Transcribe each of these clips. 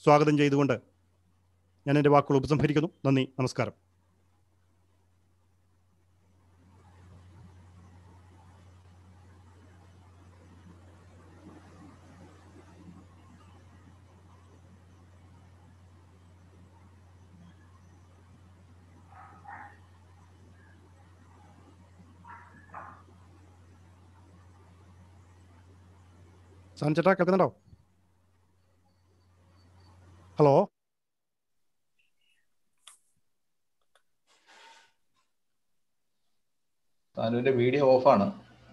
സ്വാഗതം ചെയ്തുകൊണ്ട് ഞാൻ എൻ്റെ വാക്കുകൾ ഉപസംഹരിക്കുന്നു. നന്ദി, നമസ്കാരം. സാൻചേട്ടാ കേൾക്കുന്നുണ്ടോ? ഹലോ. സാനുവിന്റെ വീഡിയോ ഓഫാണ്.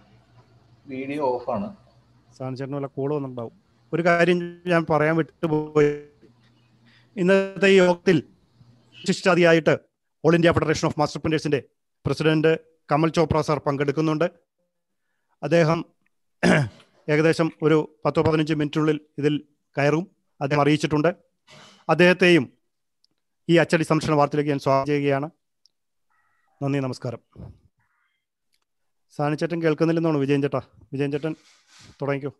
സാൻചേട്ടന് വല്ല കോള് വന്നിട്ടുണ്ടാവും. ഒരു കാര്യം ഞാൻ പറയാൻ വിട്ടുപോയി. ഇന്നത്തെ ഈ യോഗത്തിൽ വിശിഷ്ടാതിയായിട്ട് all India federation of master പ്രിന്റേഴ്സിന്റെ പ്രസിഡന്റ് കമൽ ചോപ്ര സാർ പങ്കെടുക്കുന്നുണ്ട്. അദ്ദേഹം ഏകദേശം ഒരു 10-15 മിനിറ്റിനുള്ളിൽ ഇതിൽ കയറും, അദ്ദേഹം അറിയിച്ചിട്ടുണ്ട്. അദ്ദേഹത്തെയും ഈ അച്ചടി സംരക്ഷണ വാർത്തയിലേക്ക് ഞാൻ സ്വാഗതം ചെയ്യുകയാണ്. നന്ദി, നമസ്കാരം. സാനുചേട്ടൻ കേൾക്കുന്നില്ലെന്നാണ് വിജയൻ ചേട്ടാ. വിജയൻ ചേട്ടൻ തുടങ്ങിക്കോ.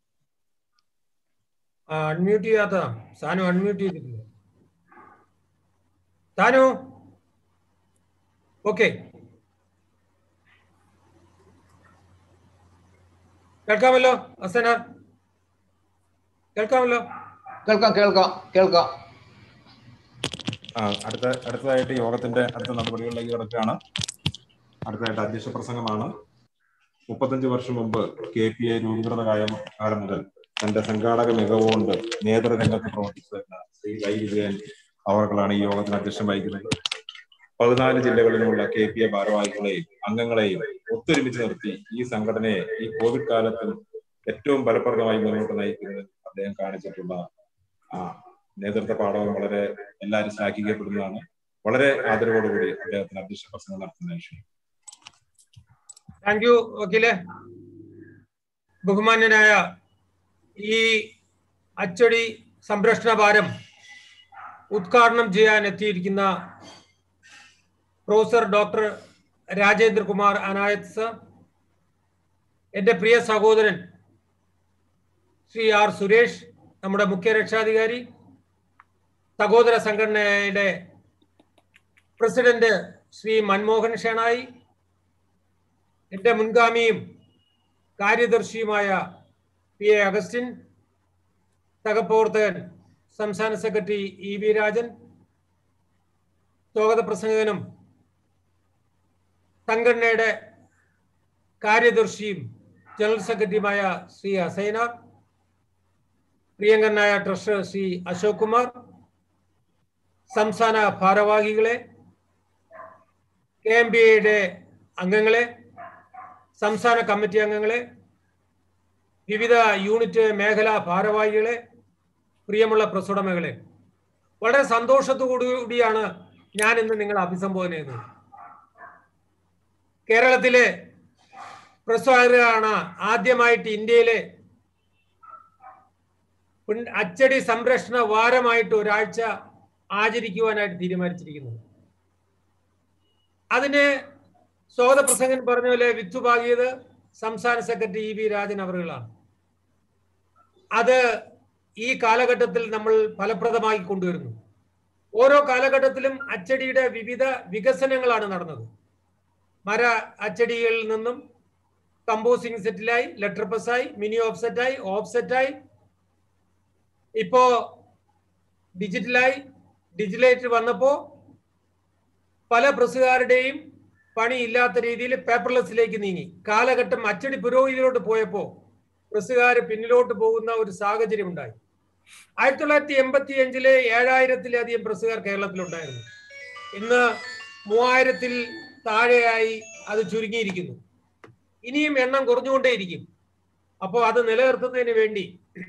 അൺമ്യൂട്ട് ചെയ്യാത്ത സാനു അൺമ്യൂട്ട് ചെയ്തിട്ടില്ല. സാനു ഓക്കെ കേൾക്കാമല്ലോ? ഹസന കേൾക്കാമല്ലോ? കേൾക്കാം. അടുത്തതായിട്ട് യോഗത്തിന്റെ അടുത്ത നടപടികളിലേക്ക് കിടക്കുകയാണ്. അടുത്തതായിട്ട് അധ്യക്ഷ പ്രസംഗമാണ്. 35 വർഷം മുമ്പ് KPA രൂപീകൃത കാലം മുതൽ തന്റെ സംഘാടക മികവുകൊണ്ട് നേതൃരംഗത്ത് പ്രവർത്തിച്ചു വരുന്ന ശ്രീ വൈ വിജയൻ അവർകളാണ് ഈ യോഗത്തിന് അധ്യക്ഷം വഹിക്കുന്നത്. 14 ജില്ലകളിലുള്ള KPA ഭാരവാഹികളെയും അംഗങ്ങളെയും ഒത്തൊരുമിച്ച് നിർത്തി ഈ സംഘടനയെ ഈ കോവിഡ് കാലത്തും ഏറ്റവും ഫലപ്രദമായി മുന്നോട്ട് നയിക്കുന്നത് അദ്ദേഹം കാണിച്ചിട്ടുള്ള നേതൃത്വ പാഠവും വളരെ എല്ലാവരും ശ്ലാഘിക്കപ്പെടുന്നതാണ്. വളരെ ആദരവോടുകൂടി അദ്ദേഹത്തിന് അധ്യക്ഷ പ്രസംഗം നടത്തുന്ന വിഷയം. താങ്ക് യു വക്കീലെ. ബഹുമാന്യനായ ഈ അച്ചടി സംരക്ഷണ ഭാരം ഉദ്ഘാടനം ചെയ്യാൻ എത്തിയിരിക്കുന്ന professor doctor Rajendrakumar Anayath sir, എൻ്റെ പ്രിയ സഹോദരൻ ശ്രീ ആർ സുരേഷ്, നമ്മുടെ മുഖ്യ രക്ഷാധികാരി, സഹോദര സംഘടനയുടെ പ്രസിഡന്റ് ശ്രീ മൻമോഹൻ ഷേണായി, എൻ്റെ മുൻഗാമിയും കാര്യദർശിയുമായ PA അഗസ്റ്റിൻ, സഹപ്രവർത്തകൻ സംസ്ഥാന സെക്രട്ടറി EV രാജൻ, സ്വാഗത പ്രസംഗകനും സംഘടനയുടെ കാര്യദർശിയും ജനറൽ സെക്രട്ടറിയുമായ ശ്രീ ഹസൈനാർ, പ്രിയങ്കരനായ ട്രഷറർ ശ്രീ അശോക് കുമാർ, സംസ്ഥാന ഭാരവാഹികളെ, KMBAയുടെ അംഗങ്ങളെ, സംസ്ഥാന കമ്മിറ്റി അംഗങ്ങളെ, വിവിധ യൂണിറ്റ് മേഖലാ ഭാരവാഹികളെ, പ്രിയമുള്ള പ്രസ് ഉടമകളെ, വളരെ സന്തോഷത്തോടുകൂടിയാണ് ഞാൻ ഇന്ന് നിങ്ങളെ അഭിസംബോധന ചെയ്യുന്നത്. കേരളത്തിലെ പ്രസ്സുകാരാണ് ആദ്യമായിട്ട് ഇന്ത്യയിലെ അച്ചടി സംരക്ഷണ വാരമായിട്ട് ഒരാഴ്ച ആചരിക്കുവാനായിട്ട് തീരുമാനിച്ചിരിക്കുന്നത്. അതിന് സ്വാഗത പ്രസംഗൻ പറഞ്ഞ പോലെ വിത്തുപാകിയത് സംസ്ഥാന സെക്രട്ടറി EV രാജൻ അവറുകളാണ്. അത് ഈ കാലഘട്ടത്തിൽ നമ്മൾ ഫലപ്രദമായി കൊണ്ടുവരുന്നു. ഓരോ കാലഘട്ടത്തിലും അച്ചടിയുടെ വിവിധ വികസനങ്ങളാണ് നടന്നത്. മര അച്ചടികളിൽ നിന്നും കമ്പോസിംഗ് സെറ്റിലായി, ലെറ്റർ പ്രസ്സായി, മിനി ഓഫ്സെറ്റായി, ഓഫ്സെറ്റായി, ഇപ്പോ ഡിജിറ്റലായി, ഡിജിറ്റലായിട്ട് വന്നപ്പോ പല പ്രസ്സുകാരുടെയും പണിയില്ലാത്ത രീതിയിൽ പേപ്പർലെസ്സിലേക്ക് നീങ്ങി. കാലഘട്ടം അച്ചടി പുരോഗതിയിലോട്ട് പോയപ്പോൾ പ്രസ്സുകാർ പിന്നിലോട്ട് പോകുന്ന ഒരു സാഹചര്യം ഉണ്ടായി. 1985 7000-ത്തിലധികം പ്രസ്സുകാർ കേരളത്തിലുണ്ടായിരുന്നു. ഇന്ന് 3000-ൽ താഴെയായി അത് ചുരുങ്ങിയിരിക്കുന്നു. ഇനിയും എണ്ണം കുറഞ്ഞുകൊണ്ടേയിരിക്കും. അപ്പോൾ അത് നിലനിർത്തുന്നതിന് വേണ്ടി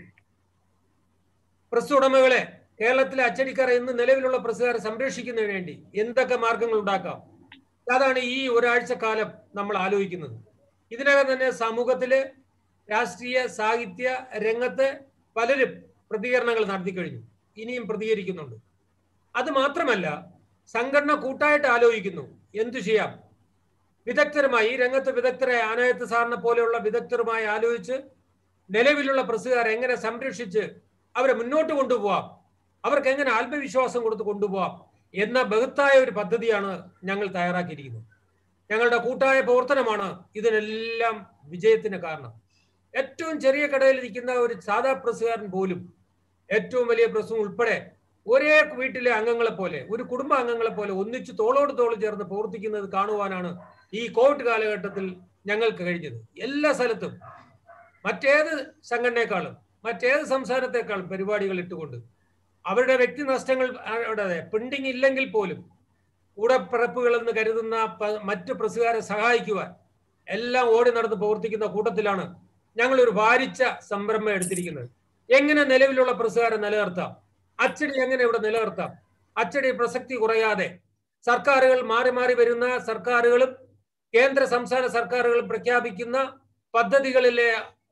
പ്രസ് ഉടമകളെ, കേരളത്തിലെ അച്ചടിക്കാരെ, ഇന്ന് നിലവിലുള്ള പ്രസ്സുകാരെ സംരക്ഷിക്കുന്നതിന് വേണ്ടി എന്തൊക്കെ മാർഗങ്ങൾ ഉണ്ടാക്കാം, അതാണ് ഈ ഒരാഴ്ച കാലം നമ്മൾ ആലോചിക്കുന്നത്. ഇതിനകം തന്നെ സമൂഹത്തില്, രാഷ്ട്രീയ സാഹിത്യ രംഗത്ത് പലരും പ്രതികരണങ്ങൾ നടത്തി കഴിഞ്ഞു, ഇനിയും പ്രതികരിക്കുന്നുണ്ട്. അത് മാത്രമല്ല, സംഘടന കൂട്ടായിട്ട് ആലോചിക്കുന്നു എന്തു ചെയ്യാം. വിദഗ്ധരുമായി, ഈ രംഗത്ത് വിദഗ്ധരെ, അനായത്ത് സാറിനെ പോലെയുള്ള വിദഗ്ധരുമായി ആലോചിച്ച് നിലവിലുള്ള പ്രസ്സുകാരെ എങ്ങനെ സംരക്ഷിച്ച് അവരെ മുന്നോട്ട് കൊണ്ടുപോവാം, അവർക്ക് എങ്ങനെ ആത്മവിശ്വാസം കൊടുത്ത് കൊണ്ടുപോകാം എന്ന ബൃഹത്തായ ഒരു പദ്ധതിയാണ് ഞങ്ങൾ തയ്യാറാക്കിയിരിക്കുന്നത്. ഞങ്ങളുടെ കൂട്ടായ പ്രവർത്തനമാണ് ഇതിനെല്ലാം വിജയത്തിന് കാരണം. ഏറ്റവും ചെറിയ കടയിൽ ഇരിക്കുന്ന ഒരു സാധാ പ്രസ്സുകാരൻ പോലും ഏറ്റവും വലിയ പ്രസ്സും ഉൾപ്പെടെ ഒരേ വീട്ടിലെ അംഗങ്ങളെ പോലെ, ഒരു കുടുംബ അംഗങ്ങളെ പോലെ ഒന്നിച്ച് തോളോട് തോൾ ചേർന്ന് പ്രവർത്തിക്കുന്നത് കാണുവാനാണ് ഈ കോവിഡ് കാലഘട്ടത്തിൽ ഞങ്ങൾക്ക് കഴിഞ്ഞത്. എല്ലാ സ്ഥലത്തും മറ്റേത് സംഘടനയെക്കാളും മറ്റേത് സംസ്ഥാനത്തെക്കാളും പരിപാടികൾ ഇട്ടുകൊണ്ട് അവരുടെ വ്യക്തി നഷ്ടങ്ങൾ പ്രിന്റിംഗ് ഇല്ലെങ്കിൽ പോലും കൂടപ്പിറപ്പുകൾ എന്ന് കരുതുന്ന മറ്റ് പ്രസ്സുകാരെ സഹായിക്കുവാൻ എല്ലാം ഓടി നടന്ന് പ്രവർത്തിക്കുന്ന കൂട്ടത്തിലാണ് ഞങ്ങളൊരു ഭാരിച്ച സംരംഭം എടുത്തിരിക്കുന്നത്. എങ്ങനെ നിലവിലുള്ള പ്രസ്സുകാരെ നിലനിർത്താം, അച്ചടി എങ്ങനെ ഇവിടെ നിലനിർത്താം, അച്ചടി പ്രസക്തി കുറയാതെ സർക്കാരുകൾ മാറി മാറി വരുന്ന സർക്കാരുകളും കേന്ദ്ര സംസ്ഥാന സർക്കാരുകളും പ്രഖ്യാപിക്കുന്ന പദ്ധതികളിലെ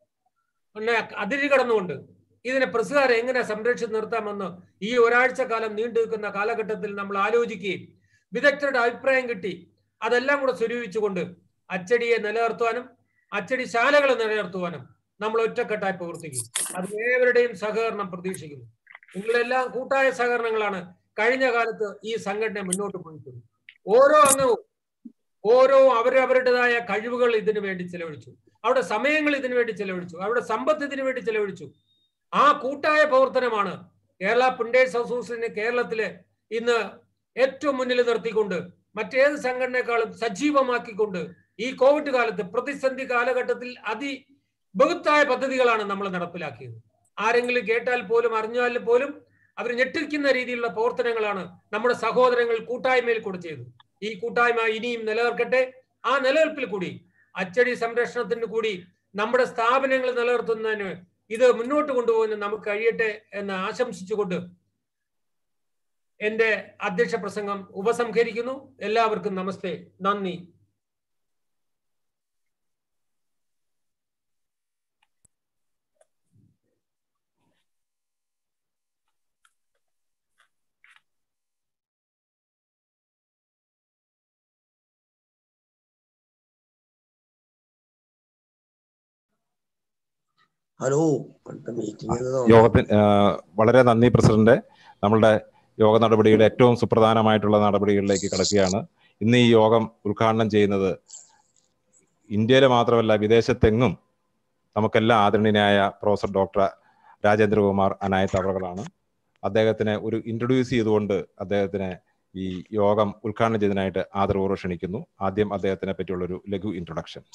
അതിര് കടന്നുകൊണ്ട് ഇതിനെ പ്രസ്സുകാരെ എങ്ങനെ സംരക്ഷിച്ച് നിർത്താമെന്ന് ഈ ഒരാഴ്ച കാലം നീണ്ടു നിൽക്കുന്ന കാലഘട്ടത്തിൽ നമ്മൾ ആലോചിക്കുകയും വിദഗ്ധരുടെ അഭിപ്രായം കിട്ടി അതെല്ലാം കൂടെ സ്വരൂപിച്ചുകൊണ്ട് അച്ചടിയെ നിലനിർത്തുവാനും അച്ചടി ശാലകളെ നിലനിർത്തുവാനും നമ്മൾ ഒറ്റക്കെട്ടായി പ്രവർത്തിക്കും. അതിലേവരുടെയും സഹകരണം പ്രതീക്ഷിക്കുന്നു. നിങ്ങളെല്ലാം കൂട്ടായ സഹകരണങ്ങളാണ് കഴിഞ്ഞ കാലത്ത് ഈ സംഘടന മുന്നോട്ട് പോയിട്ടുള്ളത്. ഓരോ അംഗവും അവരവരുടേതായ കഴിവുകൾ ഇതിനു വേണ്ടി ചെലവഴിച്ചു, അവരുടെ സമയങ്ങൾ ഇതിനു വേണ്ടി ചെലവഴിച്ചു, അവരുടെ സമ്പത്ത് ഇതിനു വേണ്ടി ചെലവഴിച്ചു. ആ കൂട്ടായ പ്രവർത്തനമാണ് കേരള പ്രിന്റേഴ്സ് അസോസിയേഷനെ കേരളത്തിലെ ഇന്ന് ഏറ്റവും മുന്നിൽ നിർത്തിക്കൊണ്ട് മറ്റേത് സംഘടനയെക്കാളും സജീവമാക്കിക്കൊണ്ട് ഈ കോവിഡ് കാലത്ത് പ്രതിസന്ധി കാലഘട്ടത്തിൽ ബൃഹത്തായ പദ്ധതികളാണ് നമ്മൾ നടപ്പിലാക്കിയത്. ആരെങ്കിലും കേട്ടാൽ പോലും അറിഞ്ഞാൽ പോലും അവർ ഞെട്ടിക്കുന്ന രീതിയിലുള്ള പ്രവർത്തനങ്ങളാണ് നമ്മുടെ സഹോദരങ്ങൾ കൂട്ടായ്മയിൽ കൂടെ ചെയ്തത്. ഈ കൂട്ടായ്മ ഇനിയും നിലനിർക്കട്ടെ. ആ നിലനിൽപ്പിൽ കൂടി അച്ചടി സംരക്ഷണത്തിന് കൂടി നമ്മുടെ സ്ഥാപനങ്ങൾ നിലനിർത്തുന്നതിന് ഇത് മുന്നോട്ട് കൊണ്ടുപോകാൻ നമുക്ക് കഴിയട്ടെ എന്ന് ആശംസിച്ചുകൊണ്ട് എന്റെ അധ്യക്ഷ പ്രസംഗം ഉപസംഹരിക്കുന്നു. എല്ലാവർക്കും നമസ്തേ, നന്ദി. ഹലോ, യോഗത്തിന് വളരെ നന്ദി പ്രസിഡന്റ്. നമ്മളുടെ യോഗ നടപടിയുടെ ഏറ്റവും സുപ്രധാനമായിട്ടുള്ള നടപടികളിലേക്ക് കടക്കുകയാണ്. ഇന്ന് ഈ യോഗം ഉദ്ഘാടനം ചെയ്യുന്നത് ഇന്ത്യയിലെ മാത്രമല്ല വിദേശത്തെങ്ങും നമുക്കെല്ലാം ആദരണീയനായ പ്രൊഫസർ ഡോക്ടർ രാജേന്ദ്രകുമാർ അനായത്ത് അവറുകളാണ്. അദ്ദേഹത്തിനെ ഒരു ഇൻട്രൊഡ്യൂസ് ചെയ്തുകൊണ്ട് അദ്ദേഹത്തിനെ ഈ യോഗം ഉദ്ഘാടനം ചെയ്തതിനായിട്ട് ആദരപൂർവ്വം ക്ഷണിക്കുന്നു. ആദ്യം അദ്ദേഹത്തിനെ പറ്റിയുള്ളൊരു ലഘു ഇൻട്രൊഡക്ഷൻ.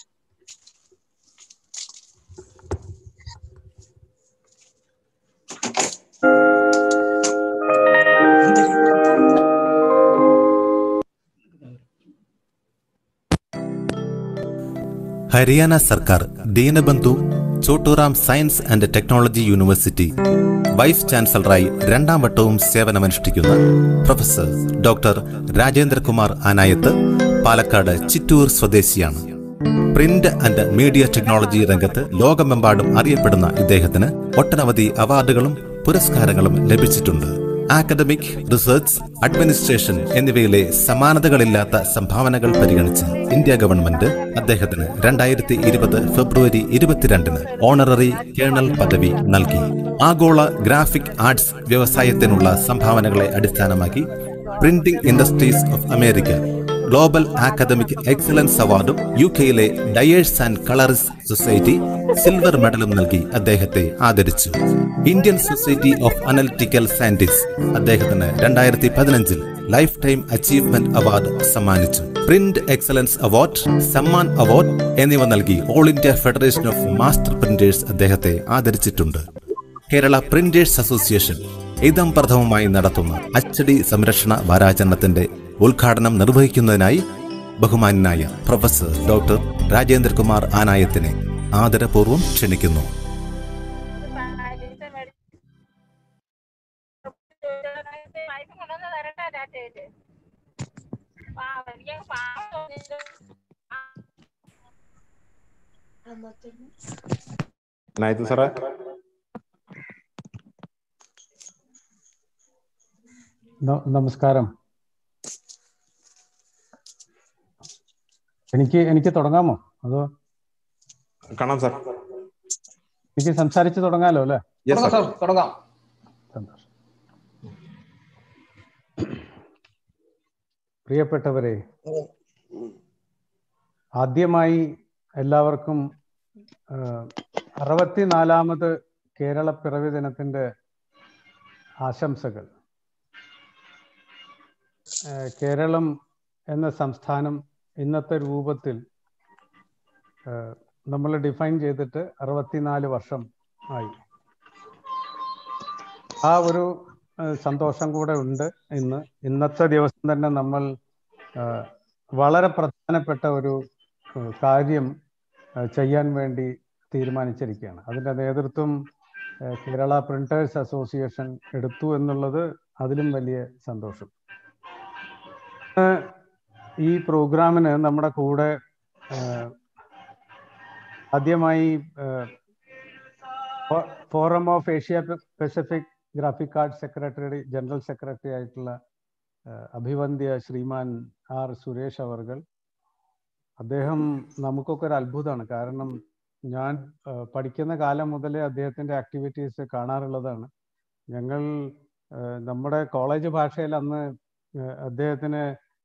ഹരിയാന സർക്കാർ Deenbandhu Chhoturam science and technology university vice ചാൻസലറായി 2ാം വട്ടവും സേവനമനുഷ്ഠിക്കുന്ന പ്രൊഫസർ ഡോക്ടർ രാജേന്ദ്രകുമാർ അനായത്ത് പാലക്കാട് ചിറ്റൂർ സ്വദേശിയാണ്. പ്രിന്റ് ആൻഡ് മീഡിയ ടെക്നോളജി രംഗത്ത് ലോകമെമ്പാടും അറിയപ്പെടുന്ന ഇദ്ദേഹത്തിന് ഒട്ടനവധി അവാർഡുകളും പുരസ്കാരങ്ങളും ലഭിച്ചിട്ടുണ്ട്. ആക്കഡമിക്, റിസർച്ച്, അഡ്മിനിസ്ട്രേഷൻ എന്നിവയിലെ സമാനതകളില്ലാത്ത സംഭാവനകൾ പരിഗണിച്ച് ഇന്ത്യ ഗവൺമെന്റ് അദ്ദേഹത്തിന് 2020 ഫെബ്രുവരി 22 ഓണററി കേണൽ പദവി നൽകി. ആഗോള ഗ്രാഫിക് ആർട്സ് വ്യവസായത്തിനുള്ള സംഭാവനകളെ അടിസ്ഥാനമാക്കി printing industries of America global academic excellence അവാർഡും UK-യിലെ dyers and colourist society silver മെഡലും നൽകി അദ്ദേഹത്തെ ആദരിച്ചു. Indian society of analytical scientist അദ്ദേഹത്തിന് 2015 ലൈഫ് ടൈം അച്ചീവ്മെന്റ് അവാർഡ് സമ്മാനിച്ചു. Print excellence award, Samman award എന്നിവ നൽകി all India federation of master printers അദ്ദേഹത്തെ ആദരിച്ചിട്ടുണ്ട്. കേരള പ്രിന്റേഴ്സ് അസോസിയേഷൻ ഇതം പ്രഥമമായി നടത്തുന്ന അച്ചടി സംരക്ഷണ വാരാചരണത്തിന്റെ ഉദ്ഘാടനം നിർവഹിക്കുന്നതിനായി ബഹുമാന്യനായ പ്രൊഫസർ ഡോക്ടർ രാജേന്ദ്രകുമാർ ആനായത്തിനെ ആദരപൂർവ്വം ക്ഷണിക്കുന്നു. സാറേ, നമസ്കാരം. എനിക്ക് തുടങ്ങാമോ? അതോ കാണാം സാർ. എനിക്ക് സംസാരിച്ച് തുടങ്ങാലോ അല്ലേ? തുടങ്ങാം. സന്തോഷം. പ്രിയപ്പെട്ടവരെ, ആദ്യമായി എല്ലാവർക്കും 64ാമത് കേരള പിറവി ദിനത്തിൻ്റെ ആശംസകൾ. കേരളം എന്ന സംസ്ഥാനം ഇന്നത്തെ രൂപത്തിൽ നമ്മൾ ഡിഫൈൻ ചെയ്തിട്ട് 64 വർഷം ആയി. ആ ഒരു സന്തോഷം കൂടെ ഉണ്ട്. ഇന്നത്തെ ദിവസം തന്നെ നമ്മൾ വളരെ പ്രധാനപ്പെട്ട ഒരു കാര്യം ചെയ്യാൻ വേണ്ടി തീരുമാനിച്ചിരിക്കുകയാണ്. അതിൻ്റെ നേതൃത്വം കേരള പ്രിന്റേഴ്സ് അസോസിയേഷൻ എടുത്തു എന്നുള്ളത് അതിലും വലിയ സന്തോഷം. ഈ പ്രോഗ്രാമിന് നമ്മുടെ കൂടെ ആദ്യമായി forum of Asia Pacific graphic arts secretary general secretary ആയിട്ടുള്ള അഭിവന്ദ്യ ശ്രീമാൻ ആർ സുരേഷ് അവർകൾ. അദ്ദേഹം നമുക്കൊക്കെ ഒരു അത്ഭുതമാണ്. കാരണം ഞാൻ പഠിക്കുന്ന കാലം മുതലേ അദ്ദേഹത്തിൻ്റെ ആക്ടിവിറ്റീസ് കാണാറുള്ളതാണ്. ഞങ്ങൾ നമ്മുടെ കോളേജ് ഭാഷയിൽ അന്ന് അദ്ദേഹത്തിന്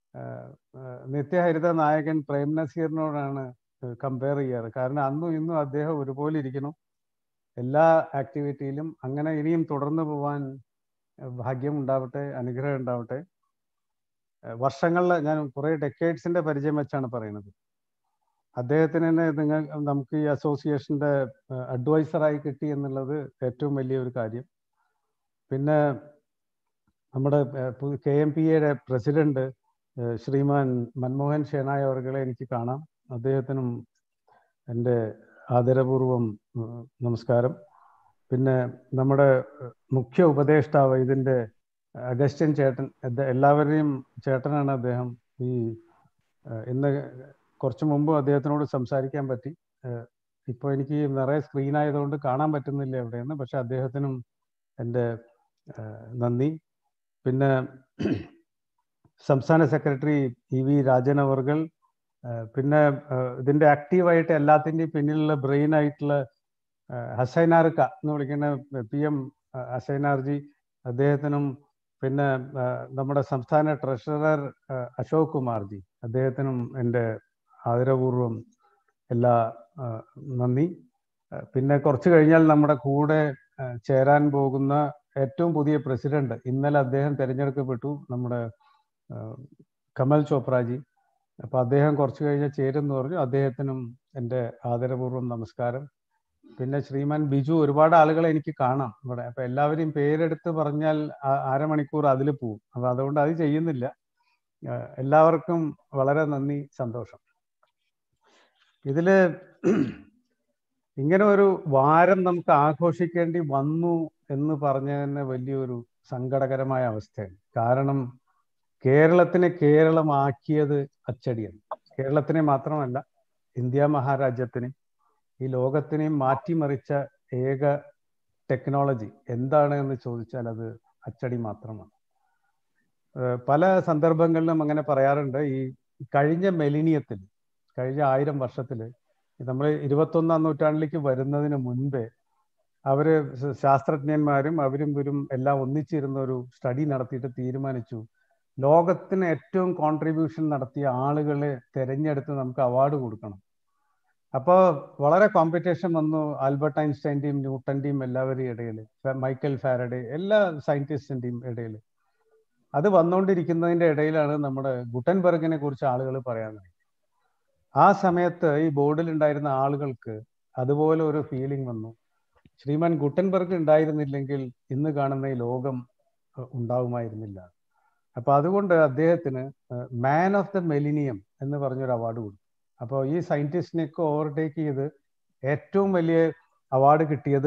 നിത്യഹരിത നായകൻ പ്രേം നസീറിനോടാണ് കമ്പയർ ചെയ്യാറ്. കാരണം അന്നും ഇന്നും അദ്ദേഹം ഒരുപോലെ ഇരിക്കുന്നു എല്ലാ ആക്ടിവിറ്റിയിലും. അങ്ങനെ ഇനിയും തുടർന്ന് പോവാൻ ഭാഗ്യം ഉണ്ടാവട്ടെ, അനുഗ്രഹം ഉണ്ടാവട്ടെ. വർഷങ്ങളിൽ ഞാൻ കുറേ ഡെക്കേഡ്സിൻ്റെ പരിചയം വെച്ചാണ് പറയുന്നത്. അദ്ദേഹത്തിന് തന്നെ നമുക്ക് ഈ അസോസിയേഷൻ്റെ അഡ്വൈസറായി കിട്ടി എന്നുള്ളത് ഏറ്റവും വലിയൊരു കാര്യം. പിന്നെ നമ്മുടെ KMPA പ്രസിഡന്റ് ശ്രീമാൻ മൻമോഹൻ ഷേനായ അവർകളെ എനിക്ക് കാണാം. അദ്ദേഹത്തിനും എൻ്റെ ആദരപൂർവം നമസ്കാരം. പിന്നെ നമ്മുടെ മുഖ്യ ഉപദേഷ്ടാവ് ഇതിൻ്റെ അഗസ്റ്റ്യൻ ചേട്ടൻ, എല്ലാവരുടെയും ചേട്ടനാണ് അദ്ദേഹം. ഇന്ന് കുറച്ച് മുമ്പ് അദ്ദേഹത്തിനോട് സംസാരിക്കാൻ പറ്റി. ഇപ്പോൾ എനിക്ക് നിറയെ സ്ക്രീൻ ആയതുകൊണ്ട് കാണാൻ പറ്റുന്നില്ല എവിടെയെന്ന്. പക്ഷെ അദ്ദേഹത്തിനും എൻ്റെ നന്ദി. പിന്നെ സംസ്ഥാന സെക്രട്ടറി EV രാജൻ അവർകൾ, പിന്നെ ഇതിൻ്റെ ആക്റ്റീവായിട്ട് എല്ലാത്തിൻ്റെയും പിന്നിലുള്ള ബ്രെയിൻ ആയിട്ടുള്ള ഹസൈനാർക്ക എന്ന് വിളിക്കുന്ന PM ഹസൈനാർജി, അദ്ദേഹത്തിനും, പിന്നെ നമ്മുടെ സംസ്ഥാന ട്രഷറർ അശോക് കുമാർജി, അദ്ദേഹത്തിനും എൻ്റെ ആദരപൂർവം എല്ലാ നന്ദി. പിന്നെ കുറച്ച് കഴിഞ്ഞാൽ നമ്മുടെ കൂടെ ചേരാൻ പോകുന്ന ഏറ്റവും പുതിയ പ്രസിഡന്റ്, ഇന്നലെ അദ്ദേഹം തിരഞ്ഞെടുക്കപ്പെട്ടു, നമ്മുടെ കമൽ ചോപ്രാജി. അപ്പോൾ അദ്ദേഹം കുറച്ച് കഴിഞ്ഞാൽ ചേരുമെന്ന് പറഞ്ഞു. അദ്ദേഹത്തിനും എൻ്റെ ആദരപൂർവ്വം നമസ്കാരം. പിന്നെ ശ്രീമാൻ ബിജു, ഒരുപാട് ആളുകളെ എനിക്ക് കാണാം ഇവിടെ. അപ്പോൾ എല്ലാവരെയും പേരെടുത്ത് പറഞ്ഞാൽ അരമണിക്കൂർ അതിൽ പോവും. അപ്പോൾ അതുകൊണ്ട് അത് ചെയ്യുന്നില്ല. എല്ലാവർക്കും വളരെ നന്ദി, സന്തോഷം. ഇതിൽ ഇങ്ങനെ ഒരു വാരം നമുക്ക് ആഘോഷിക്കേണ്ടി വന്നു എന്ന് പറഞ്ഞതിന് വലിയൊരു സങ്കടകരമായ അവസ്ഥയാണ്. കാരണം കേരളത്തിനെ കേരളമാക്കിയത് അച്ചടിയാണ്. കേരളത്തിനെ മാത്രമല്ല, ഇന്ത്യ മഹാരാജ്യത്തിനെ, ഈ ലോകത്തിനെയും മാറ്റിമറിച്ച ഏക ടെക്നോളജി എന്താണ് എന്ന് ചോദിച്ചാൽ അത് അച്ചടി മാത്രമാണ്. പല സന്ദർഭങ്ങളിലും അങ്ങനെ പറയാറുണ്ട്. ഈ കഴിഞ്ഞ മെലിനിയത്തിൽ, കഴിഞ്ഞ 1000 വർഷത്തിൽ, നമ്മൾ 21ാം നൂറ്റാണ്ടിലേക്ക് വരുന്നതിന് മുൻപേ അവർ ശാസ്ത്രജ്ഞന്മാരും അവരും ഇവരും എല്ലാം ഒന്നിച്ചിരുന്ന ഒരു സ്റ്റഡി നടത്തിയിട്ട് തീരുമാനിച്ചു, ലോകത്തിന് ഏറ്റവും കോൺട്രിബ്യൂഷൻ നടത്തിയ ആളുകളെ തിരഞ്ഞെടുത്ത് നമുക്ക് അവാർഡ് കൊടുക്കണം. അപ്പോൾ വളരെ കോമ്പറ്റീഷൻ വന്നു. ആൽബർട്ട് ഐൻസ്റ്റൈൻ്റെയും ന്യൂട്ടൻ്റെയും എല്ലാവരുടെയും ഇടയിൽ, മൈക്കൽ ഫാരഡേ, എല്ലാ സയൻറ്റിസ്റ്റിൻ്റെയും ഇടയിൽ. അത് വന്നുകൊണ്ടിരിക്കുന്നതിൻ്റെ ഇടയിലാണ് നമ്മുടെ ഗുട്ടൻബർഗിനെ കുറിച്ച് ആളുകൾ പറയാൻ തുടങ്ങി. ആ സമയത്ത് ഈ ബോർഡിൽ ഉണ്ടായിരുന്ന ആളുകൾക്ക് അതുപോലെ ഒരു ഫീലിംഗ് വന്നു. ശ്രീമാൻ ഗുട്ടൻബർഗ് ഉണ്ടായിരുന്നില്ലെങ്കിൽ ഇന്ന് കാണുന്ന ഈ ലോകം ഉണ്ടാവുമായിരുന്നില്ല. അപ്പോൾ അതുകൊണ്ട് അദ്ദേഹത്തിന് മാൻ ഓഫ് ദ മെലിനിയം എന്ന് പറഞ്ഞൊരു അവാർഡ് കൊടുത്തു. അപ്പോൾ ഈ സയൻറ്റിസ്റ്റിനെയൊക്കെ ഓവർടേക്ക് ചെയ്ത് ഏറ്റവും വലിയ അവാർഡ് കിട്ടിയത്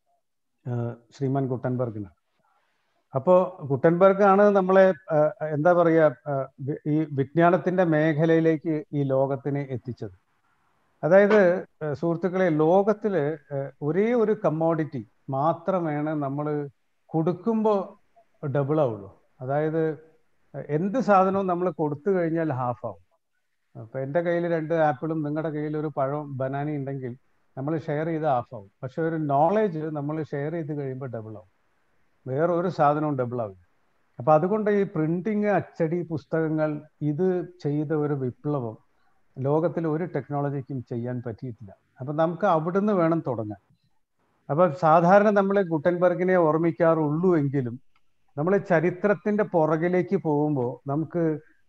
ശ്രീമാൻ ഗുട്ടൻബർഗിനാണ്. അപ്പോൾ ഗുട്ടൻബർഗ് ആണ് നമ്മളെ എന്താ പറയുക, ഈ വിജ്ഞാനത്തിൻ്റെ മേഖലയിലേക്ക് ഈ ലോകത്തിനെ എത്തിച്ചത്. അതായത് സുഹൃത്തുക്കളെ, ലോകത്തിൽ ഒരേ ഒരു കമ്മോഡിറ്റി മാത്രമാണ് നമ്മൾ കൊടുക്കുമ്പോൾ ഡബിൾ ആവുള്ളൂ. അതായത് എന്ത് സാധനവും നമ്മൾ കൊടുത്തു കഴിഞ്ഞാൽ ഹാഫ് ആവും. അപ്പോൾ എൻ്റെ കയ്യിൽ 2 ആപ്പിളും നിങ്ങളുടെ കയ്യിൽ ഒരു പഴം ബനാന ഉണ്ടെങ്കിൽ നമ്മൾ ഷെയർ ചെയ്ത് ഹാഫ് ആവും. പക്ഷെ ഒരു നോളേജ് നമ്മൾ ഷെയർ ചെയ്ത് കഴിയുമ്പോൾ ഡബിൾ ആവും. വേറൊരു സാധനവും ഡബിൾ ആവില്ല. അപ്പൊ അതുകൊണ്ട് ഈ പ്രിന്റിങ്, അച്ചടി, പുസ്തകങ്ങൾ, ഇത് ചെയ്ത ഒരു വിപ്ലവം ലോകത്തിൽ ഒരു ടെക്നോളജിക്കും ചെയ്യാൻ പറ്റിയിട്ടില്ല. അപ്പൊ നമുക്ക് അവിടുന്ന് വേണം തുടങ്ങാൻ. അപ്പൊ സാധാരണ നമ്മൾ ഗുട്ടൻബർഗിനെ ഓർമ്മിക്കാറുള്ളൂ എങ്കിലും നമ്മൾ ചരിത്രത്തിന്റെ പുറകിലേക്ക് പോകുമ്പോൾ നമുക്ക്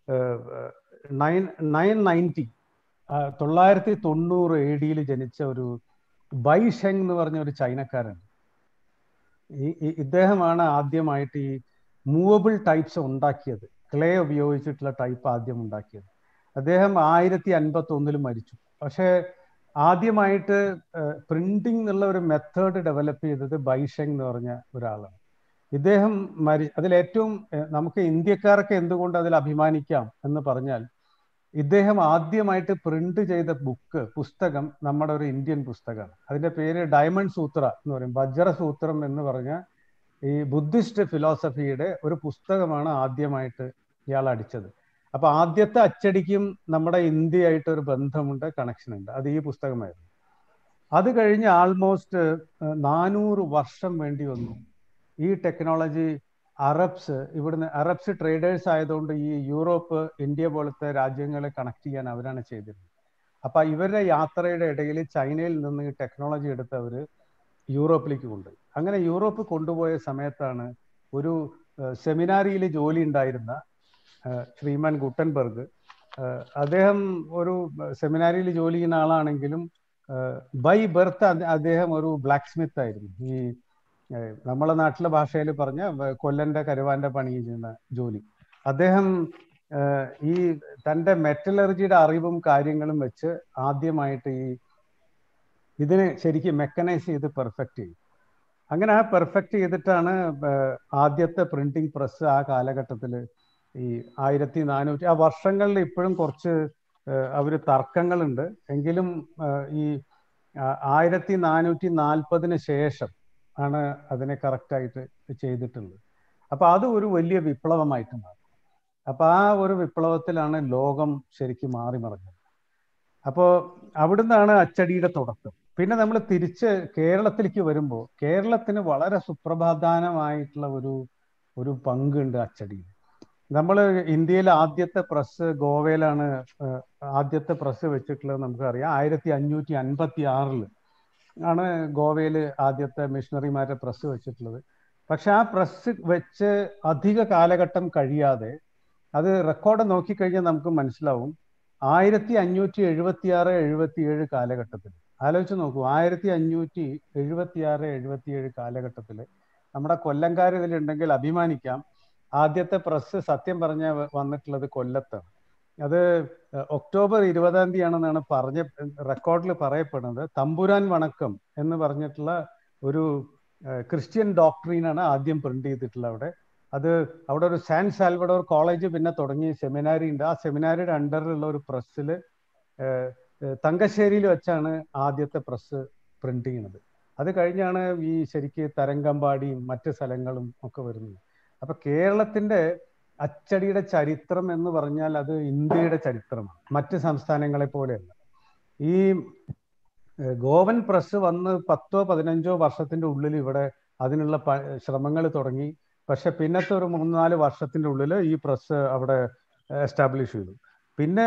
990 AD ജനിച്ച ഒരു ബൈ ഷെങ് എന്ന് പറഞ്ഞ ഒരു ചൈനക്കാരൻ. ഇദ്ദേഹമാണ് ആദ്യമായിട്ട് ഈ മൂവബിൾ ടൈപ്സ് ഉണ്ടാക്കിയത്. ക്ലേ ഉപയോഗിച്ചിട്ടുള്ള ടൈപ്പ് ആദ്യം ഉണ്ടാക്കിയത്. അദ്ദേഹം 1051 മരിച്ചു. പക്ഷേ ആദ്യമായിട്ട് പ്രിന്റിംഗ് എന്നുള്ള ഒരു മെത്തേഡ് ഡെവലപ്പ് ചെയ്തത് ബൈ ഷെങ് എന്ന് പറഞ്ഞ ഒരാളാണ്. ഇദ്ദേഹം അതിലേറ്റവും നമുക്ക് ഇന്ത്യക്കാർക്ക് എന്തുകൊണ്ട് അതിൽ അഭിമാനിക്കാം എന്ന് പറഞ്ഞാൽ, ഇദ്ദേഹം ആദ്യമായിട്ട് പ്രിന്റ് ചെയ്ത പുസ്തകം നമ്മുടെ ഒരു ഇന്ത്യൻ പുസ്തകമാണ്. അതിന്റെ പേര് ഡയമണ്ട് സൂത്ര എന്ന് പറയും. വജ്രസൂത്രം എന്ന് പറഞ്ഞ ഈ ബുദ്ധിസ്റ്റ് ഫിലോസഫിയുടെ ഒരു പുസ്തകമാണ് ആദ്യമായിട്ട് ഇയാൾ അടിച്ചത്. അപ്പൊ ആദ്യത്തെ അച്ചടിക്കും നമ്മുടെ ഇന്ത്യയായിട്ട് ഒരു ബന്ധമുണ്ട്, കണക്ഷൻ ഉണ്ട്. അത് ഈ പുസ്തകമായിരുന്നു. അത് കഴിഞ്ഞ് ആൾമോസ്റ്റ് 400 വർഷം വേണ്ടി വന്നു ഈ ടെക്നോളജി അറബ്സ് ട്രേഡേഴ്സ് ആയതുകൊണ്ട് ഈ യൂറോപ്പ്, ഇന്ത്യ പോലത്തെ രാജ്യങ്ങളെ കണക്ട് ചെയ്യാൻ അവരാണ് ചെയ്തിരുന്നത്. അപ്പൊ ഇവരുടെ യാത്രയുടെ ഇടയിൽ ചൈനയിൽ നിന്ന് ഈ ടെക്നോളജി എടുത്ത് അവർ യൂറോപ്പിലേക്ക് കൊണ്ടുപോയി. അങ്ങനെ യൂറോപ്പ് കൊണ്ടുപോയ സമയത്താണ് ഒരു സെമിനാരിയിൽ ജോലി ഉണ്ടായിരുന്ന ശ്രീമാൻ ഗുട്ടൻബർഗ്, അദ്ദേഹം ഒരു സെമിനാരിയിൽ ജോലി ചെയ്യുന്ന ആളാണെങ്കിലും ബൈ ബർത്ത് അദ്ദേഹം ഒരു ബ്ലാക്ക് സ്മിത്ത് ആയിരുന്നു. ഈ നമ്മളെ നാട്ടിലെ ഭാഷയിൽ പറഞ്ഞ കൊല്ലന്റെ കരുവാന്റെ പണി ചെയ്യുന്ന ജോലി. അദ്ദേഹം ഈ തൻ്റെ മെറ്റലർജിയുടെ അറിവും കാര്യങ്ങളും വെച്ച് ആദ്യമായിട്ട് ഇതിനെ ശരിക്കും മെക്കനൈസ് ചെയ്ത് പെർഫെക്റ്റ് ചെയ്യും. അങ്ങനെ ആ പെർഫെക്റ്റ് ചെയ്തിട്ടാണ് ആദ്യത്തെ പ്രിന്റിംഗ് പ്രസ് ആ കാലഘട്ടത്തിൽ ഈ 1400 ആ വർഷങ്ങളിൽ ഇപ്പോഴും കുറച്ച് തർക്കങ്ങളുണ്ട്. എങ്കിലും ഈ 1440 ശേഷം ആണ് അതിനെ കറക്റ്റായിട്ട് ചെയ്തിട്ടുള്ളത്. അപ്പൊ അത് ഒരു വലിയ വിപ്ലവമായിട്ട് മാറി. അപ്പൊ ആ ഒരു വിപ്ലവത്തിലാണ് ലോകം ശരിക്കും മാറിമറിഞ്ഞത്. അപ്പോൾ അവിടുന്നാണ് അച്ചടിയുടെ തുടക്കം. പിന്നെ നമ്മൾ തിരിച്ച് കേരളത്തിലേക്ക് വരുമ്പോൾ കേരളത്തിന് വളരെ സുപ്രധാനമായിട്ടുള്ള ഒരു പങ്കുണ്ട് അച്ചടിയിൽ. നമ്മൾ ഇന്ത്യയിലെ ആദ്യത്തെ പ്രസ് ഗോവയിലാണ് ആദ്യത്തെ പ്രസ് വെച്ചിട്ടുള്ളത്. നമുക്കറിയാം 1556 ആണ് ഗോവയിൽ ആദ്യത്തെ മിഷണറിമാരുടെ പ്രസ് വെച്ചിട്ടുള്ളത്. പക്ഷെ ആ പ്രസ് വെച്ച് അധിക കാലഘട്ടം കഴിയാതെ അത് റെക്കോർഡ് നോക്കിക്കഴിഞ്ഞാൽ നമുക്ക് മനസ്സിലാവും 1576-77 കാലഘട്ടത്തിൽ, ആലോചിച്ച് നോക്കൂ, 1576-77 കാലഘട്ടത്തിൽ നമ്മുടെ കൊല്ലംകാർ ഇതിലുണ്ടെങ്കിൽ അഭിമാനിക്കാം. ആദ്യത്തെ പ്രസ് സത്യം പറഞ്ഞ വന്നിട്ടുള്ളത് കൊല്ലത്താണ്. അത് ഒക്ടോബർ 20 റെക്കോർഡിൽ പറയപ്പെടുന്നത്. തമ്പുരാൻ വണക്കം എന്ന് പറഞ്ഞിട്ടുള്ള ഒരു ക്രിസ്ത്യൻ ഡോക്ട്രീനാണ് ആദ്യം പ്രിന്റ് ചെയ്തിട്ടുള്ളത് അവിടെ ഒരു സാൻ സാൽവഡോർ കോളേജ് പിന്നെ തുടങ്ങി സെമിനാരി ഉണ്ട്. ആ സെമിനാരിയുടെ അണ്ടറിലുള്ള ഒരു പ്രസ്സിൽ തങ്കശ്ശേരിയിൽ വെച്ചാണ് ആദ്യത്തെ പ്രസ് പ്രിന്റ് ചെയ്യുന്നത്. അത് കഴിഞ്ഞാണ് ഈ ശരിക്ക് തരങ്കമ്പാടിയും മറ്റ് സ്ഥലങ്ങളും ഒക്കെ വരുന്നത്. അപ്പൊ കേരളത്തിന്റെ അച്ചടിയുടെ ചരിത്രം എന്ന് പറഞ്ഞാൽ അത് ഇന്ത്യയുടെ ചരിത്രമാണ്, മറ്റ് സംസ്ഥാനങ്ങളെ പോലെയല്ല. ഈ ഗോവൻ പ്രസ് വന്ന് 10-15 വർഷത്തിന്റെ ഉള്ളിൽ ഇവിടെ അതിനുള്ള ശ്രമങ്ങൾ തുടങ്ങി. പക്ഷെ പിന്നത്തെ ഒരു 3-4 വർഷത്തിന്റെ ഉള്ളിൽ ഈ പ്രസ് അവിടെ എസ്റ്റാബ്ലിഷ് ചെയ്തു. പിന്നെ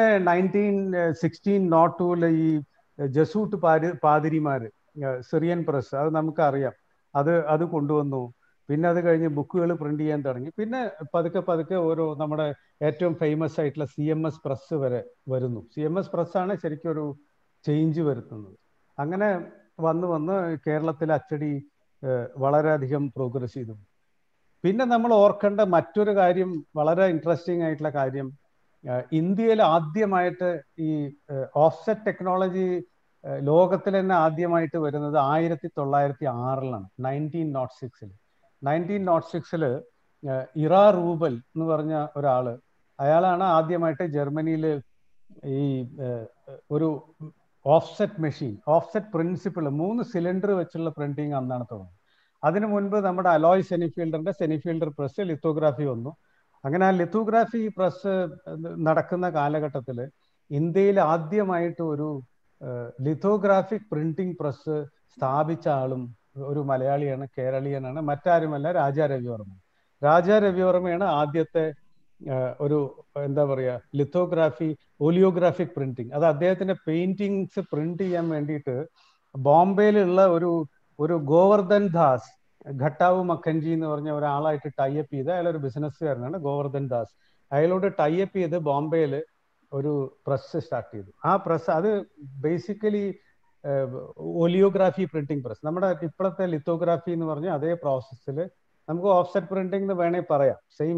1916-02 ഈ ജസൂട്ട് പാതിരിമാര് സിറിയൻ പ്രസ്, അത് നമുക്കറിയാം, അത് കൊണ്ടുവന്നു. പിന്നെ അത് കഴിഞ്ഞ് ബുക്കുകൾ പ്രിന്റ് ചെയ്യാൻ തുടങ്ങി. പിന്നെ പതുക്കെ ഓരോ നമ്മുടെ ഏറ്റവും ഫേമസ് ആയിട്ടുള്ള CMS പ്രസ് വരെ വരുന്നു. CMS പ്രസ്സാണ് ശരിക്കും ഒരു ചേഞ്ച് വരുത്തുന്നത്. അങ്ങനെ വന്ന് കേരളത്തിലെ അച്ചടി വളരെയധികം പ്രോഗ്രസ് ചെയ്തു. പിന്നെ നമ്മൾ ഓർക്കേണ്ട മറ്റൊരു കാര്യം, വളരെ ഇൻട്രസ്റ്റിംഗ് ആയിട്ടുള്ള കാര്യം, ഇന്ത്യയിൽ ആദ്യമായിട്ട് ഈ ഓഫ്സെറ്റ് ടെക്നോളജി ലോകത്തിൽ തന്നെ ആദ്യമായിട്ട് വരുന്നത് 1906-ലാണ്, 1906. 1906 ഇറാ റൂബൽ എന്ന് പറഞ്ഞ ഒരാള്, അയാളാണ് ആദ്യമായിട്ട് ജർമ്മനിയിൽ ഈ ഒരു offset machine, offset principle, 3 cylinder വെച്ചുള്ള പ്രിന്റിങ് അന്നാണ് തുടങ്ങുന്നത്. അതിനു മുൻപ് നമ്മുടെ അലോയ് സെനിഫീൽഡർ പ്രസ് ലിത്തോഗ്രാഫി വന്നു. അങ്ങനെ ആ ലിത്തോഗ്രാഫി പ്രസ് നടക്കുന്ന കാലഘട്ടത്തിൽ ഇന്ത്യയിൽ ആദ്യമായിട്ട് ഒരു ലിത്തോഗ്രാഫിക് പ്രിന്റിംഗ് പ്രസ് സ്ഥാപിച്ച ആളും ഒരു മലയാളിയാണ്, കേരളീയനാണ്, മറ്റാരുമല്ല രാജാ രവിവർമ്മ. രാജാ രവിവർമ്മയാണ് ആദ്യത്തെ ഒരു എന്താ പറയുക ലിത്തോഗ്രാഫി ഓലിയോഗ്രാഫിക് പ്രിന്റിങ്. അത് അദ്ദേഹത്തിന്റെ പെയിന്റിങ്സ് പ്രിന്റ് ചെയ്യാൻ വേണ്ടിയിട്ട് ബോംബെയിലുള്ള ഒരു ഗോവർദ്ധൻ ദാസ് ഘട്ടാവു മക്കൻജി എന്ന് പറഞ്ഞ ഒരാളായിട്ട് ടൈപ്പ് ചെയ്ത്, അയാളൊരു ബിസിനസ്സുകാരനാണ് ഗോവർദ്ധൻ ദാസ്. അയാളോട് ടൈപ്പ് ചെയ്ത് ബോംബെയിൽ ഒരു പ്രസ് സ്റ്റാർട്ട് ചെയ്തു. ആ പ്രസ് അത് ബേസിക്കലി ഒലിയോഗ്രാഫി പ്രിന്റിംഗ് പ്രസ്. നമ്മുടെ ഇപ്പോഴത്തെ ലിത്തോഗ്രാഫി എന്ന് പറഞ്ഞ അതേ പ്രോസസ്സിൽ നമുക്ക് ഓഫ്സെറ്റ് പ്രിന്റിംഗ് എന്ന് വേണേൽ പറയാം.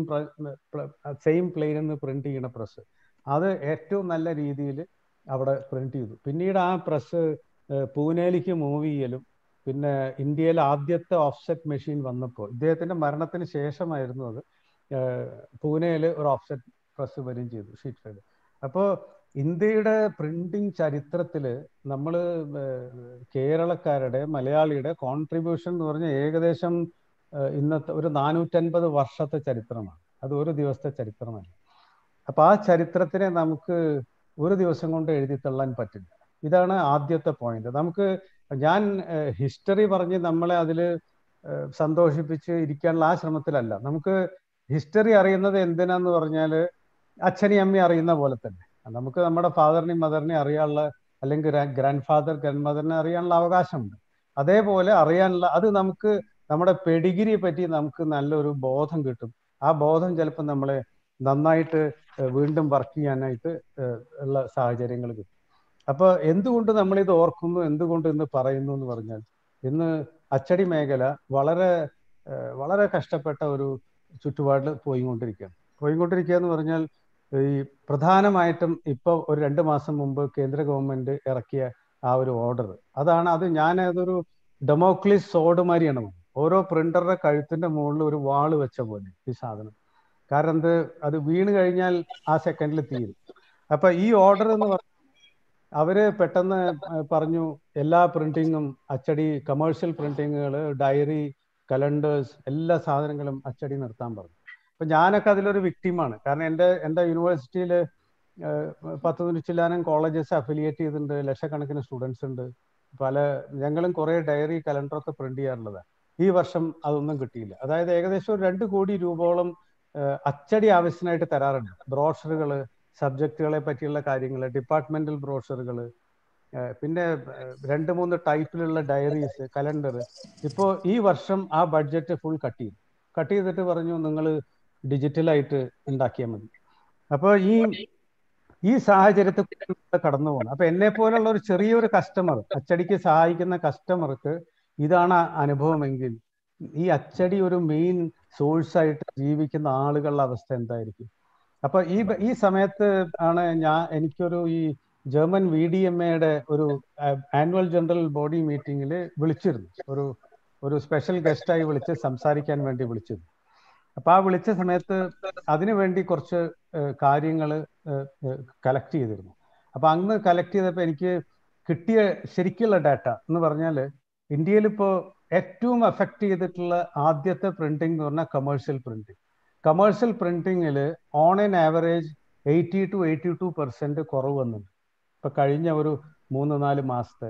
സെയിം പ്ലെയിൻ എന്ന് പ്രിന്റ് ചെയ്യുന്ന പ്രസ് അത് ഏറ്റവും നല്ല രീതിയിൽ അവിടെ പ്രിന്റ് ചെയ്തു. പിന്നീട് ആ പ്രസ് പൂനെയിലേക്ക് മൂവ് ചെയ്യലും പിന്നെ ഇന്ത്യയിലെ ആദ്യത്തെ ഓഫ്സെറ്റ് മെഷീൻ വന്നപ്പോൾ ഇദ്ദേഹത്തിന്റെ മരണത്തിന് ശേഷമായിരുന്നു അത് പൂനെയിൽ ഒരു ഓഫ്സെറ്റ് പ്രസ് വരികയും ചെയ്തു, ഷീറ്റ് ഫെഡ്. അപ്പോൾ ഇന്ത്യയുടെ പ്രിന്റിംഗ് ചരിത്രത്തിൽ നമ്മൾ കേരളക്കാരുടെ മലയാളിയുടെ കോൺട്രിബ്യൂഷൻ എന്ന് പറഞ്ഞാൽ ഏകദേശം ഇന്നത്തെ ഒരു 450 വർഷത്തെ ചരിത്രമാണ്. അത് ഒരു ദിവസത്തെ ചരിത്രമല്ല. അപ്പൊ ആ ചരിത്രത്തിനെ നമുക്ക് ഒരു ദിവസം കൊണ്ട് എഴുതി തള്ളാൻ പറ്റില്ല. ഇതാണ് ആദ്യത്തെ പോയിന്റ്. ഞാൻ ഹിസ്റ്ററി പറഞ്ഞ് നമ്മളെ അതിൽ സന്തോഷിപ്പിച്ച് ഇരിക്കാനുള്ള ആ ശ്രമത്തിലല്ല. നമുക്ക് ഹിസ്റ്ററി അറിയുന്നത് എന്തിനാന്ന് പറഞ്ഞാൽ അച്ഛനെയും അമ്മയും അറിയുന്ന പോലെ തന്നെ നമുക്ക് നമ്മുടെ ഫാദറിനെയും മദറിനെയും അറിയാനുള്ള, അല്ലെങ്കിൽ ഗ്രാൻഡ് ഫാദർ ഗ്രാൻഡ് മദറിനെ അറിയാനുള്ള അവകാശമുണ്ട്. അതേപോലെ അറിയാനുള്ള അത് നമുക്ക് നമ്മുടെ പെഡിഗിരിയെ പറ്റി നമുക്ക് നല്ലൊരു ബോധം കിട്ടും. ആ ബോധം ചിലപ്പോൾ നമ്മളെ നന്നായിട്ട് വീണ്ടും വർക്ക് ചെയ്യാനായിട്ട് ഉള്ള സാഹചര്യങ്ങൾ കിട്ടും. അപ്പൊ എന്തുകൊണ്ട് നമ്മളിത് ഓർക്കുന്നു, എന്തുകൊണ്ട് ഇന്ന് പറയുന്നു എന്ന് പറഞ്ഞാൽ ഇന്ന് അച്ചടി മേഖല വളരെ വളരെ കഷ്ടപ്പെട്ട ഒരു ചുറ്റുപാടിൽ പോയിക്കൊണ്ടിരിക്കുക എന്ന് പറഞ്ഞാൽ ഈ പ്രധാനമായിട്ടും ഇപ്പൊ ഒരു 2 മാസം മുമ്പ് കേന്ദ്ര ഗവൺമെന്റ് ഇറക്കിയ ആ ഒരു ഓർഡർ അതൊരു ഡെമോക്ലിസ് സോഡ് മാതിരിയാണ്. ഓരോ പ്രിന്ററുടെ കഴുത്തിന്റെ മുകളിൽ ഒരു വാള് വെച്ച പോലെ ഈ സാധനം. കാരണം അത് വീണ് കഴിഞ്ഞാൽ ആ സെക്കൻഡിൽ തീരും. അപ്പൊ ഈ ഓർഡർ എന്ന് പറഞ്ഞാൽ അവര് പെട്ടെന്ന് പറഞ്ഞു എല്ലാ പ്രിന്റിങ്ങും അച്ചടി, കമേഴ്ഷ്യൽ പ്രിന്റിങ്ങുകൾ, ഡയറി, കലണ്ടേഴ്സ്, എല്ലാ സാധനങ്ങളും അച്ചടി നിർത്താൻ പറഞ്ഞു. അപ്പൊ ഞാനൊക്കെ അതിലൊരു വിക്ടിമാണ്. കാരണം എൻ്റെ യൂണിവേഴ്സിറ്റിയിൽ 10 ചില്ലാനം കോളേജസ് അഫിലിയേറ്റ് ചെയ്തിട്ടുണ്ട്, ലക്ഷക്കണക്കിന് സ്റ്റുഡൻസ് ഉണ്ട്. ഞങ്ങളും കുറെ ഡയറി കലണ്ടറൊക്കെ പ്രിന്റ് ചെയ്യാറുള്ളതാണ്. ഈ വർഷം അതൊന്നും കിട്ടിയില്ല. അതായത് ഏകദേശം ഒരു 2 കോടി രൂപയോളം അച്ചടി ആവശ്യത്തിനായിട്ട് തരാറുണ്ട്. ബ്രോഷറുകൾ, സബ്ജക്റ്റുകളെ പറ്റിയുള്ള കാര്യങ്ങൾ, ഡിപ്പാർട്ട്മെന്റൽ ബ്രോഷറുകൾ, പിന്നെ 2-3 ടൈപ്പിലുള്ള ഡയറീസ്, കലണ്ടർ. ഇപ്പോൾ ഈ വർഷം ആ ബഡ്ജറ്റ് ഫുൾ കട്ട് ചെയ്തിട്ട് പറഞ്ഞു നിങ്ങൾ ഡിജിറ്റലായിട്ട് ഉണ്ടാക്കിയാൽ മതി. അപ്പോൾ ഈ സാഹചര്യത്തിൽ കടന്നു പോകണം. അപ്പൊ എന്നെ പോലുള്ള ഒരു ചെറിയൊരു കസ്റ്റമർ, അച്ചടിക്ക് സഹായിക്കുന്ന കസ്റ്റമർക്ക് ഇതാണ് അനുഭവമെങ്കിൽ ഈ അച്ചടി ഒരു മെയിൻ സോഴ്സായിട്ട് ജീവിക്കുന്ന ആളുകളുടെ അവസ്ഥ എന്തായിരിക്കും? അപ്പൊ ഈ സമയത്ത് ആണ് എനിക്കൊരു ഈ ജർമ്മൻ VDMA ഒരു ആനുവൽ ജനറൽ ബോഡി മീറ്റിംഗിൽ വിളിച്ചിരുന്നു. ഒരു സ്പെഷ്യൽ ഗസ്റ്റായി വിളിച്ച് സംസാരിക്കാൻ വേണ്ടി വിളിച്ചിരുന്നു. അപ്പൊ ആ വിളിച്ച സമയത്ത് അതിനു വേണ്ടി കുറച്ച് കാര്യങ്ങൾ കളക്ട് ചെയ്തിരുന്നു. അപ്പൊ അന്ന് കളക്ട് ചെയ്തപ്പോൾ എനിക്ക് കിട്ടിയ ശരിക്കുള്ള ഡാറ്റ എന്ന് പറഞ്ഞാൽ ഇന്ത്യയിൽ ഇപ്പോൾ ഏറ്റവും എഫക്ട് ചെയ്തിട്ടുള്ള ആദ്യത്തെ പ്രിന്റിംഗ് എന്ന് പറഞ്ഞാൽ കമേഴ്ഷ്യൽ പ്രിന്റിങ്ങിൽ ഓൺ ആൻ ആവറേജ് 80 to 82% കുറവ് വന്നിട്ടുണ്ട്. ഇപ്പൊ കഴിഞ്ഞ ഒരു 3-4 മാസത്തെ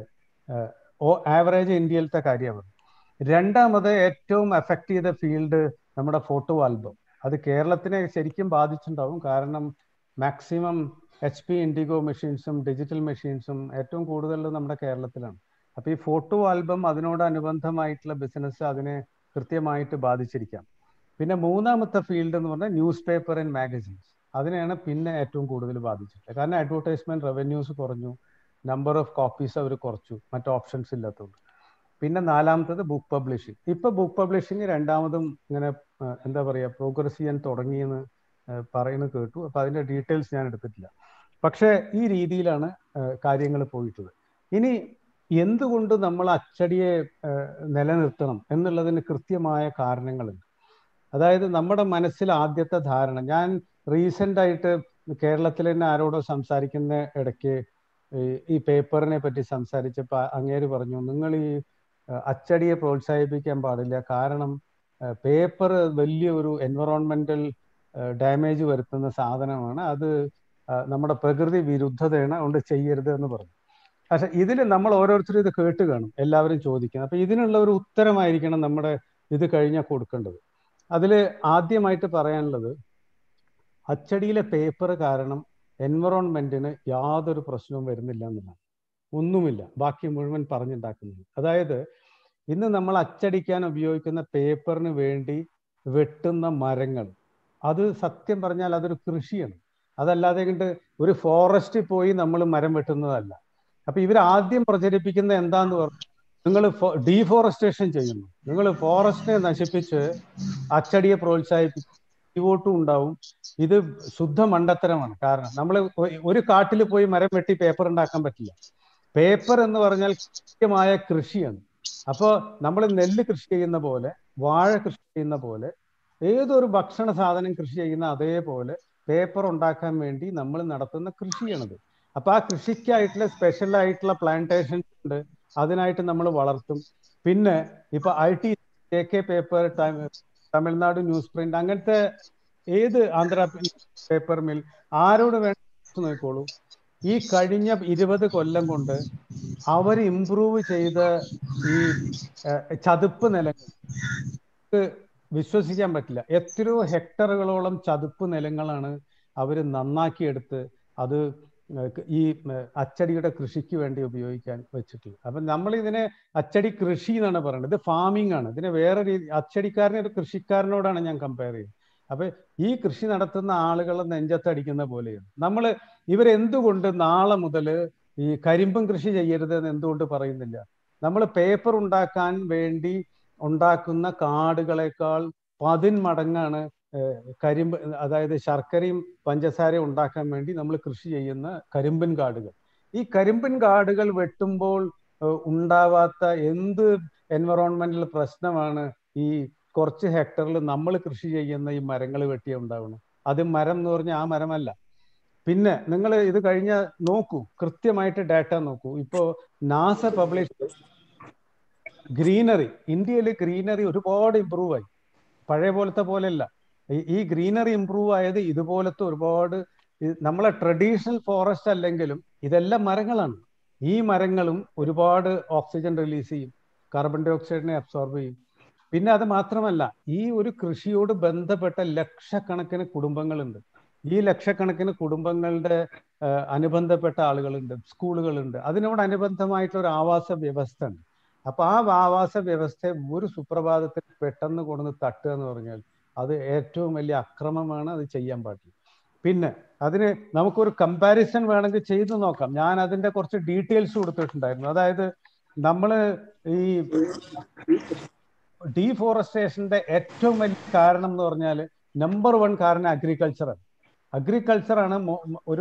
ആവറേജ് ഇന്ത്യയിലത്തെ കാര്യമാണ്. രണ്ടാമത് ഏറ്റവും എഫക്ട് ചെയ്ത ഫീൽഡ് നമ്മുടെ ഫോട്ടോ ആൽബം. അത് കേരളത്തിനെ ശരിക്കും ബാധിച്ചിട്ടുണ്ടാവും. കാരണം മാക്സിമം HP ഇൻഡിഗോ മെഷീൻസും ഡിജിറ്റൽ മെഷീൻസും ഏറ്റവും കൂടുതൽ നമ്മുടെ കേരളത്തിലാണ്. അപ്പൊ ഈ ഫോട്ടോ ആൽബം അതിനോടനുബന്ധമായിട്ടുള്ള ബിസിനസ് അതിനെ കൃത്യമായിട്ട് ബാധിച്ചിരിക്കാം. പിന്നെ മൂന്നാമത്തെ ഫീൽഡ് എന്ന് പറഞ്ഞാൽ ന്യൂസ് പേപ്പർ ആൻഡ് മാഗസിൻസ്. അതിനെയാണ് പിന്നെ ഏറ്റവും കൂടുതൽ ബാധിച്ചിട്ടുള്ളത്. കാരണം അഡ്വർടൈസ്മെന്റ് റവന്യൂസ് കുറഞ്ഞു, നമ്പർ ഓഫ് കോപ്പീസ് അവർ കുറച്ചു, മറ്റു ഓപ്ഷൻസ് ഇല്ലാത്തതുകൊണ്ട്. പിന്നെ നാലാമത്തത് ബുക്ക് പബ്ലിഷിംഗ്. ഇപ്പൊ ബുക്ക് പബ്ലിഷിംഗ് രണ്ടാമതും ഇങ്ങനെ എന്താ പറയുക പ്രോഗ്രസ് ചെയ്യാൻ തുടങ്ങിയെന്ന് പറയുന്നത് കേട്ടു. അപ്പൊ അതിന്റെ ഡീറ്റെയിൽസ് ഞാൻ എടുത്തിട്ടില്ല. പക്ഷെ ഈ രീതിയിലാണ് കാര്യങ്ങൾ പോയിട്ടുള്ളത്. ഇനി എന്തുകൊണ്ട് നമ്മൾ അച്ചടിയെ നിലനിർത്തണം എന്നുള്ളതിന് കൃത്യമായ കാരണങ്ങളുണ്ട്. അതായത് നമ്മുടെ മനസ്സിൽ ആദ്യത്തെ ധാരണ, ഞാൻ റീസെന്റ് ആയിട്ട് കേരളത്തിൽ തന്നെ ആരോടോ സംസാരിക്കുന്ന ഇടയ്ക്ക് ഈ പേപ്പറിനെ പറ്റി സംസാരിച്ചപ്പോൾ അങ്ങേര് പറഞ്ഞു, നിങ്ങൾ ഈ അച്ചടിയെ പ്രോത്സാഹിപ്പിക്കാൻ പാടില്ല, കാരണം പേപ്പർ വലിയൊരു എൻവറോൺമെന്റൽ ഡാമേജ് വരുത്തുന്ന സാധനമാണ്, അത് നമ്മുടെ പ്രകൃതി വിരുദ്ധതയാണ്, അതുകൊണ്ട് ചെയ്യരുത് എന്ന് പറഞ്ഞു. പക്ഷെ ഇതിൽ നമ്മൾ ഓരോരുത്തരും ഇത് കേട്ട് കാണും, എല്ലാവരും ചോദിക്കുന്നത്. അപ്പൊ ഇതിനുള്ള ഒരു ഉത്തരമായിരിക്കണം നമ്മുടെ ഇത് കഴിഞ്ഞാൽ കൊടുക്കേണ്ടത്. അതിൽ ആദ്യമായിട്ട് പറയാനുള്ളത്, അച്ചടിയിലെ പേപ്പർ കാരണം എൻവറോൺമെന്റിന് യാതൊരു പ്രശ്നവും വരുന്നില്ല എന്നുള്ളതാണ്. ഒന്നുമില്ല, ബാക്കി മുഴുവൻ പറഞ്ഞുണ്ടാക്കുന്നത്. അതായത് ഇന്ന് നമ്മൾ അച്ചടിക്കാൻ ഉപയോഗിക്കുന്ന പേപ്പറിന് വേണ്ടി വെട്ടുന്ന മരങ്ങൾ, അത് സത്യം പറഞ്ഞാൽ അതൊരു കൃഷിയാണ്. അതല്ലാതെ കണ്ട് ഒരു ഫോറസ്റ്റിൽ പോയി നമ്മൾ മരം വെട്ടുന്നതല്ല. അപ്പൊ ഇവർ ആദ്യം പ്രചരിപ്പിക്കുന്ന എന്താന്ന് പറഞ്ഞു, നിങ്ങൾ ഡീഫോറസ്റ്റേഷൻ ചെയ്യുന്നു, നിങ്ങൾ ഫോറസ്റ്റിനെ നശിപ്പിച്ച് അച്ചടിയെ പ്രോത്സാഹിപ്പിക്കും, വോട്ടും ഉണ്ടാവും. ഇത് ശുദ്ധ മണ്ടത്തരമാണ്. കാരണം നമ്മൾ ഒരു കാട്ടിൽ പോയി മരം വെട്ടി പേപ്പർ ഉണ്ടാക്കാൻ പറ്റില്ല. പേപ്പർ എന്ന് പറഞ്ഞാൽ കൃത്യമായ കൃഷിയാണ്. അപ്പോൾ നമ്മൾ നെല്ല് കൃഷി ചെയ്യുന്ന പോലെ, വാഴ കൃഷി ചെയ്യുന്ന പോലെ, ഏതൊരു ഭക്ഷണ സാധനം കൃഷി ചെയ്യുന്ന അതേപോലെ പേപ്പർ ഉണ്ടാക്കാൻ വേണ്ടി നമ്മൾ നടത്തുന്ന കൃഷിയാണത്. അപ്പൊ ആ കൃഷിക്കായിട്ടുള്ള സ്പെഷ്യൽ ആയിട്ടുള്ള പ്ലാന്റേഷൻസ് ഉണ്ട്, അതിനായിട്ട് നമ്മൾ വളർത്തും. പിന്നെ ഇപ്പൊ IT AK paper, Tamil Nadu news print, അങ്ങനത്തെ ഏത് ആന്ധ്ര പേപ്പർ മിൽ, ആരോട് വേണ്ട നോക്കോളൂ, ഈ കഴിഞ്ഞ 20 കൊല്ലം കൊണ്ട് അവർ ഇംപ്രൂവ് ചെയ്ത ഈ ചതുപ്പ് നിലങ്ങൾ വിശ്വസിക്കാൻ പറ്റില്ല. എത്രയോ ഹെക്ടറുകളോളം ചതുപ്പ് നിലങ്ങളാണ് അവർ നന്നാക്കിയെടുത്ത് അത് ഈ അച്ചടിയുടെ കൃഷിക്ക് വേണ്ടി ഉപയോഗിക്കാൻ വെച്ചിട്ടുള്ളത്. അപ്പം നമ്മൾ ഇതിനെ അച്ചടി കൃഷി എന്നാണ് പറയുന്നത്. ഇത് ഫാമിംഗ് ആണ്. ഇതിനെ വേറെ രീതി, അച്ചടിക്കാരനെ ഒരു കൃഷിക്കാരനോടാണ് ഞാൻ കമ്പയർ ചെയ്യുന്നത്. അപ്പൊ ഈ കൃഷി നടത്തുന്ന ആളുകളെ നെഞ്ചത്തടിക്കുന്ന പോലെയാണ്. നമ്മൾ ഇവരെന്തുകൊണ്ട് നാളെ മുതൽ ഈ കരിമ്പും കൃഷി ചെയ്യരുത് എന്ന് എന്തുകൊണ്ട് പറയുന്നില്ല? നമ്മൾ പേപ്പർ ഉണ്ടാക്കാൻ വേണ്ടി ഉണ്ടാക്കുന്ന കാടുകളെക്കാൾ 10 മടങ്ങാണ് കരിമ്പ്, അതായത് ശർക്കരയും പഞ്ചസാരയും ഉണ്ടാക്കാൻ വേണ്ടി നമ്മൾ കൃഷി ചെയ്യുന്ന കരിമ്പിൻ കാടുകൾ. ഈ കരിമ്പിൻ കാടുകൾ വെട്ടുമ്പോൾ ഉണ്ടാവാത്ത എന്ത് എൻവറോൺമെന്റൽ പ്രശ്നമാണ് ഈ കുറച്ച് ഹെക്ടറിൽ നമ്മൾ കൃഷി ചെയ്യുന്ന ഈ മരങ്ങൾ വെട്ടിയ ഉണ്ടാവണം? അത് മരം എന്ന് പറഞ്ഞാൽ ആ മരമല്ല. പിന്നെ നിങ്ങൾ ഇത് കഴിഞ്ഞ നോക്കൂ, കൃത്യമായിട്ട് ഡാറ്റ നോക്കൂ. ഇപ്പോ നാസ പബ്ലിഷ് ഗ്രീനറി, ഇന്ത്യയിൽ ഗ്രീനറി ഒരുപാട് ഇമ്പ്രൂവ് ആയി. പഴയ പോലത്തെ പോലെയല്ല. ഈ ഗ്രീനറി ഇമ്പ്രൂവ് ആയത് ഇതുപോലത്തെ ഒരുപാട്, നമ്മളെ ട്രഡീഷണൽ ഫോറസ്റ്റ് അല്ലെങ്കിലും ഇതെല്ലാം മരങ്ങളാണ്. ഈ മരങ്ങളും ഒരുപാട് ഓക്സിജൻ റിലീസ് ചെയ്യും, കാർബൺ ഡൈ ഓക്സൈഡിനെ അബ്സോർബ് ചെയ്യും. പിന്നെ അത് മാത്രമല്ല, ഈ ഒരു കൃഷിയോട് ബന്ധപ്പെട്ട ലക്ഷക്കണക്കിന് കുടുംബങ്ങളുണ്ട്. ഈ ലക്ഷക്കണക്കിന് കുടുംബങ്ങളുടെ അനുബന്ധപ്പെട്ട ആളുകളുണ്ട്, സ്കൂളുകളുണ്ട്, അതിനോടനുബന്ധമായിട്ടുള്ള ഒരു ആവാസ വ്യവസ്ഥ ഉണ്ട്. അപ്പൊ ആ ആവാസ വ്യവസ്ഥയെ ഒരു സുപ്രഭാതത്തിൽ പെട്ടെന്ന് കൊണ്ടുവന്ന് തട്ടുക എന്ന് പറഞ്ഞാൽ അത് ഏറ്റവും വലിയ അക്രമമാണ്. അത് ചെയ്യാൻ പാടില്ല. പിന്നെ അതിന് നമുക്കൊരു കമ്പാരിസൺ വേണമെങ്കിൽ ചെയ്തു നോക്കാം. ഞാൻ അതിന്റെ കുറച്ച് ഡീറ്റെയിൽസ് കൊടുത്തിട്ടുണ്ടായിരുന്നു. അതായത് നമ്മൾ ഈ ഡീഫോറസ്റ്റേഷന്റെ ഏറ്റവും വലിയ കാരണം എന്ന് പറഞ്ഞാൽ നമ്പർ 1 കാരണം അഗ്രികൾച്ചറാണ്. അഗ്രികൾച്ചറാണ് ഒരു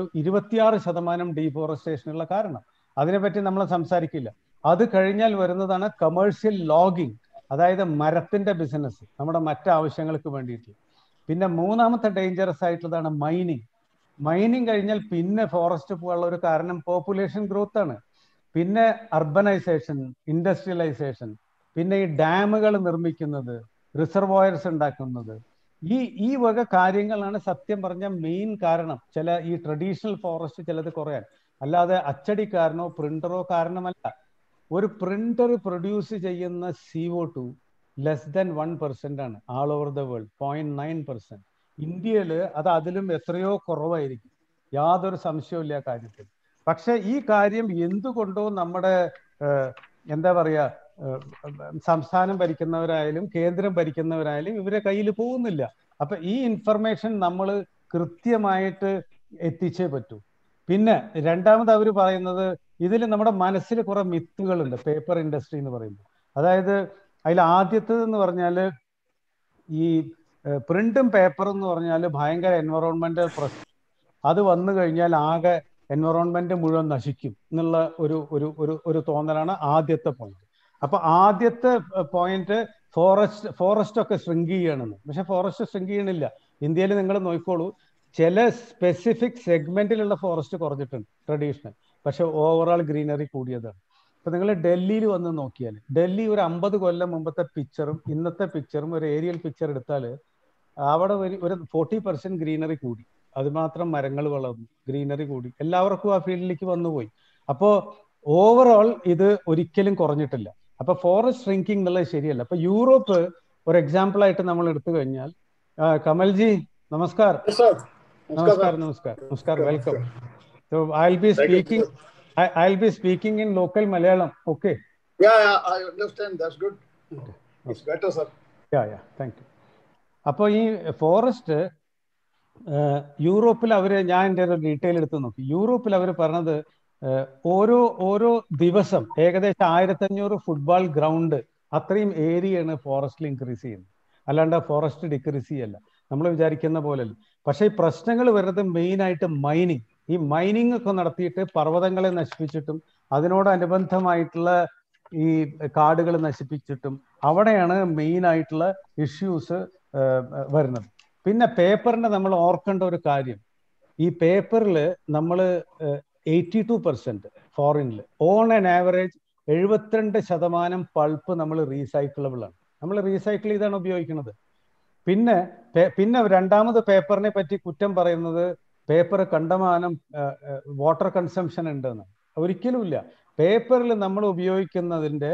26% ഡീഫോറസ്റ്റേഷനുള്ള കാരണം. അതിനെപ്പറ്റി നമ്മൾ സംസാരിക്കില്ല. അത് കഴിഞ്ഞാൽ വരുന്നതാണ് കമേഴ്ഷ്യൽ ലോഗിങ്, അതായത് മരത്തിന്റെ ബിസിനസ് നമ്മുടെ മറ്റാവശ്യങ്ങൾക്ക് വേണ്ടിയിട്ട്. പിന്നെ മൂന്നാമത്തെ ഡേഞ്ചറസ് ആയിട്ടുള്ളതാണ് മൈനിങ്. മൈനിങ് കഴിഞ്ഞാൽ പിന്നെ ഫോറസ്റ്റ് പോകാനുള്ള ഒരു കാരണം പോപ്പുലേഷൻ ഗ്രോത്ത് ആണ്. പിന്നെ അർബനൈസേഷൻ, ഇൻഡസ്ട്രിയലൈസേഷൻ, പിന്നെ ഈ ഡാമുകൾ നിർമ്മിക്കുന്നത്, റിസർവോയർസ് ഉണ്ടാക്കുന്നത്, ഈ വക കാര്യങ്ങളാണ് സത്യം പറഞ്ഞ മെയിൻ കാരണം. ചില ഈ ട്രഡീഷണൽ ഫോറസ്റ്റ് ചിലത് കുറയാൻ, അല്ലാതെ അച്ചടിക്കാരനോ പ്രിന്ററോ കാരണമല്ല. ഒരു പ്രിന്റർ പ്രൊഡ്യൂസ് ചെയ്യുന്ന CO2 ലെസ് ദാൻ 1% ആണ് ആൾ ഓവർ ദ വേൾഡ്, 0.9%. ഇന്ത്യയിൽ അത് അതിലും എത്രയോ കുറവായിരിക്കും, യാതൊരു സംശയവും കാര്യത്തിൽ. പക്ഷെ ഈ കാര്യം എന്തുകൊണ്ടോ നമ്മുടെ എന്താ പറയാ, സംസ്ഥാനം ഭരിക്കുന്നവരായാലും കേന്ദ്രം ഭരിക്കുന്നവരായാലും ഇവരെ കയ്യിൽ പോകുന്നില്ല. അപ്പൊ ഈ ഇൻഫർമേഷൻ നമ്മൾ കൃത്യമായിട്ട് എത്തിച്ചേ പറ്റൂ. പിന്നെ രണ്ടാമത് അവർ പറയുന്നത്, ഇതിൽ നമ്മുടെ മനസ്സിൽ കുറെ മിത്തുകളുണ്ട് പേപ്പർ ഇൻഡസ്ട്രി എന്ന് പറയുമ്പോൾ. അതായത് അതിൽ ആദ്യത്തേത് എന്ന് പറഞ്ഞാൽ ഈ പ്രിന്റും പേപ്പറും എന്ന് പറഞ്ഞാൽ ഭയങ്കര എൻവറോൺമെന്റൽ പ്രശ്നം, അത് വന്നു കഴിഞ്ഞാൽ ആകെ എൻവറോൺമെന്റ് മുഴുവൻ നശിക്കും എന്നുള്ള ഒരു തോന്നലാണ് ആദ്യത്തെ പോയിന്റ്. അപ്പൊ ആദ്യത്തെ പോയിന്റ് ഫോറസ്റ്റ് ഒക്കെ ഷ്രിങ്ക് ചെയ്യണമെന്ന്. പക്ഷെ ഫോറസ്റ്റ് ഷ്രിങ്ക് ചെയ്യണില്ല. ഇന്ത്യയിൽ നിങ്ങൾ നോക്കിക്കോളൂ, ചില സ്പെസിഫിക് സെഗ്മെന്റിലുള്ള ഫോറസ്റ്റ് കുറഞ്ഞിട്ടുണ്ട് ട്രഡീഷണൽ, പക്ഷെ ഓവറോൾ ഗ്രീനറി കൂടിയതാണ്. ഇപ്പൊ നിങ്ങൾ ഡൽഹിയിൽ വന്ന് നോക്കിയാൽ, ഡൽഹി ഒരു 50 കൊല്ലം മുമ്പത്തെ പിക്ചറും ഇന്നത്തെ പിക്ചറും ഒരു ഏരിയൽ പിക്ചർ എടുത്താൽ അവിടെ ഒരു 40% ഗ്രീനറി കൂടി. അത് മാത്രം മരങ്ങൾ വളർന്നു, ഗ്രീനറി കൂടി, എല്ലാവർക്കും ആ ഫീൽഡിലേക്ക് വന്നുപോയി. അപ്പോ ഓവറോൾ ഇത് ഒരിക്കലും കുറഞ്ഞിട്ടില്ല. അപ്പൊ ഫോറസ്റ്റ് ഷ്രിങ്കിങ് എന്നുള്ളത് ശരിയല്ല. അപ്പൊ യൂറോപ്പ് ഒരു എക്സാമ്പിൾ ആയിട്ട് നമ്മൾ എടുത്തു കഴിഞ്ഞാൽ കമൽജി നമസ്കാർ. നമസ്കാർ, welcome. So I'll be speaking in local Malayalam. Okay. Yeah, I understand. That's good. It's better, sir. Yeah, thank you. അപ്പോൾ ഈ ഫോറസ്റ്റ് യൂറോപ്പിൽ ഞാൻ എൻ്റെ ഒരു ഡീറ്റെയിൽ എടുത്ത് നോക്കി. യൂറോപ്പിൽ അവർ പറഞ്ഞത് ഓരോ ദിവസം ഏകദേശം 1500 ഫുട്ബോൾ ഗ്രൗണ്ട് അത്രയും ഏരിയയാണ് ഫോറസ്റ്റിൽ ഇൻക്രീസ് ചെയ്യുന്നത്. അല്ലാണ്ട് ഫോറസ്റ്റ് ഡിക്രീസ് ചെയ്യല്ല, നമ്മൾ വിചാരിക്കുന്ന പോലെയല്ല. പക്ഷേ ഈ പ്രശ്നങ്ങൾ വരുന്നത് മെയിനായിട്ട് മൈനിങ്. ഈ മൈനിങ് ഒക്കെ നടത്തിയിട്ട് പർവ്വതങ്ങളെ നശിപ്പിച്ചിട്ടും അതിനോടനുബന്ധമായിട്ടുള്ള ഈ കാടുകൾ നശിപ്പിച്ചിട്ടും അവിടെയാണ് മെയിൻ ആയിട്ടുള്ള ഇഷ്യൂസ് വരുന്നത്. പിന്നെ പേപ്പറിന്റെ നമ്മൾ ഓർക്കേണ്ട ഒരു കാര്യം, ഈ പേപ്പറിൽ നമ്മൾ 82% ഫോറിനിൽ ഓൺ ആൻ ആവറേജ് 72% പൾപ്പ് നമ്മൾ റീസൈക്കിളബിൾ ആണ്. നമ്മൾ റീസൈക്കിൾ ചെയ്താണ് ഉപയോഗിക്കുന്നത്. പിന്നെ രണ്ടാമത് പേപ്പറിനെ പറ്റി കുറ്റം പറയുന്നത് പേപ്പർ കണ്ടമാനം വാട്ടർ കൺസംഷൻ ഉണ്ടെന്ന്. ഒരിക്കലുമില്ല. പേപ്പറിൽ നമ്മൾ ഉപയോഗിക്കുന്നതിൻ്റെ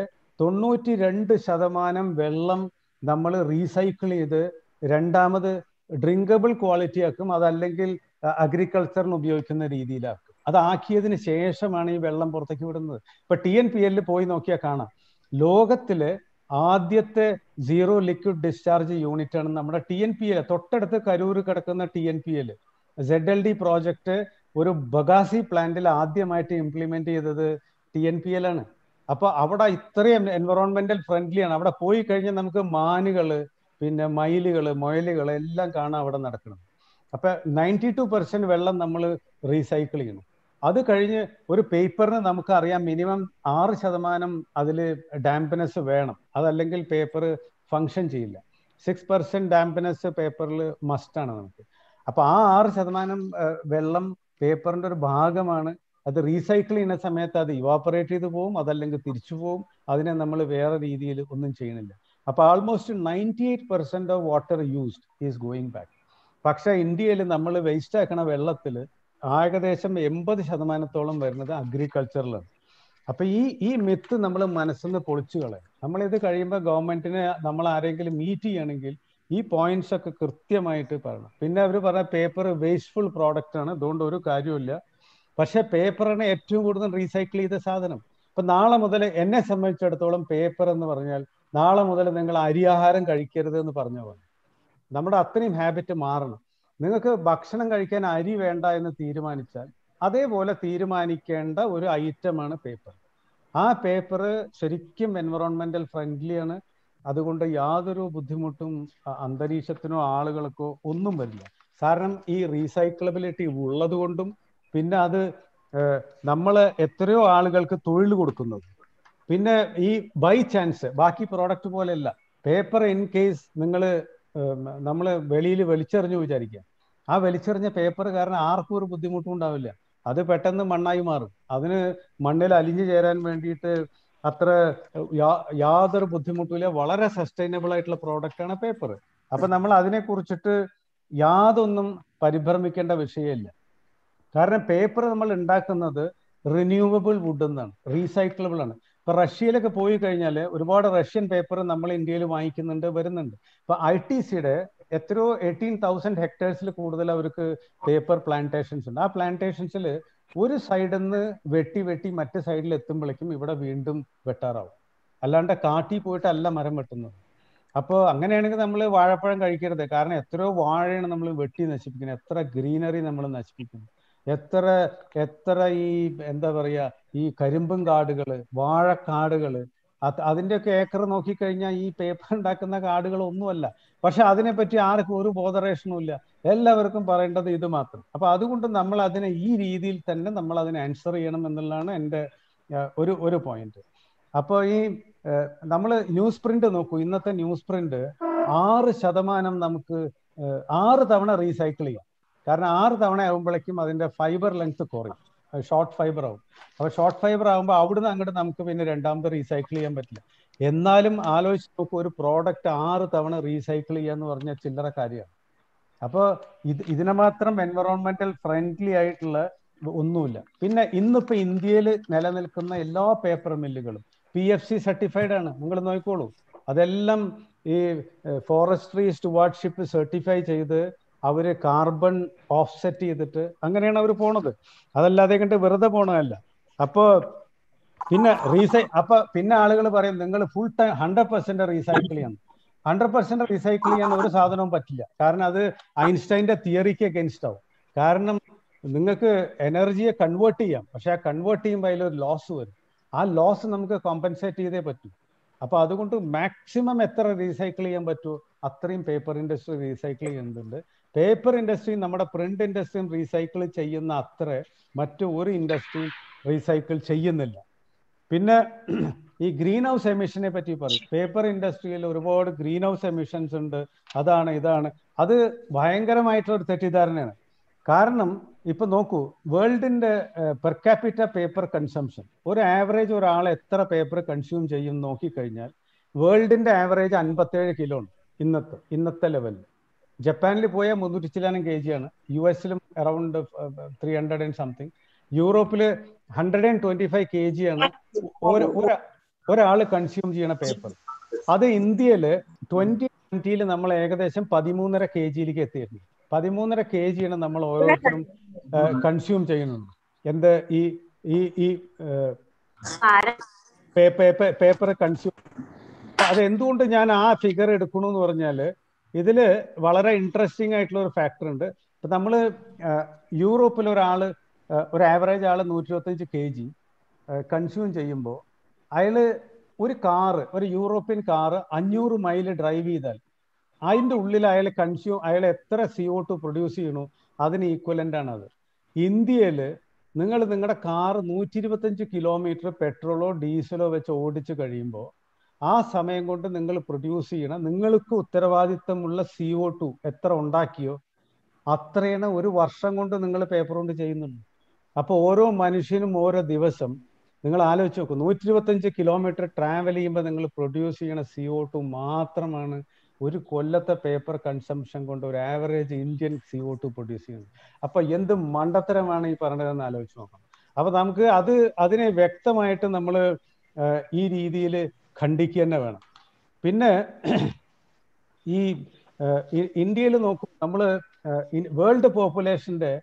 92% വെള്ളം നമ്മൾ റീസൈക്കിൾ ചെയ്ത് രണ്ടാമത് ഡ്രിങ്കബിൾ ക്വാളിറ്റി ആക്കും, അതല്ലെങ്കിൽ അഗ്രികൾച്ചറിന് ഉപയോഗിക്കുന്ന രീതിയിലാക്കും. അതാക്കിയതിന് ശേഷമാണ് ഈ വെള്ളം പുറത്തേക്ക് വിടുന്നത്. ഇപ്പൊ TNPL പോയി നോക്കിയാൽ കാണാം, ലോകത്തിലെ ആദ്യത്തെ സീറോ ലിക്വിഡ് ഡിസ്ചാർജ് യൂണിറ്റ് ആണ് നമ്മുടെ TNPL. തൊട്ടടുത്ത് കരൂര് കിടക്കുന്ന TNPL ZLD പ്രോജക്റ്റ് ഒരു ബഗാസി പ്ലാന്റിൽ ആദ്യമായിട്ട് ഇംപ്ലിമെന്റ് ചെയ്തത് TNPL ആണ്. അപ്പൊ അവിടെ ഇത്രയും എൻവറോൺമെന്റൽ ഫ്രണ്ട്ലി ആണ്. അവിടെ പോയി കഴിഞ്ഞാൽ നമുക്ക് മാനുകള്, പിന്നെ മയിലുകള്, മുയലുകള് എല്ലാം കാണാൻ അവിടെ നടക്കണം. അപ്പൊ 92% വെള്ളം നമ്മൾ റീസൈക്കിൾ ചെയ്യണം. അത് കഴിഞ്ഞ് ഒരു പേപ്പറിന് നമുക്ക് അറിയാം മിനിമം 6% അതിൽ ഡാംപ്നെസ് വേണം, അതല്ലെങ്കിൽ പേപ്പർ ഫങ്ഷൻ ചെയ്യില്ല. 6% ഡാംപ്നെസ് പേപ്പറിൽ മസ്റ്റാണ് നമുക്ക്. അപ്പൊ ആ 6% വെള്ളം പേപ്പറിന്റെ ഒരു ഭാഗമാണ്. അത് റീസൈക്കിൾ ചെയ്യുന്ന സമയത്ത് അത് ഇവാപ്പറേറ്റ് ചെയ്ത് പോവും, അതല്ലെങ്കിൽ തിരിച്ചു പോവും. അതിനെ നമ്മൾ വേറെ രീതിയിൽ ഒന്നും ചെയ്യണില്ല. അപ്പൊ almost 98% of water used is going back. പക്ഷെ ഇന്ത്യയിൽ നമ്മൾ വേസ്റ്റ് ആക്കണ വെള്ളത്തിൽ ഏകദേശം 80% വരുന്നത് അഗ്രികൾച്ചറിലാണ്. അപ്പൊ ഈ മിത്ത് നമ്മൾ മനസ്സിൽ പൊളിച്ചു കളയും. നമ്മളിത് കഴിയുമ്പോൾ ഗവൺമെന്റിനെ നമ്മൾ ആരെങ്കിലും മീറ്റ് ചെയ്യണമെങ്കിൽ ഈ പോയിന്റ്സ് ഒക്കെ കൃത്യമായിട്ട് പറയണം. പിന്നെ അവർ പറഞ്ഞ പേപ്പർ വേസ്റ്റ്ഫുൾ പ്രോഡക്റ്റ് ആണ്, അതുകൊണ്ട് ഒരു കാര്യമില്ല. പക്ഷെ പേപ്പറാണ് ഏറ്റവും കൂടുതൽ റീസൈക്കിൾ ചെയ്ത സാധനം. ഇപ്പൊ നാളെ മുതൽ എന്നെ സംബന്ധിച്ചിടത്തോളം പേപ്പർ എന്ന് പറഞ്ഞാൽ നാളെ മുതൽ നിങ്ങൾ അരിയാഹാരം കഴിക്കരുത് എന്ന് പറഞ്ഞ പോലെ നമ്മുടെ അത്രയും ഹാബിറ്റ് മാറണം. നിങ്ങൾക്ക് ഭക്ഷണം കഴിക്കാൻ അരി വേണ്ട എന്ന് തീരുമാനിച്ചാൽ അതേപോലെ തീരുമാനിക്കേണ്ട ഒരു ഐറ്റമാണ് പേപ്പർ. ആ പേപ്പർ ശരിക്കും എൻവറോൺമെന്റൽ ഫ്രണ്ട്ലി ആണ്. അതുകൊണ്ട് യാതൊരു ബുദ്ധിമുട്ടും അന്തരീക്ഷത്തിനോ ആളുകൾക്കോ ഒന്നും വരില്ല. കാരണം ഈ റീസൈക്കിളബിലിറ്റി ഉള്ളത് കൊണ്ടും പിന്നെ അത് നമ്മൾ എത്രയോ ആളുകൾക്ക് തൊഴിൽ കൊടുക്കുന്നത്. പിന്നെ ഈ ബൈ ചാൻസ് ബാക്കി പ്രോഡക്റ്റ് പോലെയല്ല. പേപ്പർ ഇൻ കേസ് നമ്മൾ വെളിയിൽ വലിച്ചെറിഞ്ഞു വിചാരിക്കുക, ആ വലിച്ചെറിഞ്ഞ പേപ്പർ കാരണം ആർക്കും ഒരു ബുദ്ധിമുട്ടും ഉണ്ടാവില്ല. അത് പെട്ടെന്ന് മണ്ണായി മാറും. അതിന് മണ്ണിൽ അലിഞ്ഞു ചേരാൻ വേണ്ടിയിട്ട് അത്ര യാതൊരു ബുദ്ധിമുട്ടുമില്ല. വളരെ സസ്റ്റൈനബിൾ ആയിട്ടുള്ള പ്രോഡക്റ്റ് ആണ് പേപ്പർ. അപ്പൊ നമ്മൾ അതിനെ കുറിച്ചിട്ട് യാതൊന്നും പരിഭ്രമിക്കേണ്ട വിഷയമില്ല. കാരണം പേപ്പർ നമ്മൾ ഉണ്ടാക്കുന്നത് റിന്യൂവബിൾ വുഡ് എന്നാണ്, റീസൈക്കിളബിൾ ആണ്. ഇപ്പൊ റഷ്യയിലൊക്കെ പോയി കഴിഞ്ഞാൽ ഒരുപാട് റഷ്യൻ പേപ്പർ നമ്മൾ ഇന്ത്യയിൽ വാങ്ങിക്കുന്നുണ്ട്, വരുന്നുണ്ട്. ഇപ്പൊ ITCയുടെ എത്രയോ 18,000 ഹെക്ടേഴ്സിൽ കൂടുതൽ അവർക്ക് പേപ്പർ പ്ലാന്റേഷൻസ് ഉണ്ട്. ആ പ്ലാന്റേഷൻസിൽ ഒരു സൈഡിൽ നിന്ന് വെട്ടി മറ്റു സൈഡിൽ എത്തുമ്പോഴേക്കും ഇവിടെ വീണ്ടും വെട്ടാറാവും. അല്ലാണ്ട് കാട്ടി പോയിട്ടല്ല മരം വെട്ടുന്നത്. അപ്പോൾ അങ്ങനെയാണെങ്കിൽ നമ്മൾ വാഴപ്പഴം കഴിക്കരുത്. കാരണം എത്രയോ വാഴയാണ് നമ്മൾ വെട്ടി നശിപ്പിക്കുന്നത്, എത്ര ഗ്രീനറി നമ്മൾ നശിപ്പിക്കുന്നു, എത്ര ഈ എന്താ പറയാ ഈ കരിമ്പും കാടുകള്, വാഴക്കാടുകള്, അതിൻ്റെയൊക്കെ ഏക്കർ നോക്കിക്കഴിഞ്ഞാൽ ഈ പേപ്പർ ഉണ്ടാക്കുന്ന കാടുകൾ ഒന്നുമല്ല. പക്ഷെ അതിനെപ്പറ്റി ആർക്കും ഒരു ബോധറേഷനും ഇല്ല. എല്ലാവർക്കും പറയേണ്ടത് ഇത് മാത്രം. അപ്പൊ അതുകൊണ്ട് നമ്മൾ അതിനെ ഈ രീതിയിൽ തന്നെ നമ്മൾ അതിനെ ആൻസർ ചെയ്യണം എന്നുള്ളതാണ് എൻ്റെ ഒരു പോയിന്റ്. അപ്പോൾ ഈ നമ്മൾ ന്യൂസ് പ്രിന്റ് നോക്കൂ. ഇന്നത്തെ ന്യൂസ് പ്രിന്റ് 6% നമുക്ക് 6 തവണ റീസൈക്കിൾ ചെയ്യാം. കാരണം 6 തവണ ആകുമ്പോഴേക്കും അതിന്റെ ഫൈബർ ലെങ്ത് കുറയും, ഷോർട്ട് ഫൈബർ ആവും. അപ്പൊ ഷോർട്ട് ഫൈബർ ആകുമ്പോൾ അവിടുന്ന് അങ്ങോട്ട് നമുക്ക് പിന്നെ രണ്ടാമത് റീസൈക്കിൾ ചെയ്യാൻ പറ്റില്ല. എന്നാലും ആലോചിച്ച് നോക്കൂ, ഒരു പ്രോഡക്റ്റ് 6 തവണ റീസൈക്കിൾ ചെയ്യാന്ന് പറഞ്ഞാൽ ചില്ലറ കാര്യമാണ്. അപ്പോൾ ഇതിനെ മാത്രം എൻവറോൺമെന്റൽ ഫ്രണ്ട്ലി ആയിട്ടുള്ള ഒന്നുമില്ല. പിന്നെ ഇന്നിപ്പോ ഇന്ത്യയിൽ നിലനിൽക്കുന്ന എല്ലാ പേപ്പർ മില്ലുകളും PFC സർട്ടിഫൈഡ് ആണ്. നിങ്ങൾ നോക്കിക്കോളൂ, അതെല്ലാം ഈ ഫോറസ്ട്രി സ്റ്റുവാർഡ്ഷിപ്പ് സർട്ടിഫൈ ചെയ്ത് അവർ കാർബൺ ഓഫ്സെറ്റ് ചെയ്തിട്ട് അങ്ങനെയാണ് അവർ പോണത്. അതല്ലാതെ കണ്ട് വെറുതെ പോണതല്ല. അപ്പോൾ പിന്നെ പിന്നെ ആളുകൾ പറയും നിങ്ങൾ ഫുൾ ടൈം 100% റീസൈക്കിൾ ചെയ്യണം. 100% റീസൈക്കിൾ ചെയ്യാൻ ഒരു സാധനവും പറ്റില്ല. കാരണം അത് ഐൻസ്റ്റൈൻ്റെ തിയറിക്ക് അഗൈൻസ്റ്റ് ആവും. കാരണം നിങ്ങൾക്ക് എനർജിയെ കൺവേർട്ട് ചെയ്യാം, പക്ഷെ ആ കൺവേർട്ട് ചെയ്യുമ്പോൾ അതിലൊരു ലോസ് വരും. ആ ലോസ് നമുക്ക് കോമ്പൻസേറ്റ് ചെയ്തേ പറ്റൂ. അപ്പൊ അതുകൊണ്ട് മാക്സിമം എത്ര റീസൈക്കിൾ ചെയ്യാൻ പറ്റുമോ അത്രയും പേപ്പർ ഇൻഡസ്ട്രി റീസൈക്കിൾ ചെയ്യുന്നുണ്ട്. പേപ്പർ ഇൻഡസ്ട്രിയും നമ്മുടെ പ്രിന്റ് ഇൻഡസ്ട്രിയും റീസൈക്കിൾ ചെയ്യുന്ന അത്ര മറ്റു ഒരു ഇൻഡസ്ട്രിയും റീസൈക്കിൾ ചെയ്യുന്നില്ല. പിന്നെ ഈ ഗ്രീൻ ഹൗസ് എമിഷനെ പറ്റി പറയും. പേപ്പർ ഇൻഡസ്ട്രിയിൽ ഒരുപാട് ഗ്രീൻ ഹൗസ് എമിഷൻസ് ഉണ്ട്, അതാണ് ഇതാണ്. അത് ഭയങ്കരമായിട്ടുള്ള തെറ്റിദ്ധാരണയാണ്. കാരണം ഇപ്പൊ നോക്കൂ, വേൾഡിന്റെ പെർ ക്യാപിറ്റ പേപ്പർ കൺസംഷൻ, ഒരു ആവറേജ് ഒരാൾ എത്ര പേപ്പർ കൺസ്യൂം ചെയ്യും നോക്കിക്കഴിഞ്ഞാൽ വേൾഡിന്റെ ആവറേജ് 57 കിലോ ഉണ്ട് ഇന്നത്തെ ലെവലിൽ. ജപ്പാനിൽ പോയാൽ 300 ചില്ലാനം kg ആണ്, US-ലും അറൌണ്ട് 300 and something, യൂറോപ്പില് 125 kg ആണ് ഒരാൾ കൺസ്യൂം ചെയ്യണ പേപ്പർ. അത് ഇന്ത്യയില് 2020 നമ്മൾ ഏകദേശം 13.5 kg എത്തിയിരുന്നു. 13.5 kg ആണ് നമ്മൾ ഓരോരുത്തരും കൺസ്യൂം ചെയ്യുന്നത്. എന്ത് ഈ ഈ പേപ്പർ കൺസ്യൂം. അത് എന്തുകൊണ്ട് ഞാൻ ആ ഫിഗർ എടുക്കണമെന്ന് പറഞ്ഞാൽ ഇതില് വളരെ ഇൻട്രസ്റ്റിംഗ് ആയിട്ടുള്ള ഒരു ഫാക്ടർ ഉണ്ട്. ഇപ്പൊ നമ്മള് യൂറോപ്പിൽ ഒരു ആവറേജ് ആള് 125 kg കൺസ്യൂം ചെയ്യുമ്പോൾ അയാള് ഒരു യൂറോപ്യൻ കാറ് 500 മൈല് ഡ്രൈവ് ചെയ്താൽ അതിൻ്റെ ഉള്ളിൽ അയാൾ എത്ര CO2 പ്രൊഡ്യൂസ് ചെയ്യണു അതിന് ഈക്വലൻ്റ് ആണ് അത്. ഇന്ത്യയിൽ നിങ്ങളുടെ കാറ് 125 കിലോമീറ്റർ പെട്രോളോ ഡീസലോ വെച്ച് ഓടിച്ചു കഴിയുമ്പോൾ ആ സമയം കൊണ്ട് നിങ്ങൾ പ്രൊഡ്യൂസ് ചെയ്യണം, നിങ്ങൾക്ക് ഉത്തരവാദിത്തമുള്ള CO2 എത്ര ഉണ്ടാക്കിയോ അത്രയാണ് ഒരു വർഷം കൊണ്ട് നിങ്ങൾ പേപ്പർ കൊണ്ട് ചെയ്യുന്നുള്ളൂ. അപ്പോൾ ഓരോ മനുഷ്യനും ഓരോ ദിവസം നിങ്ങൾ ആലോചിച്ച് നോക്കൂ, 125 കിലോമീറ്റർ ട്രാവൽ ചെയ്യുമ്പോൾ നിങ്ങൾ പ്രൊഡ്യൂസ് ചെയ്യണ CO2 മാത്രമാണ് ഒരു കൊല്ലത്തെ പേപ്പർ കൺസംഷൻ കൊണ്ട് ഒരു ആവറേജ് ഇന്ത്യൻ CO2 പ്രൊഡ്യൂസ് ചെയ്യുന്നത്. അപ്പൊ എന്ത് മണ്ടത്തരമാണ് ഈ പറഞ്ഞതെന്ന് ആലോചിച്ച് നോക്കണം. അപ്പൊ നമുക്ക് അതിനെ വ്യക്തമായിട്ട് നമ്മൾ ഈ രീതിയിൽ ഖണ്ഡിക്കുക തന്നെ വേണം. പിന്നെ ഈ ഇന്ത്യയിൽ നോക്കും, നമ്മൾ വേൾഡ് പോപ്പുലേഷന്റെ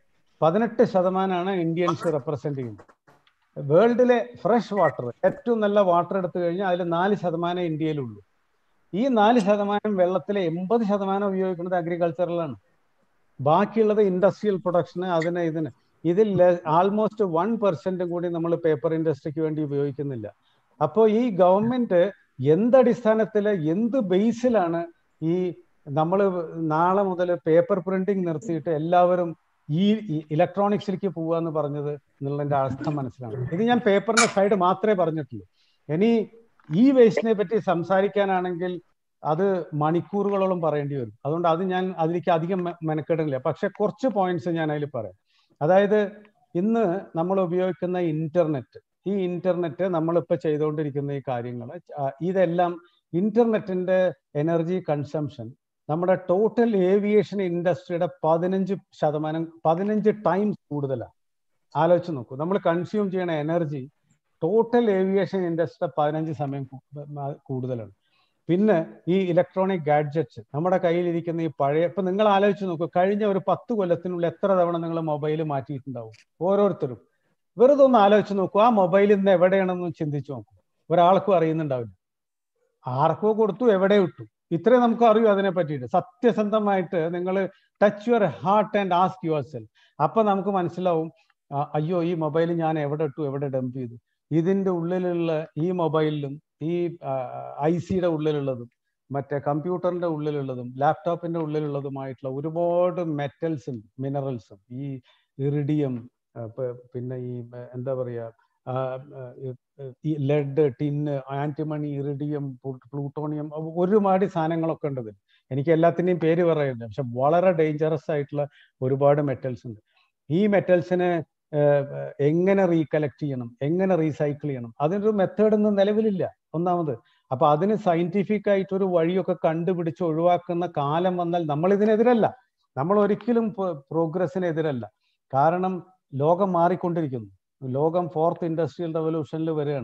18% ഇന്ത്യൻസ് റെപ്രസെന്റ് ചെയ്യുന്നത്. വേൾഡിലെ ഫ്രഷ് വാട്ടർ, ഏറ്റവും നല്ല വാട്ടർ എടുത്തു കഴിഞ്ഞാൽ അതിൽ 4% ഇന്ത്യയിലുള്ളൂ. ഈ 4% വെള്ളത്തിലെ 80% ഉപയോഗിക്കുന്നത് അഗ്രികൾച്ചറിലാണ്. ബാക്കിയുള്ളത് ഇൻഡസ്ട്രിയൽ പ്രൊഡക്ഷന്, ഇതിൽ ആൾമോസ്റ്റ് 1% കൂടി നമ്മൾ പേപ്പർ ഇൻഡസ്ട്രിക്ക് വേണ്ടി ഉപയോഗിക്കുന്നില്ല. അപ്പോൾ ഈ ഗവൺമെന്റ് എന്തടിസ്ഥാനത്തില് എന്ത് ബേസിലാണ് ഈ നമ്മൾ നാളെ മുതൽ പേപ്പർ പ്രിന്റിങ് നിർത്തിയിട്ട് എല്ലാവരും ഈ ഇലക്ട്രോണിക്സിലേക്ക് പോവാന്ന് പറഞ്ഞത് എന്നുള്ളതിന്റെ അവസ്ഥ മനസ്സിലാണ്. ഇത് ഞാൻ പേപ്പറിന്റെ സൈഡ് മാത്രമേ പറഞ്ഞിട്ടുള്ളൂ. ഇനി ഈ വേസ്റ്റിനെ പറ്റി സംസാരിക്കാനാണെങ്കിൽ അത് മണിക്കൂറുകളോളം പറയേണ്ടി വരും. അതുകൊണ്ട് അതിലേക്ക് അധികം മെനക്കെടുന്നില്ല. പക്ഷെ കുറച്ച് പോയിന്റ്സ് ഞാൻ അതിൽ പറയാം. അതായത് ഇന്ന് നമ്മൾ ഉപയോഗിക്കുന്ന ഈ ഇന്റർനെറ്റ് നമ്മളിപ്പോൾ ചെയ്തുകൊണ്ടിരിക്കുന്ന ഈ കാര്യങ്ങൾ, ഇതെല്ലാം ഇന്റർനെറ്റിന്റെ എനർജി കൺസംഷൻ നമ്മുടെ ടോട്ടൽ ഏവിയേഷൻ ഇൻഡസ്ട്രിയുടെ 15 ടൈംസ് കൂടുതലാണ്. ആലോചിച്ച് നോക്കൂ, നമ്മൾ കൺസ്യൂം ചെയ്യണ എനർജി ടോട്ടൽ ഏവിയേഷൻ ഇൻഡസ്ട്രിയുടെ 15 സമയം കൂടുതലാണ്. പിന്നെ ഈ ഇലക്ട്രോണിക് ഗാഡ്ജറ്റ്സ് നമ്മുടെ കയ്യിലിരിക്കുന്ന ഈ പഴയ, ഇപ്പൊ നിങ്ങൾ ആലോചിച്ച് നോക്കൂ, കഴിഞ്ഞ ഒരു 10 കൊല്ലത്തിനുള്ളിൽ എത്ര തവണ നിങ്ങൾ മൊബൈൽ മാറ്റിയിട്ടുണ്ടാവും ഓരോരുത്തരും? വെറുതെ ഒന്ന് ആലോചിച്ച് നോക്കൂ. ആ മൊബൈൽ ഇന്ന് എവിടെയാണെന്ന് ചിന്തിച്ചു നോക്കൂ. ഒരാൾക്കും അറിയുന്നുണ്ടാവില്ല. ആർക്കോ കൊടുത്തു, എവിടെ ഇട്ടു, ഇത്രയും നമുക്ക് അറിയൂ അതിനെ പറ്റിയിട്ട്. സത്യസന്ധമായിട്ട് നിങ്ങൾ touch your heart and ask yourself. അപ്പൊ നമുക്ക് മനസ്സിലാവും, അയ്യോ ഈ മൊബൈൽ ഞാൻ എവിടെ ഇട്ടു, എവിടെ ഡംപ് ചെയ്തു. ഇതിന്റെ ഉള്ളിലുള്ള ഈ മൊബൈലിലും ഈ IC-യുടെ ഉള്ളിലുള്ളതും മറ്റേ കമ്പ്യൂട്ടറിന്റെ ഉള്ളിലുള്ളതും ലാപ്ടോപ്പിന്റെ ഉള്ളിലുള്ളതുമായിട്ടുള്ള ഒരുപാട് മെറ്റൽസും മിനറൽസും, ഈ ഇറിഡിയം, പിന്നെ ഈ എന്താ പറയാ, ഈ lead, tin, antimony, iridium, plutonium, ഒരുപാട് സാധനങ്ങളൊക്കെ ഉണ്ട്. എനിക്ക് എല്ലാത്തിൻ്റെയും പേര് പറയുന്നില്ല, പക്ഷെ വളരെ ഡേഞ്ചറസ് ആയിട്ടുള്ള ഒരുപാട് മെറ്റൽസ് ഉണ്ട്. ഈ മെറ്റൽസിനെ എങ്ങനെ റീകളക്ട് ചെയ്യണം, എങ്ങനെ റീസൈക്കിൾ ചെയ്യണം, അതിനൊരു മെത്തേഡ് ഒന്നും നിലവിലില്ല ഒന്നാമത്. അപ്പൊ അതിന് സയന്റിഫിക് ആയിട്ടൊരു വഴിയൊക്കെ കണ്ടുപിടിച്ച് ഒഴിവാക്കുന്ന കാലം വന്നാൽ നമ്മൾ ഇതിനെതിരല്ല. നമ്മൾ ഒരിക്കലും പ്രോഗ്രസിനെതിരല്ല. കാരണം ലോകം മാറിക്കൊണ്ടിരിക്കുന്നു. ലോകം 4th ഇൻഡസ്ട്രിയൽ റെവല്യൂഷനിൽ വരികയാണ്.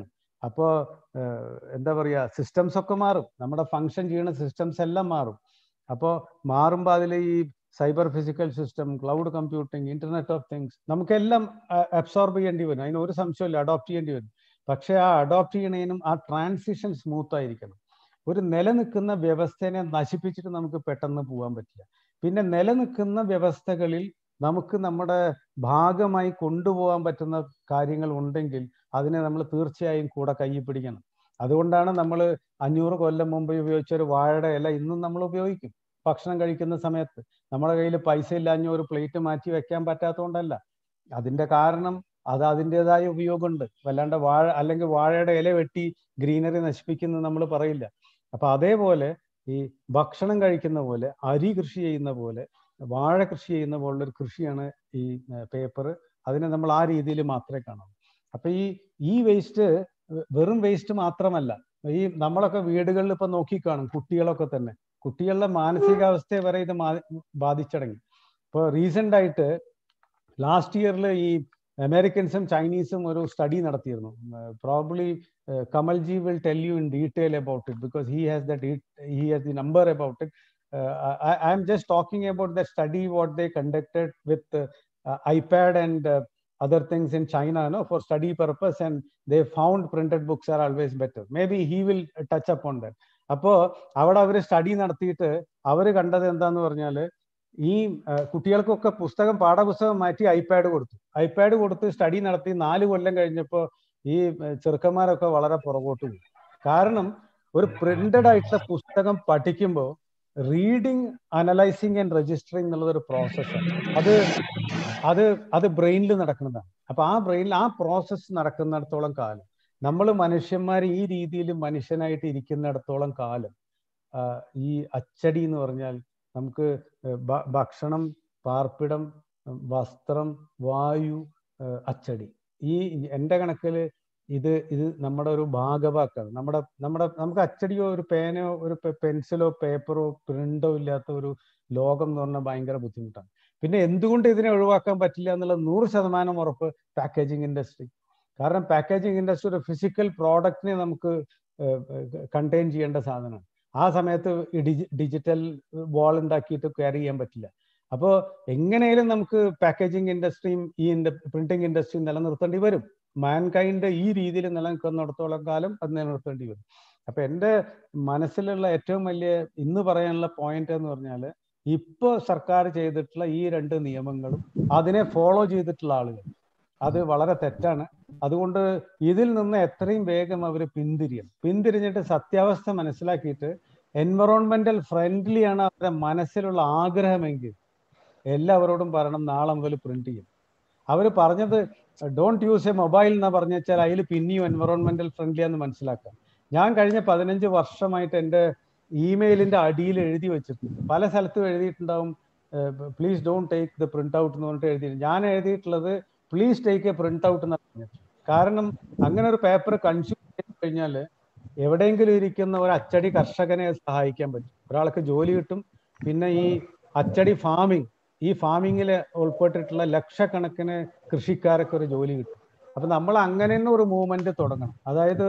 അപ്പോൾ എന്താ പറയുക, സിസ്റ്റംസ് ഒക്കെ മാറും, നമ്മുടെ ഫങ്ഷൻ ചെയ്യുന്ന സിസ്റ്റംസ് എല്ലാം മാറും. അപ്പോൾ മാറുമ്പോൾ അതിൽ ഈ cyber physical system, cloud computing, internet of things നമുക്കെല്ലാം അബ്സോർബ് ചെയ്യേണ്ടി വരും. അതിന് ഒരു സംശയമില്ല, അഡോപ്റ്റ് ചെയ്യേണ്ടി വരും. പക്ഷേ ആ അഡോപ്റ്റ് ചെയ്യണതിനും ആ ട്രാൻസിഷൻ സ്മൂത്ത് ആയിരിക്കണം. ഒരു നിലനിൽക്കുന്ന വ്യവസ്ഥയെ നശിപ്പിച്ചിട്ട് നമുക്ക് പെട്ടെന്ന് പോകാൻ പറ്റില്ല. പിന്നെ നിലനിൽക്കുന്ന വ്യവസ്ഥകളിൽ നമുക്ക് നമ്മുടെ ഭാഗമായി കൊണ്ടുപോകാൻ പറ്റുന്ന കാര്യങ്ങൾ ഉണ്ടെങ്കിൽ അതിനെ നമ്മൾ തീർച്ചയായും കൂടെ കൈ പിടിക്കണം. അതുകൊണ്ടാണ് നമ്മൾ 500 കൊല്ലം മുമ്പ് ഉപയോഗിച്ച ഒരു വാഴയുടെ ഇല ഇന്നും നമ്മൾ ഉപയോഗിക്കും. ഭക്ഷണം കഴിക്കുന്ന സമയത്ത് നമ്മുടെ കയ്യിൽ പൈസ ഇല്ലാഞ്ഞ ഒരു പ്ലേറ്റ് മാറ്റി വെക്കാൻ പറ്റാത്തതുകൊണ്ടല്ല. അതിന്റെ കാരണം അത് അതിൻ്റെതായ ഉപയോഗമുണ്ട്. വല്ലാണ്ട് അല്ലെങ്കിൽ വാഴയുടെ ഇല വെട്ടി ഗ്രീനറി നശിപ്പിക്കുന്നു നമ്മൾ പറയില്ല. അപ്പൊ അതേപോലെ ഈ ഭക്ഷണം കഴിക്കുന്ന പോലെ, അരി കൃഷി ചെയ്യുന്ന പോലെ, വാഴ കൃഷി ചെയ്യുന്ന പോലുള്ളൊരു കൃഷിയാണ് ഈ പേപ്പർ. അതിനെ നമ്മൾ ആ രീതിയിൽ മാത്രമേ കാണൂ. അപ്പൊ ഈ വേസ്റ്റ് വെറും വേസ്റ്റ് മാത്രമല്ല, ഈ നമ്മളൊക്കെ വീടുകളിൽ ഇപ്പൊ നോക്കിക്കാണും, കുട്ടികളൊക്കെ തന്നെ, കുട്ടികളുടെ മാനസികാവസ്ഥയെ വരെ ഇത് ബാധിച്ചടങ്ങി. ഇപ്പോൾ റീസെന്റ് ആയിട്ട് ലാസ്റ്റ് ഇയറിൽ ഈ അമേരിക്കൻസും ചൈനീസും ഒരു സ്റ്റഡി നടത്തിയിരുന്നു. Probably Kamalji will tell you in detail about it because he has the number about it. I'm just talking about the study what they conducted with iPad and other things in China, no, for study purpose, and they found printed books are always better. Maybe he will touch upon that. അപ്പോൾ അവിടെ അവർ study നടത്തിയിട്ട് അവർ കണ്ടത് എന്താന്ന് പറഞ്ഞാൽ, ഈ കുട്ടികൾക്കൊക്കെ പാഠപുസ്തകം മാറ്റി ഐപാഡ് കൊടുത്ത് സ്റ്റഡി നടത്തി 4 കൊല്ലം കഴിഞ്ഞപ്പോൾ ഈ ചെറുക്കന്മാരൊക്കെ വളരെ പുറകോട്ട് പോയി. കാരണം ഒരു പ്രിന്റഡ് ആയിട്ടുള്ള പുസ്തകം പഠിക്കുമ്പോൾ റീഡിങ്, അനലൈസിങ് ആൻഡ് രജിസ്റ്ററിങ് എന്നുള്ളതൊരു പ്രോസസ്സാണ്. അത് ബ്രെയിനിൽ നടക്കുന്നതാണ്. അപ്പൊ ആ ബ്രെയിനിൽ ആ പ്രോസസ്സ് നടക്കുന്നിടത്തോളം കാലം, നമ്മൾ മനുഷ്യന്മാർ ഈ രീതിയിൽ മനുഷ്യനായിട്ട് ഇരിക്കുന്നിടത്തോളം കാലം ഈ അച്ചടി എന്ന് പറഞ്ഞാൽ നമുക്ക് ഭക്ഷണം, പാർപ്പിടം, വസ്ത്രം, വായു, അച്ചടി, ഈ എൻ്റെ കണക്കിൽ ഇത് നമ്മുടെ ഒരു ഭാഗവാക്കാണ്. നമുക്ക് അച്ചടിയോ ഒരു പേനയോ ഒരു പെൻസിലോ പേപ്പറോ പ്രിന്റോ ഇല്ലാത്ത ഒരു ലോകം എന്ന് പറഞ്ഞാൽ ഭയങ്കര ബുദ്ധിമുട്ടാണ്. പിന്നെ എന്തുകൊണ്ട് ഇതിനെ ഒഴിവാക്കാൻ പറ്റില്ല എന്നുള്ള 100% ഉറപ്പ് പാക്കേജിങ് ഇൻഡസ്ട്രി. കാരണം പാക്കേജിങ് ഇൻഡസ്ട്രി ഒരു ഫിസിക്കൽ പ്രോഡക്റ്റിനെ നമുക്ക് കണ്ടെയ്ൻ ചെയ്യേണ്ട സാധനമാണ്. ആ സമയത്ത് ഡിജിറ്റൽ വാൾ ഉണ്ടാക്കിയിട്ട് ക്യാരി ചെയ്യാൻ പറ്റില്ല. അപ്പോൾ എങ്ങനെയും നമുക്ക് പാക്കേജിങ് ഇൻഡസ്ട്രിയും ഈ പ്രിന്റിംഗ് ഇൻഡസ്ട്രിയും നിലനിർത്തേണ്ടി വരും. മാൻകൈൻഡ് ഈ രീതിയിൽ നിലനിൽക്കുന്നിടത്തോളം കാലം അത് നിലനിർത്തേണ്ടി വരും. അപ്പൊ എൻ്റെ മനസ്സിലുള്ള ഏറ്റവും വലിയ ഇന്ന് പറയാനുള്ള പോയിന്റ് എന്ന് പറഞ്ഞാൽ, ഇപ്പോൾ സർക്കാർ ചെയ്തിട്ടുള്ള ഈ 2 നിയമങ്ങളും അതിനെ ഫോളോ ചെയ്തിട്ടുള്ള ആളുകൾ, അത് വളരെ തെറ്റാണ്. അതുകൊണ്ട് ഇതിൽ നിന്ന് എത്രയും വേഗം അവർ പിന്തിരിഞ്ഞിട്ട് സത്യാവസ്ഥ മനസ്സിലാക്കിയിട്ട് എൻവറോൺമെന്റൽ ഫ്രണ്ട്ലി ആണ് അവരുടെ മനസ്സിലുള്ള ആഗ്രഹമെങ്കിൽ എല്ലാവരോടും പറയണം, നാളെ മുതൽ പ്രിന്റ് ചെയ്യും. അവർ പറഞ്ഞത് ഡോണ്ട് യൂസ് എ മൊബൈൽ എന്നാ പറഞ്ഞു വെച്ചാൽ അതിൽ പിന്നെയും എൻവറോൺമെന്റൽ ഫ്രണ്ട്ലി ആണെന്ന് മനസ്സിലാക്കാം. ഞാൻ കഴിഞ്ഞ 15 വർഷമായിട്ട് എൻ്റെ ഇമെയിലിന്റെ അടിയിൽ എഴുതി വെച്ചിട്ടുണ്ട്. പല സ്ഥലത്തും എഴുതിയിട്ടുണ്ടാവും please don't take the print out എന്ന് പറഞ്ഞിട്ട് എഴുതിയിട്ടുണ്ട്. ഞാൻ എഴുതിയിട്ടുള്ളത് please take a print out എന്ന് പറഞ്ഞു. കാരണം അങ്ങനെ ഒരു പേപ്പർ കൺസ്യൂം ചെയ്ത് കഴിഞ്ഞാൽ എവിടെയെങ്കിലും ഇരിക്കുന്ന ഒരു അച്ചടി കർഷകനെ സഹായിക്കാൻ പറ്റും, ഒരാൾക്ക് ജോലി കിട്ടും. പിന്നെ ഈ അച്ചടി ഈ ഫാമിങ്ങിൽ ഉൾപ്പെട്ടിട്ടുള്ള ലക്ഷക്കണക്കിന് കൃഷിക്കാരൊക്കെ ഒരു ജോലി കിട്ടും. അപ്പൊ നമ്മൾ അങ്ങനെ തന്നെ ഒരു മൂവ്മെന്റ് തുടങ്ങണം. അതായത്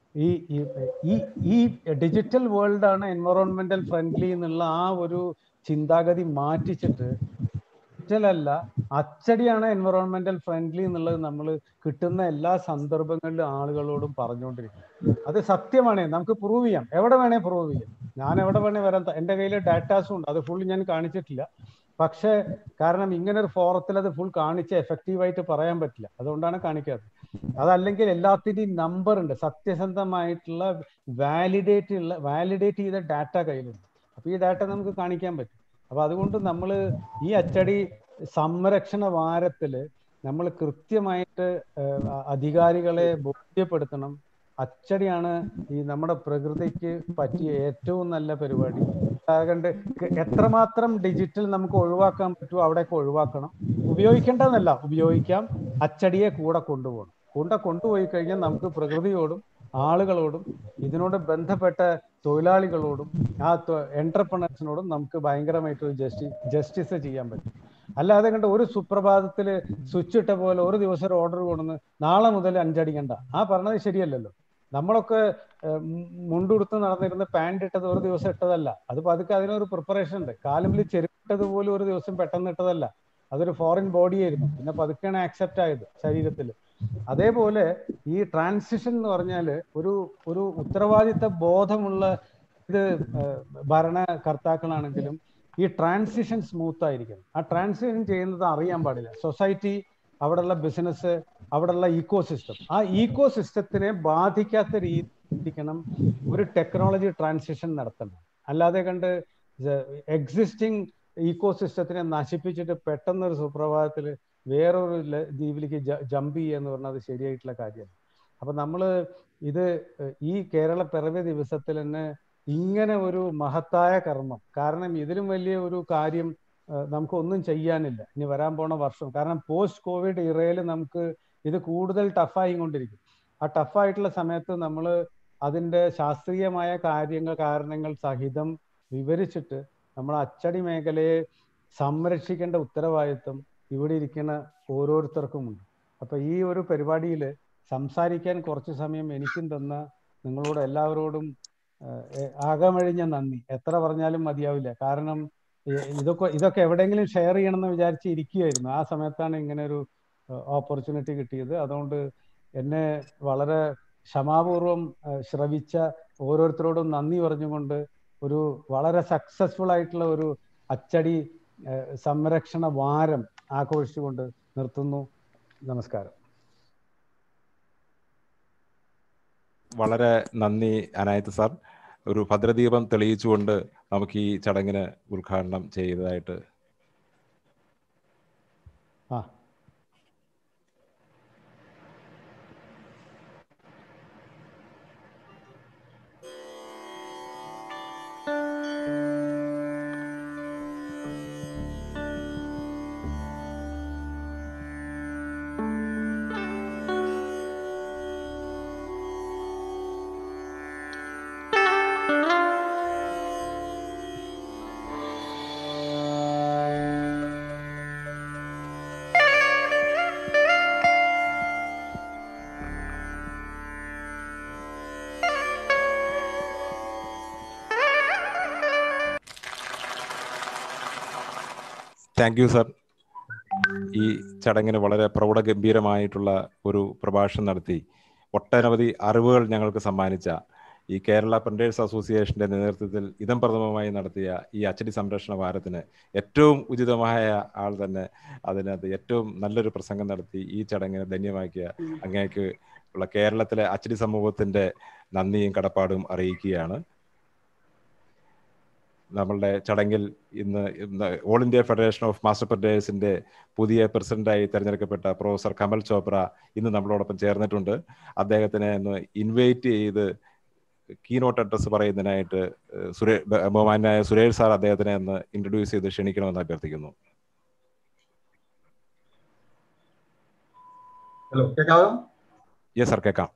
ഈ ഡിജിറ്റൽ വേൾഡാണ് എൻവറോൺമെന്റൽ ഫ്രണ്ട്ലി എന്നുള്ള ആ ഒരു ചിന്താഗതി മാറ്റിച്ചിട്ട് ഡിജിറ്റലല്ല അച്ചടിയാണ് എൻവറോൺമെന്റൽ ഫ്രണ്ട്ലി എന്നുള്ളത് നമ്മൾ കിട്ടുന്ന എല്ലാ സന്ദർഭങ്ങളിലും ആളുകളോടും പറഞ്ഞുകൊണ്ടിരിക്കും. അത് സത്യമാണ്, നമുക്ക് പ്രൂവ് ചെയ്യാം, എവിടെ വേണേ പ്രൂവ് ചെയ്യാം. ഞാൻ എവിടെ വേണേ വരാൻ, എൻ്റെ കയ്യിൽ ഡാറ്റാസും ഉണ്ട്, അത് ഫുൾ ഞാൻ കാണിച്ചിട്ടില്ല. പക്ഷേ കാരണം ഇങ്ങനെ ഒരു ഫോറത്തിൽ അത് ഫുൾ കാണിച്ച് എഫക്റ്റീവായിട്ട് പറയാൻ പറ്റില്ല, അതുകൊണ്ടാണ് കാണിക്കാത്തത്. അതല്ലെങ്കിൽ എല്ലാത്തിൻ്റെയും നമ്പർ ഉണ്ട്, സത്യസന്ധമായിട്ടുള്ള വാലിഡേറ്റ് ചെയ്ത ഡാറ്റ കയ്യിലുണ്ട്. അപ്പൊ ഈ ഡാറ്റ നമുക്ക് കാണിക്കാൻ പറ്റും. അപ്പൊ അതുകൊണ്ട് നമ്മൾ ഈ അച്ചടി സംരക്ഷണ വാരത്തിൽ നമ്മൾ കൃത്യമായിട്ട് അധികാരികളെ ബോധ്യപ്പെടുത്തണം. അച്ചടിയാണ് ഈ നമ്മുടെ പ്രകൃതിക്ക് പറ്റിയ ഏറ്റവും നല്ല പരിപാടി. അതുകൊണ്ട് എത്രമാത്രം ഡിജിറ്റൽ നമുക്ക് ഒഴിവാക്കാൻ പറ്റുമോ അവിടെയൊക്കെ ഒഴിവാക്കണം. ഉപയോഗിക്കേണ്ടതെന്നല്ല, ഉപയോഗിക്കാം. അച്ചടിയെ കൂടെ കൊണ്ടുപോയി കഴിഞ്ഞാൽ നമുക്ക് പ്രകൃതിയോടും ആളുകളോടും ഇതിനോട് ബന്ധപ്പെട്ട തൊഴിലാളികളോടും ആ എന്റർപ്രണേഴ്സിനോടും നമുക്ക് ഭയങ്കരമായിട്ടൊരു ജസ്റ്റിസ് ചെയ്യാൻ പറ്റും. അല്ലാതെ കണ്ട് ഒരു സുപ്രഭാതത്തിൽ സ്വിച്ച് ഇട്ട പോലെ ഒരു ദിവസം ഒരു ഓർഡർ കൊണ്ടുവന്ന് നാളെ മുതൽ 5 അടിക്കണ്ട, ആ പറഞ്ഞത് ശരിയല്ലല്ലോ. നമ്മളൊക്കെ മുണ്ടുടുത്ത് നടന്നിരുന്ന പാൻറ് ഇട്ടത് ഒരു ദിവസം ഇട്ടതല്ല. അത് പതുക്കെ അതിനൊരു പ്രിപ്പറേഷൻ ഉണ്ട്. കാലുമ്പിൽ ചെരുപ്പിട്ടത് പോലും ഒരു ദിവസം പെട്ടെന്ന് ഇട്ടതല്ല. അതൊരു ഫോറിൻ ബോഡി ആയിരുന്നു. പിന്നെ പതുക്കെയാണ് ആക്സെപ്റ്റ് ആയത് ശരീരത്തിൽ. അതേപോലെ ഈ ട്രാൻസിഷൻ എന്ന് പറഞ്ഞാൽ ഒരു ഉത്തരവാദിത്ത ബോധമുള്ള ഇത് ഭരണകർത്താക്കളാണെങ്കിലും ഈ ട്രാൻസിഷൻ സ്മൂത്ത് ആയിരിക്കണം. ആ ട്രാൻസിഷൻ ചെയ്യുന്നത് അറിയാൻ പാടില്ല. സൊസൈറ്റി, അവിടെയുള്ള ബിസിനസ്, അവിടെയുള്ള ഈക്കോ സിസ്റ്റം, ആ ഈക്കോ സിസ്റ്റത്തിനെ ബാധിക്കാത്ത രീതിക്കണം ഒരു ടെക്നോളജി ട്രാൻസിഷൻ നടത്തണം. അല്ലാതെ കണ്ട് എക്സിസ്റ്റിംഗ് ഈക്കോ സിസ്റ്റത്തിനെ നശിപ്പിച്ചിട്ട് പെട്ടെന്നൊരു സുപ്രഭാതത്തിൽ വേറൊരു ദ്വീപിലേക്ക് ജമ്പ് ചെയ്യുക എന്ന് പറഞ്ഞാൽ അത് ശരിയായിട്ടുള്ള കാര്യമാണ്. അപ്പൊ നമ്മൾ ഇത് ഈ കേരള പിറവി ദിവസത്തിൽ തന്നെ ഇങ്ങനെ ഒരു മഹത്തായ കർമ്മം, കാരണം ഇതിലും വലിയ ഒരു കാര്യം നമുക്കൊന്നും ചെയ്യാനില്ല ഇനി വരാൻ പോണ വർഷം. കാരണം പോസ്റ്റ് കോവിഡ് ഇറയിൽ നമുക്ക് ഇത് കൂടുതൽ ടഫായി കൊണ്ടിരിക്കും. ആ ടഫായിട്ടുള്ള സമയത്ത് നമ്മൾ അതിൻ്റെ ശാസ്ത്രീയമായ കാരണങ്ങൾ സഹിതം വിവരിച്ചിട്ട് നമ്മൾ അച്ചടി മേഖലയെ സംരക്ഷിക്കേണ്ട ഉത്തരവാദിത്വം ഇവിടെ ഇരിക്കുന്ന ഓരോരുത്തർക്കുമുണ്ട്. അപ്പൊ ഈ ഒരു പരിപാടിയിൽ സംസാരിക്കാൻ കുറച്ച് സമയം എനിക്കും തന്ന നിങ്ങളോട് എല്ലാവരോടും ആകമഴിഞ്ഞ നന്ദി. എത്ര പറഞ്ഞാലും മതിയാവില്ല. കാരണം ഇതൊക്കെ എവിടെയെങ്കിലും ഷെയർ ചെയ്യണമെന്ന് വിചാരിച്ച് ഇരിക്കുകയായിരുന്നു. ആ സമയത്താണ് ഇങ്ങനെ ഒരു ഓപ്പർച്യൂണിറ്റി കിട്ടിയത്. അതുകൊണ്ട് എന്നെ വളരെ ക്ഷമാപൂർവം ശ്രവിച്ച ഓരോരുത്തരോടും നന്ദി പറഞ്ഞുകൊണ്ട് ഒരു വളരെ സക്സസ്ഫുൾ ആയിട്ടുള്ള ഒരു അച്ചടി സംരക്ഷണ വാരം ആഘോഷിച്ചുകൊണ്ട് നിർത്തുന്നു. നമസ്കാരം. വളരെ നന്ദി അനായത്ത് സാർ. ഒരു ഭദ്രദീപം തെളിയിച്ചുകൊണ്ട് നമുക്ക് ഈ ചടങ്ങിന് ഉദ്ഘാടനം ചെയ്തതായിട്ട്. Thank you sir. ഈ ചടങ്ങിന് വളരെ പ്രൗഢഗംഭീരമായിട്ടുള്ള ഒരു പ്രഭാഷണം നടത്തി ഒട്ടനവധി അറിവുകൾ ഞങ്ങൾക്ക് സമ്മാനിച്ച ഈ കേരള പ്രിന്റേഴ്സ് അസോസിയേഷന്റെ നേതൃത്വത്തിൽ ഇതം പ്രഥമമായി നടത്തിയ ഈ അച്ചടി സംരക്ഷണ വാരത്തിന് ഏറ്റവും ഉചിതമായ ആൾ തന്നെ അതിനകത്ത് ഏറ്റവും നല്ലൊരു പ്രസംഗം നടത്തി ഈ ചടങ്ങിനെ ധന്യമാക്കിയ അങ്ങേക്ക് ഉള്ള കേരളത്തിലെ അച്ചടി സമൂഹത്തിന്റെ നന്ദിയും കടപ്പാടും അറിയിക്കുകയാണ്. നമ്മളുടെ ചടങ്ങിൽ ഇന്ന് all India federation of master പ്രിന്റേഴ്സിന്റെ പുതിയ പ്രസിഡന്റായി തെരഞ്ഞെടുക്കപ്പെട്ട പ്രൊഫസർ കമൽ ചോപ്ര ഇന്ന് നമ്മളോടൊപ്പം ചേർന്നിട്ടുണ്ട്. അദ്ദേഹത്തിനെ ഒന്ന് ഇൻവൈറ്റ് ചെയ്ത് കീനോട്ട് അഡ്രസ് പറയുന്നതിനായിട്ട് ബഹുമാന്യനായ സുരേഷ് സാർ അദ്ദേഹത്തിനെ ഒന്ന് ഇൻട്രൊഡ്യൂസ് ചെയ്ത് ക്ഷണിക്കണമെന്ന് അഭ്യർത്ഥിക്കുന്നു. ഹലോ, കേൾക്കാമോ? യെസ് സർ, കേൾക്കാം.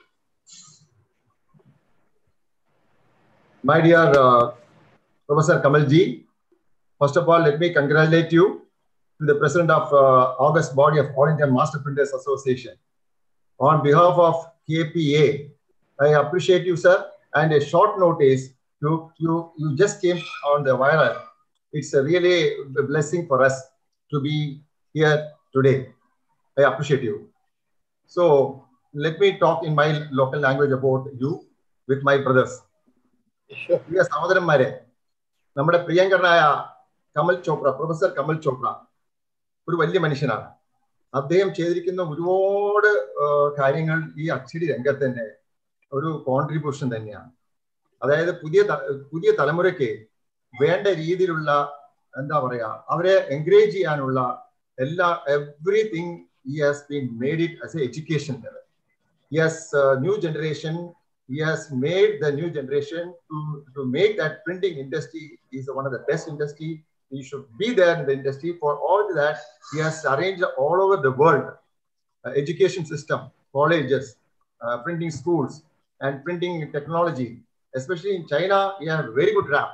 My dear Professor Kamal ji, first of all, let me congratulate you to the President of August body of All India Master Printers Association. On behalf of KPA, I appreciate you, sir. And a short notice, you just came on the viral. It's a really a blessing for us to be here today. I appreciate you. So let me talk in my local language about you with my brothers. പ്രിയ സഹോദരന്മാരെ, നമ്മുടെ പ്രിയങ്കരനായ Kamal Chopra, professor Kamal Chopra ഒരു വലിയ മനുഷ്യനാണ്. അദ്ദേഹം ചെയ്തിരിക്കുന്ന ഒരുപാട് കാര്യങ്ങൾ ഈ അച്ചടി രംഗത്ത് തന്നെ ഒരു കോൺട്രിബ്യൂഷൻ തന്നെയാണ്. അതായത് പുതിയ തലമുറയ്ക്ക് വേണ്ട രീതിയിലുള്ള എന്താ പറയാ, അവരെ എൻകറേജ് ചെയ്യാനുള്ള everything he has been made it as an education level. Yes, new generation. He has made the new generation to make that printing industry is one of the best industry. He should be there in the industry. For all that, he has arranged all over the world education system, colleges, printing schools, and printing technology. Especially in China, he has very good rap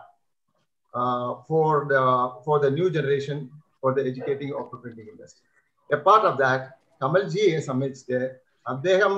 for the new generation, for the educating of the printing industry. A part of that, Kamal ji has amidst അദ്ദേഹം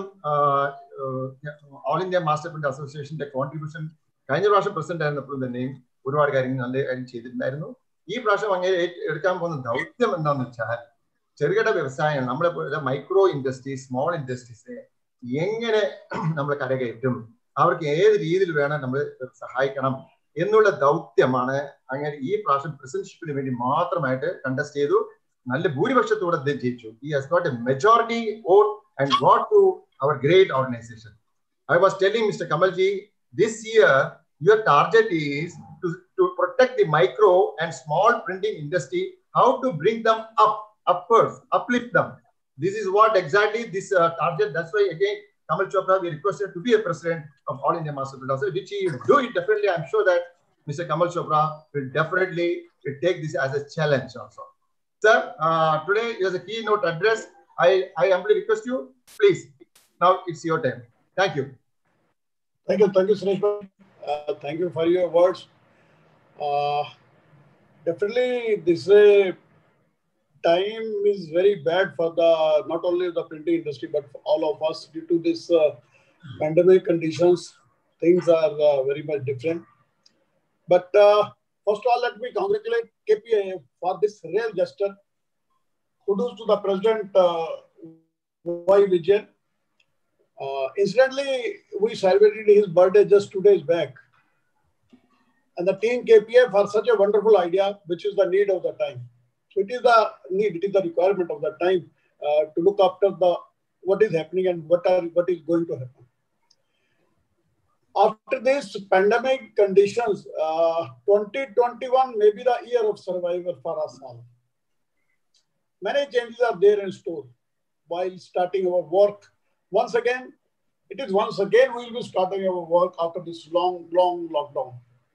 all India master print അസോസിയേഷന്റെ contribution കഴിഞ്ഞ പ്രാവശ്യം president ആയിരുന്നപ്പോൾ തന്നെയും ഒരുപാട് കാര്യങ്ങൾ നല്ല കാര്യം ചെയ്തിട്ടുണ്ടായിരുന്നു. ഈ പ്രാവശ്യം അങ്ങനെ എടുക്കാൻ പോകുന്ന ദൗത്യം എന്താണെന്ന് വെച്ചാൽ ചെറുകിട വ്യവസായം, നമ്മളെ മൈക്രോ ഇൻഡസ്ട്രീസ്, സ്മോൾ ഇൻഡസ്ട്രീസിനെ എങ്ങനെ നമ്മൾ കരകയറ്റും, അവർക്ക് ഏത് രീതിയിൽ വേണം നമ്മൾ സഹായിക്കണം എന്നുള്ള ദൗത്യമാണ്. അങ്ങനെ ഈ പ്രാവശ്യം പ്രസിഡന്റ്ഷിപ്പിന് വേണ്ടി മാത്രമായിട്ട് കണ്ടസ്റ്റ് ചെയ്തു. നല്ല ഭൂരിപക്ഷത്തോടെ അദ്ദേഹം ജയിച്ചു. He has got a majority vote and got to our great organization. I was telling Mr. Kamalji, this year your target is to protect the micro and small printing industry, how to bring them upwards, uplift them. This is what exactly this target. That's why again, Kamal Chopra, we requested to be a president of All India Master Print Association, which he will do it definitely. I'm sure that Mr. Kamal Chopra will definitely take this as a challenge also. Sir, today is a keynote address. I humbly request you, please. Now it's your time. Thank you. Thank you, Suresh. Thank you for your words. Definitely, this time is very bad for not only the printing industry but for all of us due to this pandemic conditions. Things are very much different. But first of all, let me congratulate KPI for this rare gesture. Kudos to the President Y. Vijayan. Incidentally, we celebrated his birthday just 2 days back. And the team KPI for such a wonderful idea, which is the need of the time. So it is the need, it is the requirement of the time to look after what is happening and what is going to happen. After this pandemic conditions, 2021 may be the year of survival for us all. Many changes are there in store. While starting our work, once again we will be starting our work after this long lockdown.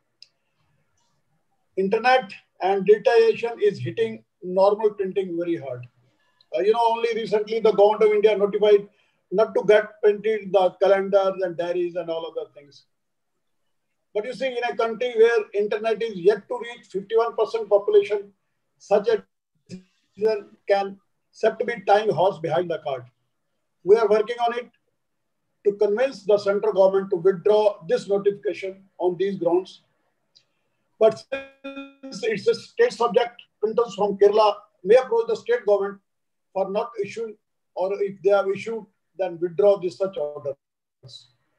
Internet and digitization is hitting normal printing very hard. Only recently the government of India notified not to get printed the calendars and diaries and all other things. But you see, in a country where internet is yet to reach 51% population, such a decision can set to be tying horse behind the cart. We are working on it to convince the central government to withdraw this notification on these grounds. But since it's a state subject, printers from Kerala may approach the state government for not issuing, or if they have issued, then withdraw this such orders.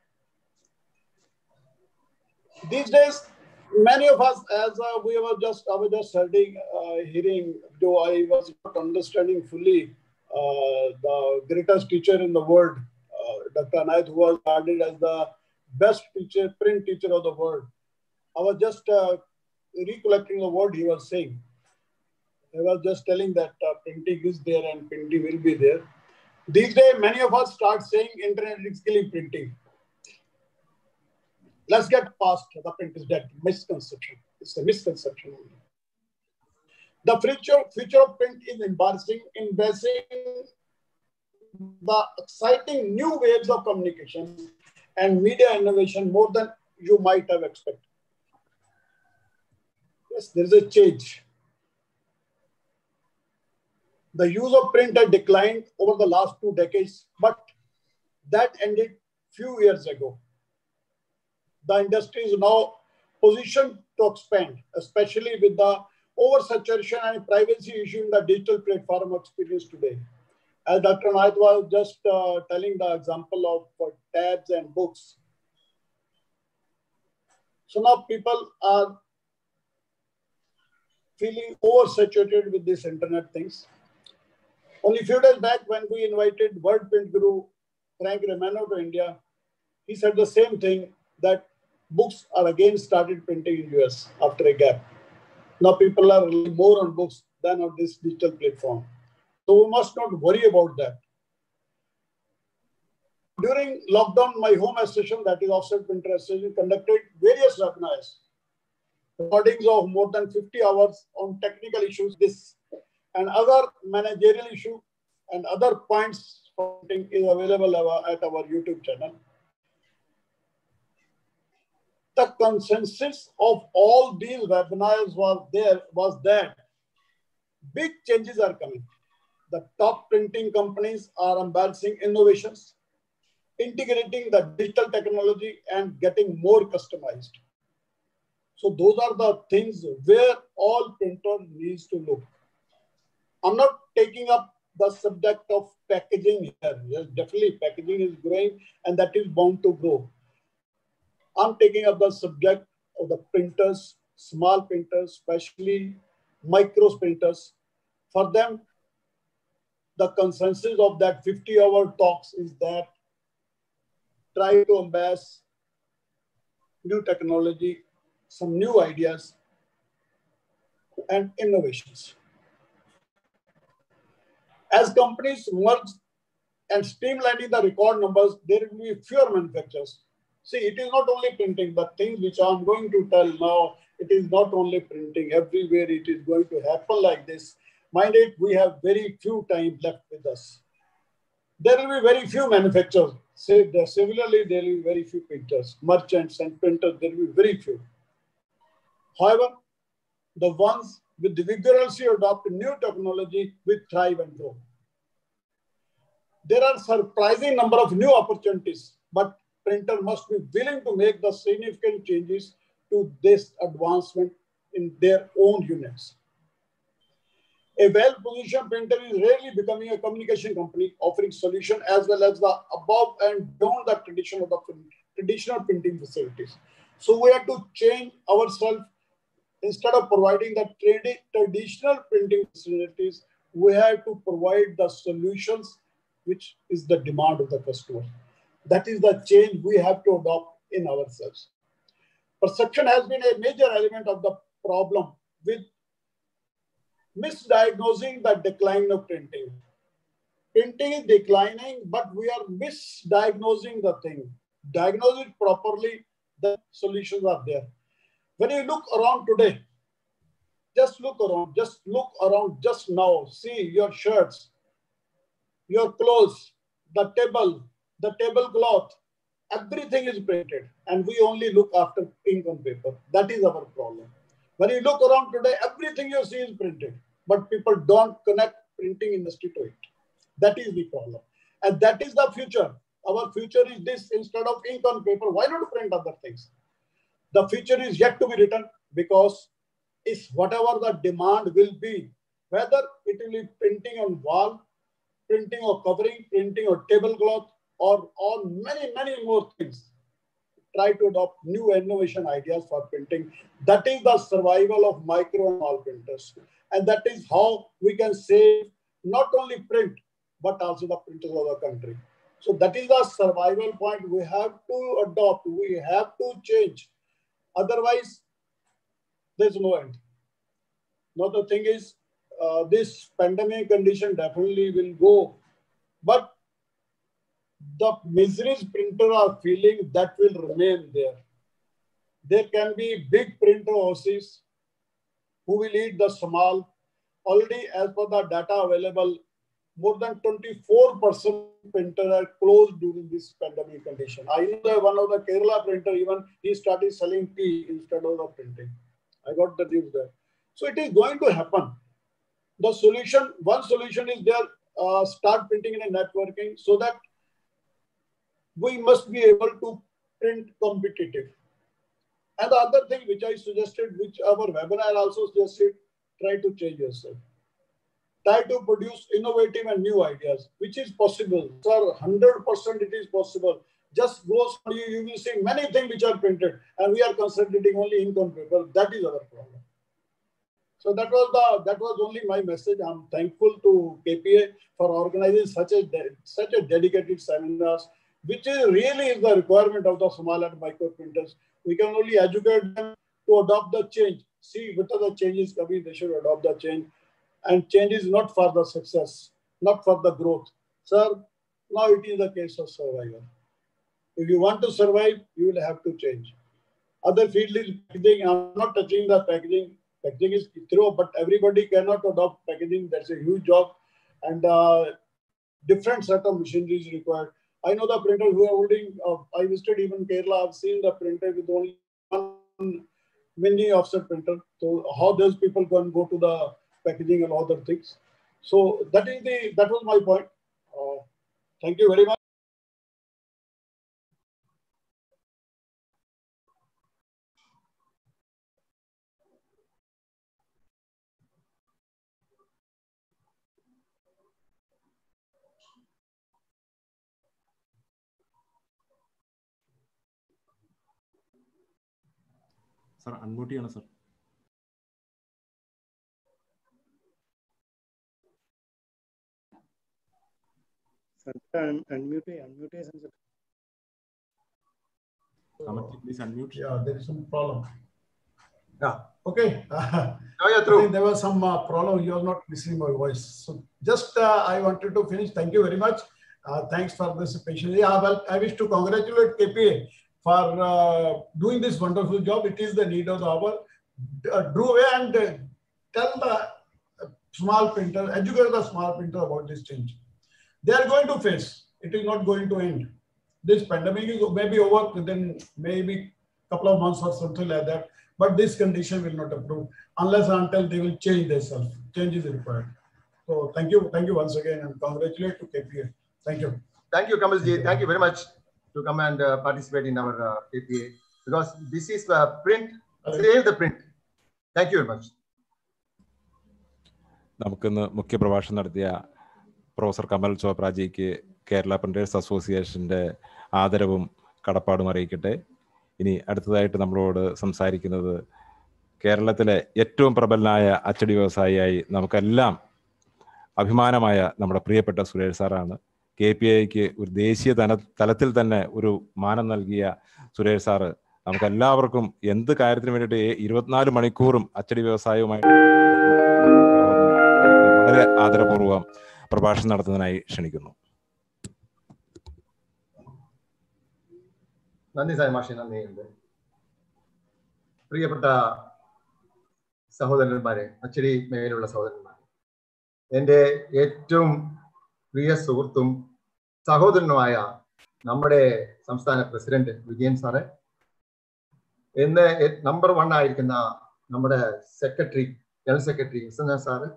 These days, many of us, as I was just hearing, though I was not understanding fully the greatest teacher in the world, Dr. Anayat, who was regarded as the best print teacher of the world. I was just recollecting the word he was saying. I was just telling that printing is there and printing will be there. These days, many of us start saying internet is killing printing. Let's get past the print is dead. Misconception. It's a misconception only. The future of print is embracing the exciting new waves of communication and media innovation more than you might have expected. Yes, there is a change. The use of print had declined over the last 2 decades, but that ended few years ago. The industry is now positioned to expand, especially with the oversaturation and privacy issue in the digital platform experience today. As Dr. Anayat was just telling the example of tabs and books. So now people are feeling oversaturated with these internet things. Only a few days back, when we invited World Print Guru Frank Romano to India, he said the same thing, that books are again started printing in US after a gap. Now people are relying more on books than on this digital platform. So we must not worry about that. During lockdown, my home association, that is Offset Printer Association, conducted various webinars, recordings of more than 50 hours on technical issues, this and other managerial issue and other points is available at our YouTube channel. The consensus of all these webinars was that big changes are coming. the top printing companies are embarrassing innovations, integrating the digital technology and getting more customized. So those are the things where all printer needs to look. I'm not taking up the subject of packaging here. Yes, definitely packaging is growing and that is bound to grow. I'm taking up the subject of the printers, small printers, especially micro printers. For them, the consensus of that 50-hour talks is that try to embrace new technology, some new ideas and innovations. As companies merge and streamlining the record numbers, there will be fewer manufacturers. See, it is not only printing, but things which I'm going to tell now, it is not only printing. Everywhere it is going to happen like this. Mind it, we have very few time left with us. There will be very few manufacturers. Similarly, there will be very few printers, merchants and printers, there will be very few. However, the ones with the vigorously adopt new technology will thrive and grow. There are surprising number of new opportunities, but printer must be willing to make the significant changes to this advancement in their own units. A well-positioned printer is rarely becoming a communication company offering solution as well as the above and beyond the traditional printing facilities. So we have to change ourselves. Instead of providing the traditional printing facilities, we have to provide the solutions which is the demand of the customer. That is the change we have to adopt in ourselves. Perception has been a major element of the problem with misdiagnosing the decline of printing. Printing is declining, but we are misdiagnosing the thing. Diagnose it properly, the solutions are there. When you look around today, just look around just now. See your shirts, your clothes, the tablecloth, everything is printed and we only look after ink on paper. That is our problem. When you look around today, everything you see is printed, but people don't connect printing industry to it. That is the problem. And that is the future. Our future is this: instead of ink on paper, why not print other things? The future is yet to be written because it's whatever the demand will be, whether it will be printing on wall, printing or covering, printing or tablecloth, or on many, many more things. Try to adopt new innovation ideas for printing. That is the survival of micro and small printers. And that is how we can save not only print, but also the printers of the country. So that is the survival point. We have to adopt, we have to change. Otherwise, there's no end. Now the thing is, this pandemic condition definitely will go, but the miseries printer are feeling that will remain there. There can be big printer houses who will eat the small. Already, as per the data available, more than 24% printers are closed during this pandemic condition. I know that one of the Kerala printer, even he started selling tea instead of the printing. I got the news there. So it is going to happen. The solution, one solution is there, start printing in a networking so that we must be able to print competitive. And the other thing which I suggested, which our webinar also suggested, try to change yourself. Try to produce innovative and new ideas, which is possible. Sir, 100% it is possible. Just go, you will see many things which are printed, and we are concentrating only ink on paper. That is our problem. So that was only my message. I'm thankful to KPA for organizing such a dedicated seminars, which is really is the requirement of the small and micro printers. We can only educate them to adopt the change. See, whatever the change is coming, they should adopt the change. And change is not for the success, not for the growth. Sir, now it is the case of survival. If you want to survive, you will have to change. Other field is packaging. I'm not touching the packaging. Packaging is through, but everybody cannot adopt packaging. That's a huge job. And different set of machinery is required. I know the printers who are holding, I visited even Kerala, I've seen the printer with only one mini offset printer. So how those people can go to the packaging and other things. So that was my point. Thank you very much. Sir, unmute ചെയ്യണം sir. Unmute. Please unmute. Yeah, there is some problem. Yeah. Okay. Now you're I through. think there was some problem. You are not listening my voice. So just I wanted to finish. Thank you very much. Thanks for this patience. Yeah, well, I wish to congratulate KPA for doing this wonderful job. It is the need of the hour. Do away and tell the small printer, educate the small printer about this change. They are going to face. It is not going to end. This pandemic is maybe over within maybe couple of months or something like that. But this condition will not approve unless and until they will change themselves. Change is required. So thank you once again, and congratulate to KPA. Thank you. Thank you, Kamalji. Thank you very much to come and participate in our KPA, because this is print. Save the print. Thank you very much. നമുക്കിന്ന് മുഖ്യപ്രഭാഷണം നടത്തിയ professor Kamal ചോപ്രാജിക്ക് Kerala printers അസോസിയേഷൻ്റെ ആദരവും കടപ്പാടും അറിയിക്കട്ടെ. ഇനി അടുത്തതായിട്ട് നമ്മളോട് സംസാരിക്കുന്നത് കേരളത്തിലെ ഏറ്റവും പ്രബലനായ അച്ചടി വ്യവസായിയായി നമുക്കെല്ലാം അഭിമാനമായ നമ്മുടെ പ്രിയപ്പെട്ട സുരേഷ് സാറാണ്. KPIക്ക് ഒരു ദേശീയ തലത്തിൽ തന്നെ ഒരു മാനം നൽകിയ സുരേഷ് സാറ് നമുക്കെല്ലാവർക്കും എന്ത് കാര്യത്തിന് വേണ്ടിയിട്ട് 24 മണിക്കൂറും അച്ചടി വ്യവസായവുമായിട്ട് വളരെ ആദരപൂർവ്വം പ്രഭാഷണം നടത്തുന്നതിനായി ക്ഷണിക്കുന്നു. നന്ദി സായി മാഷെ, നന്ദിയുണ്ട്. പ്രിയപ്പെട്ട സഹോദരന്മാരെ, അച്ചടി മേഖലയിലുള്ള സഹോദരന്മാരെ, എൻ്റെ ഏറ്റവും പ്രിയ സുഹൃത്തും സഹോദരനുമായ നമ്മുടെ സംസ്ഥാന പ്രസിഡന്റ് വിജയൻ സാറ്, ഇന്ന് നമ്പർ 1 ആയിരിക്കുന്ന നമ്മുടെ secretary, general secretary S sir,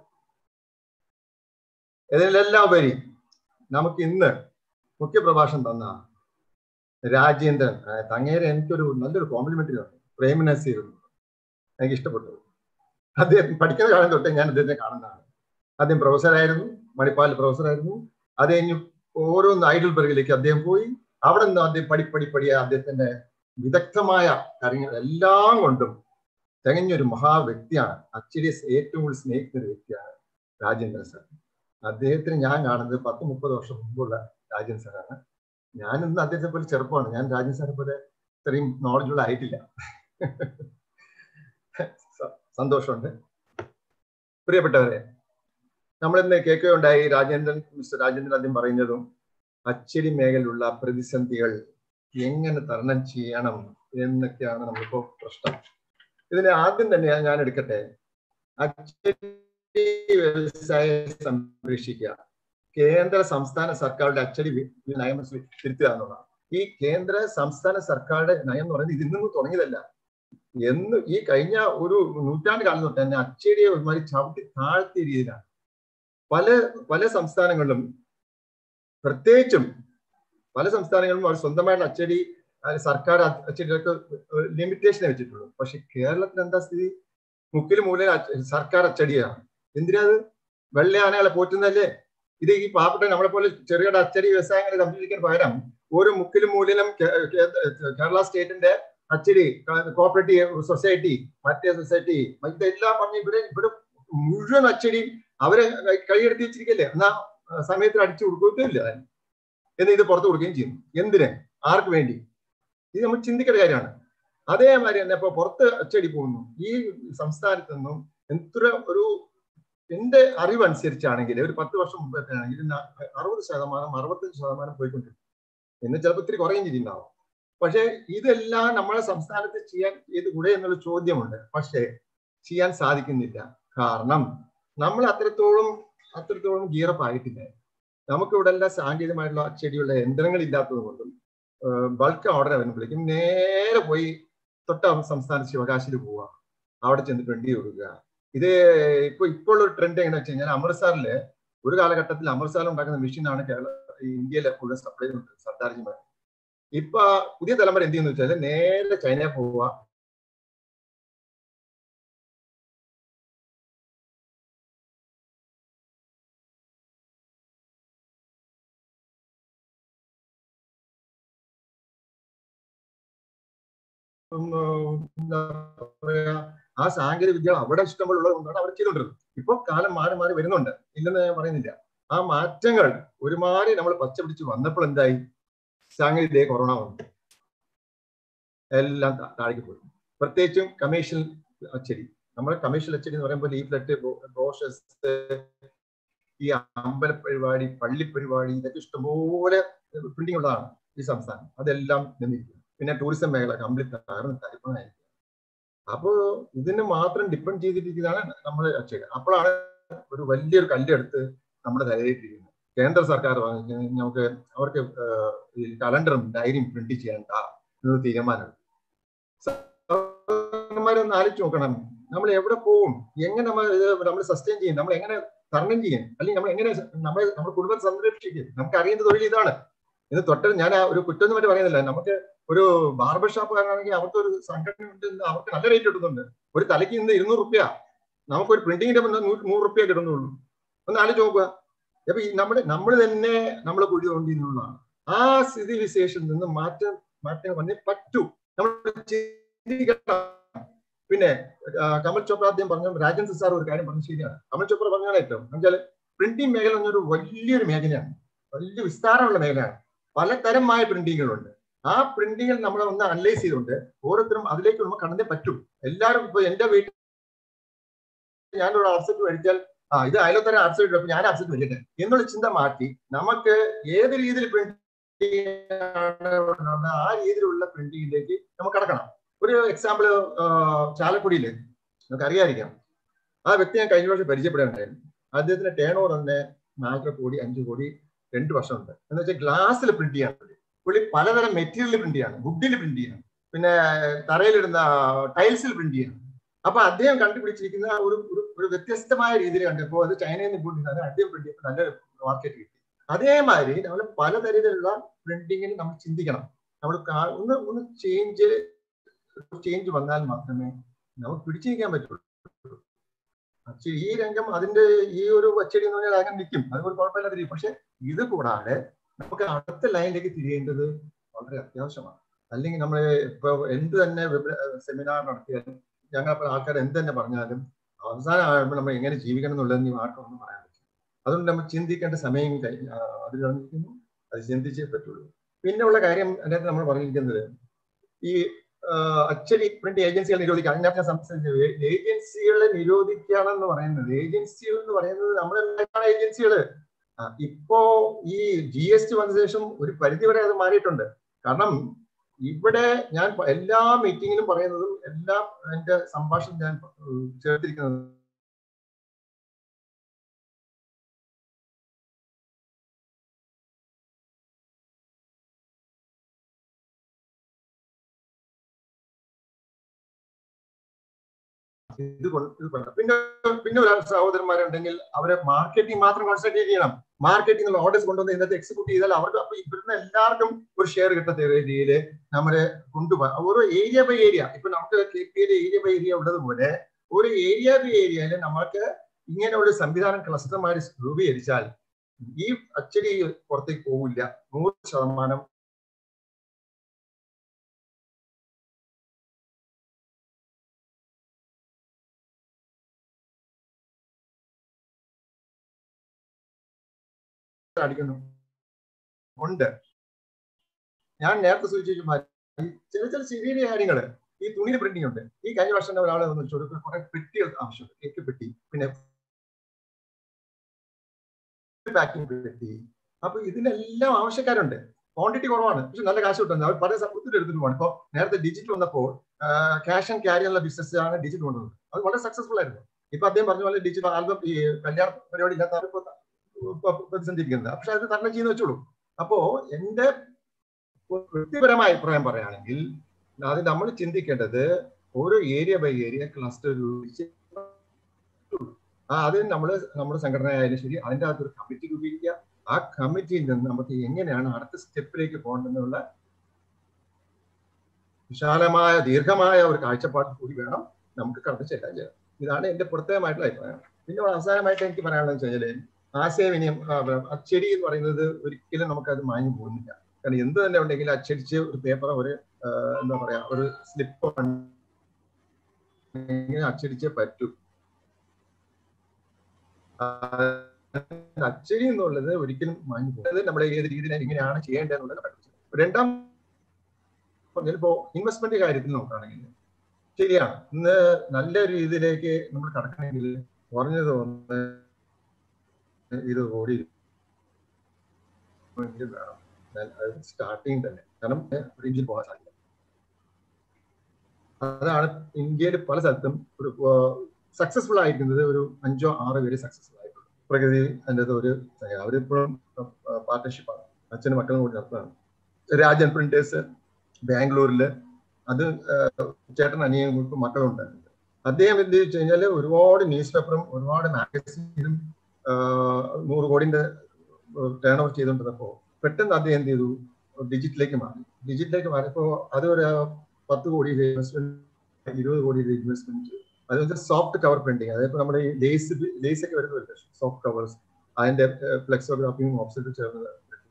ഇതിലെല്ലാം ഉപരി നമുക്ക് ഇന്ന് മുഖ്യപ്രഭാഷണം തന്ന രാജേന്ദ്രൻ, അങ്ങേരെ എനിക്കൊരു നല്ലൊരു കോംപ്ലിമെന്ററി തന്നു. പ്രേമനസീർ എനിക്ക് ഇഷ്ടപ്പെട്ടു. അദ്ദേഹം പഠിക്കുന്ന കാലം തൊട്ടേ ഞാൻ അദ്ദേഹത്തെ കാണുന്നതാണ്. അദ്ദേഹം പ്രൊഫസറായിരുന്നു, മണിപ്പാൽ പ്രൊഫസറായിരുന്നു. അത് കഴിഞ്ഞ് ഓരോന്ന് ഐഡൽബർഗിലേക്ക് അദ്ദേഹം പോയി. അവിടെ നിന്ന് അദ്ദേഹം പടിപ്പടിപ്പടിയായ അദ്ദേഹത്തിന്റെ വിദഗ്ധമായ കാര്യങ്ങൾ എല്ലാം കൊണ്ടും തികഞ്ഞൊരു മഹാവ്യക്തിയാണ്. അച്ചടിയെ ഏറ്റവും കൂടുതൽ സ്നേഹിക്കുന്ന ഒരു വ്യക്തിയാണ് രാജേന്ദ്രൻ സാർ. അദ്ദേഹത്തിന് ഞാൻ കാണുന്നത് 10-30 വർഷം മുമ്പുള്ള രാജേന്ദ്രൻ സാറാണ്. ഞാനിന്ന് അദ്ദേഹത്തെ പോലെ ചെറുപ്പമാണ്. ഞാൻ രാജേന്ദ്രൻ സാറെ പോലെ ഇത്രയും നോളജുള്ള ആയിട്ടില്ല. സന്തോഷമുണ്ട്. പ്രിയപ്പെട്ടവരെ, നമ്മളിന്ന് കേൾക്കുകയുണ്ടായി മിസ്റ്റർ രാജേന്ദ്രൻ ആദ്യം പറയുന്നതും അച്ചടി മേഖലയിലുള്ള പ്രതിസന്ധികൾ എങ്ങനെ തരണം ചെയ്യണം എന്നൊക്കെയാണ് നമ്മളിപ്പോ പ്രശ്നം. ഇതിന് ആദ്യം തന്നെ ഞാൻ എടുക്കട്ടെ. അച്ചടി വ്യവസായം സംരക്ഷിക്കുക, കേന്ദ്ര സംസ്ഥാന സർക്കാരുടെ അച്ചടി നയം തിരുത്തുക എന്നുള്ളതാണ്. ഈ കേന്ദ്ര സംസ്ഥാന സർക്കാരുടെ നയം എന്ന് പറയുന്നത് ഇതിൽ നിന്ന് തുടങ്ങിയതല്ല. ഈ കഴിഞ്ഞ ഒരു നൂറ്റാണ്ട് കാലം തൊട്ട് തന്നെ അച്ചടിയെ ഒരുമാതിരി ചവിട്ടി താഴ്ത്തിയ രീതിയിലാണ് പല സംസ്ഥാനങ്ങളിലും, പ്രത്യേകിച്ചും പല സംസ്ഥാനങ്ങളിലും അവർ സ്വന്തമായിട്ട് അച്ചടി, സർക്കാർ അച്ചടികൾക്ക് ലിമിറ്റേഷനെ വെച്ചിട്ടുള്ളൂ. പക്ഷെ കേരളത്തിൽ എന്താ സ്ഥിതി? മുക്കിലും മൂലം സർക്കാർ അച്ചടിയാണ്. എന്തിനാത്? വെള്ളയാനകളെ പോറ്റുന്നതല്ലേ? ഇത് ഈ പാവപ്പെട്ട നമ്മളെ പോലെ ചെറുകിട അച്ചടി വ്യവസായങ്ങളെ സംരക്ഷിക്കാൻ പകരം ഓരോ മുക്കിലും മൂലം കേരള സ്റ്റേറ്റിന്റെ അച്ചടി, കോപ്പറേറ്റീവ് സൊസൈറ്റി, മറ്റേ സൊസൈറ്റി, ഇതെല്ലാം പറഞ്ഞ് ഇവിടെ മുഴുവൻ അച്ചടിയും അവരെ കൈയെടുത്ത് വെച്ചിരിക്കല്ലേ. എന്നാ സമയത്തിൽ അടിച്ചു കൊടുക്കുകയില്ല എന്ന് ഇത് പുറത്തു കൊടുക്കുകയും ചെയ്യുന്നു. എന്തിന്? ആർക്ക് വേണ്ടി? ഇത് നമ്മൾ ചിന്തിക്കേണ്ട കാര്യമാണ്. അതേമാതിരി തന്നെ ഇപ്പൊ പുറത്ത് അച്ചടി പോകുന്നു. ഈ സംസ്ഥാനത്ത് നിന്നും എത്ര എന്റെ അറിവനുസരിച്ചാണെങ്കിൽ ഒരു 10 വർഷം മുമ്പത്തേണെങ്കിൽ 60%, 65% പോയിക്കൊണ്ടിരിക്കും. എന്ന് ചിലപ്പോൾ ഇത്തിരി കുറയും ചെയ്തിട്ടുണ്ടാവും. പക്ഷെ ഇതെല്ലാം നമ്മളെ സംസ്ഥാനത്ത് ചെയ്ത് കൂടെ എന്നുള്ള ചോദ്യമുണ്ട്. പക്ഷെ ചെയ്യാൻ സാധിക്കുന്നില്ല. കാരണം നമ്മൾ അത്രത്തോളം ഗിയറപ്പ് ആയിട്ടില്ല. നമുക്ക് ഇവിടെ എല്ലാം സാങ്കേതികമായിട്ടുള്ള അച്ചടിയുള്ള യന്ത്രങ്ങൾ ഇല്ലാത്തത് കൊണ്ടും ബൾക്ക് ഓർഡർ വരുമ്പോഴേക്കും നേരെ പോയി തൊട്ട സംസ്ഥാന ശിവകാശിയിൽ പോവുക, അവിടെ ചെന്ന് പ്രിന്റ് കൊടുക്കുക, ഇത് ഇപ്പോൾ ഒരു ട്രെൻഡ് എങ്ങനെ വെച്ച് കഴിഞ്ഞാൽ അമൃത്സറില് ഒരു കാലഘട്ടത്തിൽ അമൃത്സറിൽ ഉണ്ടാക്കുന്ന മെഷീനാണ് ഇന്ത്യയിലെ മുഴുവൻ സപ്ലൈ ചെയ്യുന്നത് സർദാർജിമാർ. ഇപ്പൊ പുതിയ തലമുറ എന്ത് ചെയ്യുന്ന വെച്ചാൽ നേരെ ചൈനയിൽ പോവുക, ആ സാങ്കേതിക വിദ്യ അവിടെ ഇഷ്ടംപോലെ ഉള്ളത് കൊണ്ടാണ് അവർ ചെയ്തുകൊണ്ടിരുന്നത്. ഇപ്പോൾ കാലം മാറി മാറി വരുന്നുണ്ട്, ഇല്ലെന്ന് ഞാൻ പറയുന്നില്ല. ആ മാറ്റങ്ങൾ ഒരുമാതിരി നമ്മൾ പച്ച പിടിച്ച് വന്നപ്പോൾ എന്തായി? സാങ്കേതിക കൊറോണ വന്നു, എല്ലാം താഴേക്ക് പോയി. പ്രത്യേകിച്ചും കമേഴ്ഷ്യൽ അച്ചടി. നമ്മൾ കമേഴ്ഷ്യൽ അച്ചടി എന്ന് പറയുമ്പോൾ ലീഫ്ലെറ്റ്, ബ്രോഷേഴ്സ്, ഈ അമ്പല പരിപാടി, പള്ളി പരിപാടി, ഇതൊക്കെ ഇഷ്ടംപോലെ പ്രിന്റിംഗ് ഉള്ളതാണ് ഈ സംസ്ഥാനം. അതെല്ലാം നിന്നിരിക്കുന്നു. പിന്നെ ടൂറിസം മേഖല കംപ്ലീറ്റ് തകർന്ന് തരിപ്പണമായിരിക്കും. അപ്പോൾ ഇതിന് മാത്രം ഡിപ്പെൻഡ് ചെയ്തിരിക്കുന്നതാണ് നമ്മൾ അച്ചടി. അപ്പോഴാണ് ഒരു വലിയൊരു കല്ലെടുത്ത് നമ്മുടെ തലയിലിരിക്കുന്നത്. കേന്ദ്ര സർക്കാർ നമുക്ക് അവർക്ക് ഈ കലണ്ടറും ഡയറിയും പ്രിന്റ് ചെയ്യേണ്ട എന്നൊരു തീരുമാനമാണ്. ഒന്ന് ആലോചിച്ച് നോക്കണം, നമ്മൾ എവിടെ പോവും, എങ്ങനെ നമ്മൾ സസ്റ്റെയിൻ ചെയ്യും, നമ്മൾ എങ്ങനെ തരണം ചെയ്യും, അല്ലെങ്കിൽ നമ്മൾ എങ്ങനെ നമ്മുടെ കുടുംബത്തെ സംരക്ഷിക്കും. നമുക്ക് അറിയുന്ന തൊഴിൽ ഇതാണ്. ഇത് തൊട്ട് ഞാൻ ഒരു കുറ്റം മറ്റു പറയുന്നില്ല. നമുക്ക് ഒരു ബാർബർ ഷോപ്പുകാരാണെങ്കിൽ അവർക്ക് ഒരു സംഘടന ഉണ്ട്, അവർക്ക് നല്ല റേറ്റ് കിട്ടുന്നുണ്ട്. ഒരു തലയ്ക്ക് ഇന്ന് 200 രൂപ, നമുക്കൊരു പ്രിന്റിങ്ങിന്റെ 100 രൂപ കിട്ടുന്നുള്ളൂ. ഒന്ന് ആലോചിച്ച് നോക്കുക. അപ്പൊ ഈ നമ്മൾ തന്നെ നമ്മളെ കുഴി തോണ്ടിയെന്നുള്ളതാണ്. ആ സ്ഥിതി വിശേഷത്തിൽ നിന്ന് മാറ്റം വന്നേ പറ്റൂ. നമ്മൾ ചിന്തിക്കണം. പിന്നെ കമൽ ചോപ്ര ആദ്യം പറഞ്ഞു, രാജേന്ദ്ര സാർ ഒരു കാര്യം പറഞ്ഞു, ശരിയാണ്. കമൽ ചോപ്ര പറഞ്ഞാൽ ഏറ്റവും എന്നുവെച്ചാൽ പ്രിന്റിംഗ് മേഖല എന്നൊരു വലിയൊരു മേഖലയാണ്, വലിയ വിസ്താരമുള്ള മേഖലയാണ്. പലതരമായ പ്രിന്റിങ്ങുകളുണ്ട്. ആ പ്രിന്റിങ്ങിൽ നമ്മൾ ഒന്ന് അനലൈസ് ചെയ്തുകൊണ്ട് ഓരോരുത്തരും അതിലേക്ക് നമ്മൾ കടന്നേ പറ്റും. എല്ലാവരും ഇപ്പൊ എന്റെ വീട്ടിൽ ഞാനൊരു ആർസെറ്റ് മേടിച്ചാൽ ഇത് അയലോത്തരം ആർസെറ്റ്, അപ്പൊ ഞാൻ ആർസെറ്റ് മേടിക്കട്ടെ എന്നുള്ള ചിന്ത മാറ്റി നമുക്ക് ഏത് രീതിയിൽ പ്രിന്റിംഗ് ആ രീതിയിലുള്ള പ്രിന്റിങ്ങിലേക്ക് നമുക്ക് കടക്കണം. ഒരു എക്സാമ്പിൾ, ചാലക്കുടിയിൽ നമുക്ക് അറിയാതിരിക്കാം, ആ വ്യക്തി ഞാൻ കഴിഞ്ഞ വർഷം പരിചയപ്പെടാനുണ്ടായിരുന്നു. അദ്ദേഹത്തിന്റെ ടേൺ ഓവർ തന്നെ 4 കോടി 5 കോടി 2 വർഷമുണ്ട്. എന്ന് വെച്ചാൽ ഗ്ലാസ്സിൽ പ്രിന്റ് ചെയ്യാൻ പുള്ളി പലതരം മെറ്റീരിയൽ പ്രിന്റ് ചെയ്യാണ്, വുഡിൽ പ്രിന്റ് ചെയ്യണം, പിന്നെ തറയിലിടുന്ന ടൈൽസിൽ പ്രിന്റ് ചെയ്യണം. അപ്പൊ അദ്ദേഹം കണ്ടുപിടിച്ചിരിക്കുന്ന ഒരു വ്യത്യസ്തമായ രീതിയിൽ കണ്ടപ്പോൾ അത് ചൈനയിൽ നിന്ന് ഇമ്പോർട്ട് ചെയ്താണ് അദ്ദേഹം പ്രിന്റ് ചെയ്തപ്പോൾ നല്ല മാർക്കറ്റ് കിട്ടി. അതേമാതിരി നമ്മൾ പലതരത്തിലുള്ള പ്രിന്റിങ്ങിന് നമ്മൾ ചിന്തിക്കണം. നമ്മൾ ഒന്ന് ചേഞ്ച് വന്നാൽ മാത്രമേ നമുക്ക് പിടിച്ചിരിക്കാൻ പറ്റുള്ളൂ. ഈ രംഗം അതിന്റെ ഈ ഒരു അച്ചടി എന്ന് പറഞ്ഞാൽ അങ്ങനെ നിൽക്കും, അതുപോലെ കുഴപ്പമില്ലാതിരിക്കും. പക്ഷെ ഇത് കൂടാതെ നമുക്ക് അടുത്ത ലൈനിലേക്ക് തിരിയേണ്ടത് വളരെ അത്യാവശ്യമാണ്. അല്ലെങ്കിൽ നമ്മൾ ഇപ്പൊ എന്ത് തന്നെ സെമിനാർ നടത്തിയാലും ഞങ്ങൾ ആൾക്കാർ എന്ത് തന്നെ പറഞ്ഞാലും അവസാനമാകുമ്പോൾ നമ്മൾ എങ്ങനെ ജീവിക്കണം എന്നുള്ളതെന്ന് ആർക്കൊന്നും പറയാൻ പറ്റില്ല. അതുകൊണ്ട് നമ്മൾ ചിന്തിക്കേണ്ട സമയം അതിൽ വന്നിരിക്കുന്നു, അത് ചിന്തിച്ചേ പറ്റുള്ളൂ. പിന്നെ ഉള്ള കാര്യം അതിനകത്ത് നമ്മൾ പറഞ്ഞിരിക്കുന്നത് ഈ അച്ചടി പ്രിന്റ് ഏജൻസികൾ നിരോധിക്കുക. അതിനകത്ത് ഞാൻ സംസാരിച്ചത് ഏജൻസികളെ നിരോധിക്കുകയാണെന്ന് പറയുന്നത്, ഏജൻസികൾ എന്ന് പറയുന്നത് നമ്മളെല്ലാം ഏജൻസികള്. ഇപ്പോ ഈ GST വന്ന ശേഷം ഒരു പരിധിവരെ അത് മാറിയിട്ടുണ്ട്. കാരണം ഇവിടെ ഞാൻ എല്ലാ മീറ്റിങ്ങിലും പറയുന്നതും എല്ലാം എന്റെ സംഭാഷണം ഞാൻ ചേർത്തിരിക്കുന്നത് പിന്നെ ഒരു സഹോദരന്മാരുണ്ടെങ്കിൽ അവരെ മാർക്കറ്റിംഗ് മാത്രം കോൺസെൻട്രേറ്റ് ചെയ്യണം. മാർക്കറ്റിംഗ് ഓർഡേഴ്സ് കൊണ്ടുവന്ന് ഇന്നത്തെ എക്സിക്യൂട്ട് ചെയ്താൽ അവർക്ക് അപ്പൊ ഇവിടുന്ന് എല്ലാവർക്കും ഒരു ഷെയർ കിട്ടത്ത രീതിയിൽ നമ്മളെ കൊണ്ടുപോകാം. ഓരോ ഏരിയ ബൈ ഏരിയ, ഇപ്പൊ നമുക്ക് KPA ഏരിയ ബൈ ഏരിയ ഉള്ളതുപോലെ ഒരു ഏരിയ ബൈ ഏരിയയിൽ നമ്മൾക്ക് ഇങ്ങനെയുള്ള സംവിധാനം ക്ലസ്റ്റർമാര് രൂപീകരിച്ചാൽ ഈ അച്ചടി പുറത്തേക്ക് പോകില്ല. 100% അടിക്കുന്നു ഉണ്ട്. ഞാൻ നേരത്തെ സൂചിപ്പിച്ച ചില ചെറിയ കാര്യങ്ങള് ഈ തുണിയിൽ പ്രിന്റിംഗ് ഉണ്ട്. ഈ കഴിഞ്ഞ വർഷം ഒരാളെ കുറെ പെട്ടികൾ ആവശ്യമുണ്ട്, കേക്ക് പെട്ടി, പിന്നെ പാക്കിംഗ് പെട്ടി. അപ്പൊ ഇതിനെല്ലാം ആവശ്യക്കാരുണ്ട്. ക്വാണ്ടിറ്റി കുറവാണ്, പക്ഷെ നല്ല കാശ് കിട്ടുന്നത്. അവർ പല സമയത്തിൽ എടുത്തിട്ട് പോകണം. ഇപ്പൊ നേരത്തെ ഡിജിറ്റൽ വന്നപ്പോൾ ക്യാഷ് ആൻഡ് ക്യാരി ഉള്ള ബിസിനസ് ആണ് ഡിജിറ്റൽ കൊണ്ടുവന്നത്. അത് വളരെ സക്സസ്ഫുൾ ആയിരുന്നു. ഇപ്പൊ അദ്ദേഹം പറഞ്ഞ പോലെ ഡിജിറ്റൽ ആൽബം ഈ കല്യാണ പരിപാടി ഇല്ലാത്ത പ്രതിസന്ധിക്കുന്നത്, പക്ഷെ അത് തരണം ചെയ്യുന്ന വെച്ചോളൂ. അപ്പോ എന്റെ വ്യക്തിപരമായ അഭിപ്രായം പറയുകയാണെങ്കിൽ അത് നമ്മൾ ചിന്തിക്കേണ്ടത് ഓരോ ഏരിയ ബൈ ഏരിയ ക്ലസ്റ്റർ രൂപിച്ച് അത് നമ്മുടെ സംഘടന ആയാലും ശരി, അതിൻ്റെ അകത്തൊരു കമ്മിറ്റി രൂപീകരിക്കുക. ആ കമ്മിറ്റിയിൽ നിന്ന് നമുക്ക് എങ്ങനെയാണ് അടുത്ത സ്റ്റെപ്പിലേക്ക് പോകേണ്ടതെന്നുള്ള വിശാലമായ ദീർഘമായ ഒരു കാഴ്ചപ്പാട് കൂടി വേണം നമുക്ക് കടന്നു ചെല്ലാൻ ചെയ്യാം. ഇതാണ് എന്റെ പ്രത്യേകമായിട്ടുള്ള അഭിപ്രായം. പിന്നെ അവസാനമായിട്ട് എനിക്ക് പറയാനുള്ളത് വെച്ചാൽ ആശയവിനിമയം, അച്ചടി എന്ന് പറയുന്നത് ഒരിക്കലും നമുക്കത് മാഞ്ഞു പോകുന്നില്ല. കാരണം എന്ത് തന്നെ ഉണ്ടെങ്കിലും അച്ചടിച്ച് ഒരു പേപ്പർ, ഒരു എന്താ പറയാ, ഒരു സ്ലിപ്പ് അച്ചടിച്ചേ പറ്റൂ. അച്ചടി എന്നുള്ളത് ഒരിക്കലും മാഞ്ഞു പോകുന്നത് നമ്മളെ ഏത് രീതിയിൽ എങ്ങനെയാണ് ചെയ്യേണ്ടതെന്നുള്ളത് പഠിച്ചു. രണ്ടാം ഇപ്പോ ഇൻവെസ്റ്റ്മെന്റ് കാര്യത്തിൽ നോക്കുകയാണെങ്കിൽ ശരിയാണ്, ഇന്ന് നല്ല രീതിയിലേക്ക് നമ്മൾ കടക്കണമെങ്കിൽ കുറഞ്ഞത് 20 കോടി വേണം സ്റ്റാർട്ടിങ് തന്നെ. കാരണം റേഞ്ചിൽ പോകാൻ സാധിക്കും. അതാണ് ഇന്ത്യയിൽ പല സ്ഥലത്തും ഒരു സക്സസ്ഫുൾ ആയിരിക്കുന്നത്. ഒരു 5-6 പേര് സക്സസ്ഫുൾ ആയിട്ടുള്ളൂ. പ്രകൃതി അതിൻ്റെ ഒരു അവരിപ്പോഴും പാർട്ട്ണർഷിപ്പാണ്, അച്ഛനും മക്കളും കൂടി നടത്തുകയാണ്. രാജൻ പ്രിന്റേഴ്സ് ബാംഗ്ലൂരില്, അത് ചേട്ടൻ അനിയങ്ങൾക്ക് മക്കളുണ്ടായിരുന്നു. അദ്ദേഹം എന്ത് വെച്ച് കഴിഞ്ഞാൽ ഒരുപാട് ന്യൂസ് പേപ്പറും ഒരുപാട് മാഗസീനും 100 കോടിന്റെ ടേൺ ഓവർ ചെയ്തുകൊണ്ടിരുന്നപ്പോ പെട്ടെന്ന് അദ്ദേഹം എന്ത് ചെയ്തു, ഡിജിറ്റലിലേക്ക് മാറിയപ്പോ അത് ഒരു 10 കോടിയുടെ ഇൻവെസ്റ്റ്മെന്റ്, 20 കോടിയുടെ ഇൻവെസ്റ്റ്മെന്റ്. അത് സോഫ്റ്റ് കവർ പ്രിന്റിങ്, അതായത് നമ്മുടെ ഈ ലേസ് ഒക്കെ വരുന്ന സോഫ്റ്റ് കവേഴ്സ്, അതിന്റെ ഫ്ലെക്സോഗ്രാഫിയും ഓഫ്സെറ്റ് ചേർന്ന്.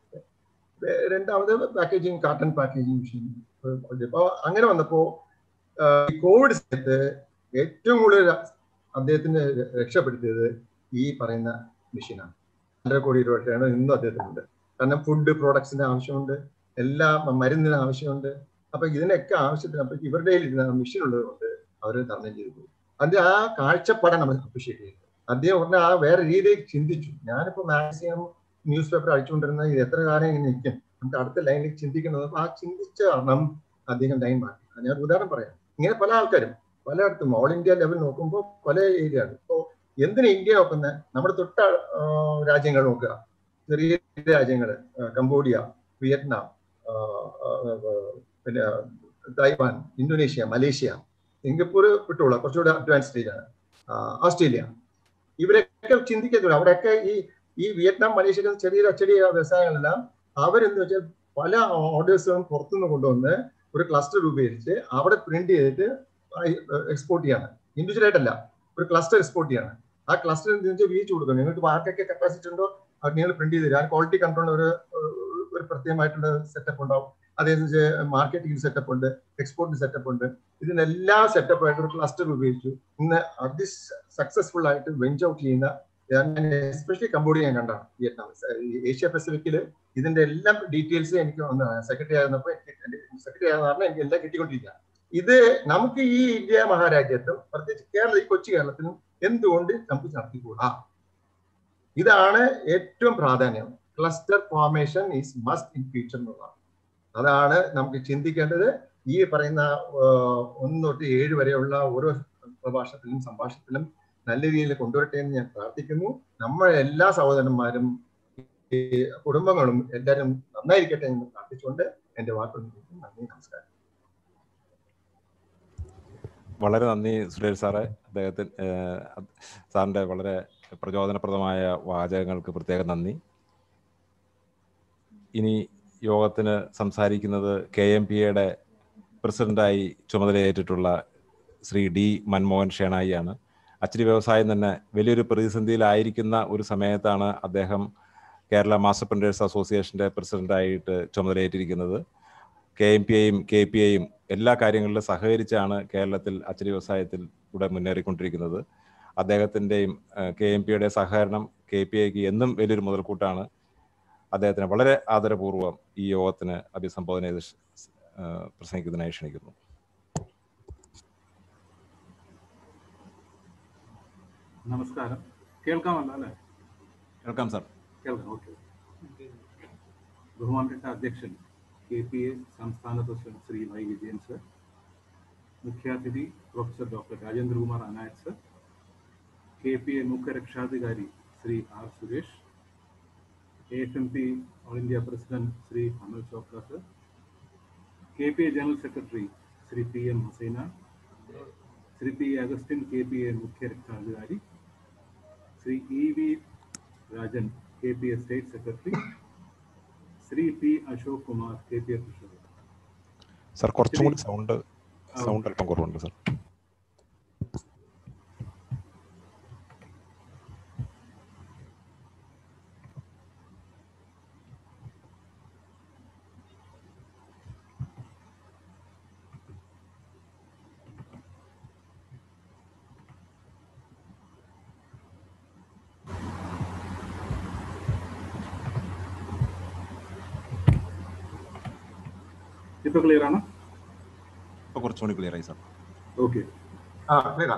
രണ്ടാമത് പാക്കേജിങ്, കാർട്ടൺ പാക്കേജിങ് മെഷീൻ. അപ്പൊ അങ്ങനെ വന്നപ്പോ ഈ കോവിഡ് സമയത്ത് ഏറ്റവും കൂടുതൽ അദ്ദേഹത്തിന് രക്ഷപ്പെടുത്തിയത് ഈ പറയുന്ന മെഷീനാണ്. 1.5 കോടി രൂപയാണ് ഇന്നും അദ്ദേഹത്തിനുണ്ട്. കാരണം ഫുഡ് പ്രോഡക്ട്സിന്റെ ആവശ്യമുണ്ട്, എല്ലാ മരുന്നിന് ആവശ്യമുണ്ട്. അപ്പൊ ഇതിനൊക്കെ ആവശ്യത്തിന് അപ്പൊ ഇവരുടെ മെഷീൻ ഉള്ളത് കൊണ്ട് അവർ തരണം ചെയ്തു പോയി. അതിന്റെ ആ കാഴ്ചപ്പാടാണ് നമ്മൾ അപ്രീഷിയേറ്റ് ചെയ്യുന്നത്. അദ്ദേഹം പറഞ്ഞ ആ വേറെ രീതിയിൽ ചിന്തിച്ചു. ഞാനിപ്പോ മാക്സിമം ന്യൂസ് പേപ്പർ അയച്ചുകൊണ്ടിരുന്ന ഇത് എത്ര കാലം ഇങ്ങനെ നിൽക്കും, നമുക്ക് അടുത്ത ലൈനിലേക്ക് ചിന്തിക്കുന്നത്. ആ ചിന്തിച്ച കാരണം അദ്ദേഹം ലൈൻ മാറ്റി. ഞാൻ ഉദാഹരണം പറയാം. ഇങ്ങനെ പല ആൾക്കാരും പലയിടത്തും ഓൾ ഇന്ത്യ ലെവൽ നോക്കുമ്പോൾ പല ഏരിയ ആണ്. ഇപ്പോ എന്തിനാ ഇന്ത്യ നോക്കുന്നത്? നമ്മുടെ തൊട്ട രാജ്യങ്ങൾ നോക്കുക, ചെറിയ രാജ്യങ്ങൾ, കംബോഡിയ, വിയറ്റ്നാം, പിന്നെ തായ്വാൻ, ഇന്തോനേഷ്യ, മലേഷ്യ, സിംഗപ്പൂർ വിട്ടുള്ള കുറച്ചുകൂടെ അഡ്വാൻസ് സ്റ്റേജാണ്, ഓസ്ട്രേലിയ. ഇവരൊക്കെ ചിന്തിക്കത്തില്ല. അവിടെയൊക്കെ ഈ വിയറ്റ്നാം, മലേഷ്യ ചെറിയ അച്ചടി വ്യവസായങ്ങളെല്ലാം അവരെന്ന് വെച്ചാൽ പല ഓർഡേഴ്സും പുറത്തുനിന്ന് കൊണ്ടുവന്ന് ഒരു ക്ലസ്റ്റർ രൂപീകരിച്ച് അവിടെ പ്രിന്റ് ചെയ്തിട്ട് എക്സ്പോർട്ട് ചെയ്യാണ്. ഇൻഡിവിജ്വൽ ആയിട്ടല്ല, ഒരു ക്ലസ്റ്റർ എക്സ്പോർട്ട് ചെയ്യാണ്. ആ ക്ലസ്റ്റർ വീഴ്ച കൊടുക്കും. നിങ്ങൾക്ക് ആർക്കൊക്കെ കപ്പാസിറ്റി ഉണ്ടോ അത് നിങ്ങൾ പ്രിന്റ് ചെയ്ത് തരും. ആ ക്വാളിറ്റി കൺട്രോൾ ഒരു പ്രത്യേകമായിട്ടുള്ള സെറ്റപ്പ് ഉണ്ടാവും. അതനുസരിച്ച് മാർക്കറ്റിംഗ് സെറ്റപ്പ് ഉണ്ട്, എക്സ്പോർട്ടിംഗ് സെറ്റപ്പ് ഉണ്ട്. ഇതിനെല്ലാം സെറ്റപ്പ് ആയിട്ട് ഒരു ക്ലസ്റ്റർ ഉപയോഗിച്ചു ഇന്ന് അതി സക്സസ്ഫുൾ ആയിട്ട് വെഞ്ച് ഔട്ട് ചെയ്യുന്ന, എസ്പെഷ്യലി കംബോഡിയ ഞാൻ കണ്ടാണ്, വിയറ്റ്നാം, ഏഷ്യ പസഫിക്കില് ഇതിന്റെ എല്ലാം ഡീറ്റെയിൽസ് എനിക്ക് വന്ന് സെക്രട്ടറി ആയിരുന്നപ്പോൾ എനിക്ക് എല്ലാം കിട്ടിക്കൊണ്ടിരിക്കുക. ഇത് നമുക്ക് ഈ ഇന്ത്യ മഹാരാജ്യത്തും പ്രത്യേകിച്ച് ഈ കൊച്ചു കേരളത്തിലും എന്തുകൊണ്ട് നമുക്ക് നടത്തിക്കൂടാ? ഇതാണ് ഏറ്റവും പ്രാധാന്യം. Cluster formation is must in future എന്നുള്ളതാണ്. അതാണ് നമുക്ക് ചിന്തിക്കേണ്ടത്. ഈ പറയുന്ന 1 തൊട്ട് 7 വരെയുള്ള ഓരോ പ്രഭാഷണത്തിലും സംഭാഷണത്തിലും നല്ല രീതിയിൽ കൊണ്ടുവരട്ടെ എന്ന് ഞാൻ പ്രാർത്ഥിക്കുന്നു. നമ്മളെ എല്ലാ സഹോദരന്മാരും കുടുംബങ്ങളും എല്ലാവരും നന്നായിരിക്കട്ടെ എന്ന് പ്രാർത്ഥിച്ചുകൊണ്ട് എന്റെ വാക്കുകൾ നന്ദി, നമസ്കാരം. വളരെ നന്ദി സുരേഷ് സാറേ. സാറിൻ്റെ വളരെ പ്രചോദനപ്രദമായ വാചകങ്ങൾക്ക് പ്രത്യേകം നന്ദി. ഇനി യോഗത്തിന് സംസാരിക്കുന്നത് KMPA പ്രസിഡന്റായി ചുമതലയേറ്റിട്ടുള്ള ശ്രീ D. മൻമോഹൻ ഷേണായിയാണ്. അച്ചടി വ്യവസായം തന്നെ വലിയൊരു പ്രതിസന്ധിയിലായിരിക്കുന്ന ഒരു സമയത്താണ് അദ്ദേഹം കേരള മാസ്റ്റർ പ്രിന്റേഴ്സ് അസോസിയേഷൻ്റെ പ്രസിഡന്റായിട്ട് ചുമതലയേറ്റിരിക്കുന്നത്. KMPAയും KPAയും എല്ലാ കാര്യങ്ങളിലും സഹകരിച്ചാണ് കേരളത്തിൽ അച്ചടി വ്യവസായത്തിൽ ഇവിടെ മുന്നേറിക്കൊണ്ടിരിക്കുന്നത്. അദ്ദേഹത്തിൻ്റെയും KMPAയുടെ സഹകരണം KPAയ്ക്ക് എന്നും വലിയൊരു മുതൽക്കൂട്ടാണ്. അദ്ദേഹത്തിന് വളരെ ആദരപൂർവ്വം ഈ യോഗത്തിന് അഭിസംബോധന ചെയ്ത് പ്രസംഗിക്കുന്നതിനായി ക്ഷണിക്കുന്നു. നമസ്കാരം. കേൾക്കാമല്ലോ അല്ലേ? കേൾക്കാം സാർ. കേൾക്കാം. ഓക്കെ. ബഹുമാനപ്പെട്ട അധ്യക്ഷൻ KPA സംസ്ഥാന president Shri Y. Vijayan sir, മുഖ്യാതിഥി professor doctor Rajendrakumar Anayak sir, KPA മുഖ്യ രക്ഷാധികാരി Shri R. Suresh, AFMP all India president Shri Amal Chopra sir, KPA general secretary Shri PM Hasaina, Shri P. Augustine KPA മുഖ്യ രക്ഷാധികാരി, Sri E.V. Rajan, KPA State Secretary, Sri P. Ashok Kumar, KPA Treasurer. Sir കുറച്ചും കൂടി sound അല്പം കുറവുണ്ട് sir. ഇപ്പൊ clear ആണോ? കുറച്ചുകൂടി ക്ലിയർ ആയി സാർ. ഓക്കെ. ക്ലിയർ.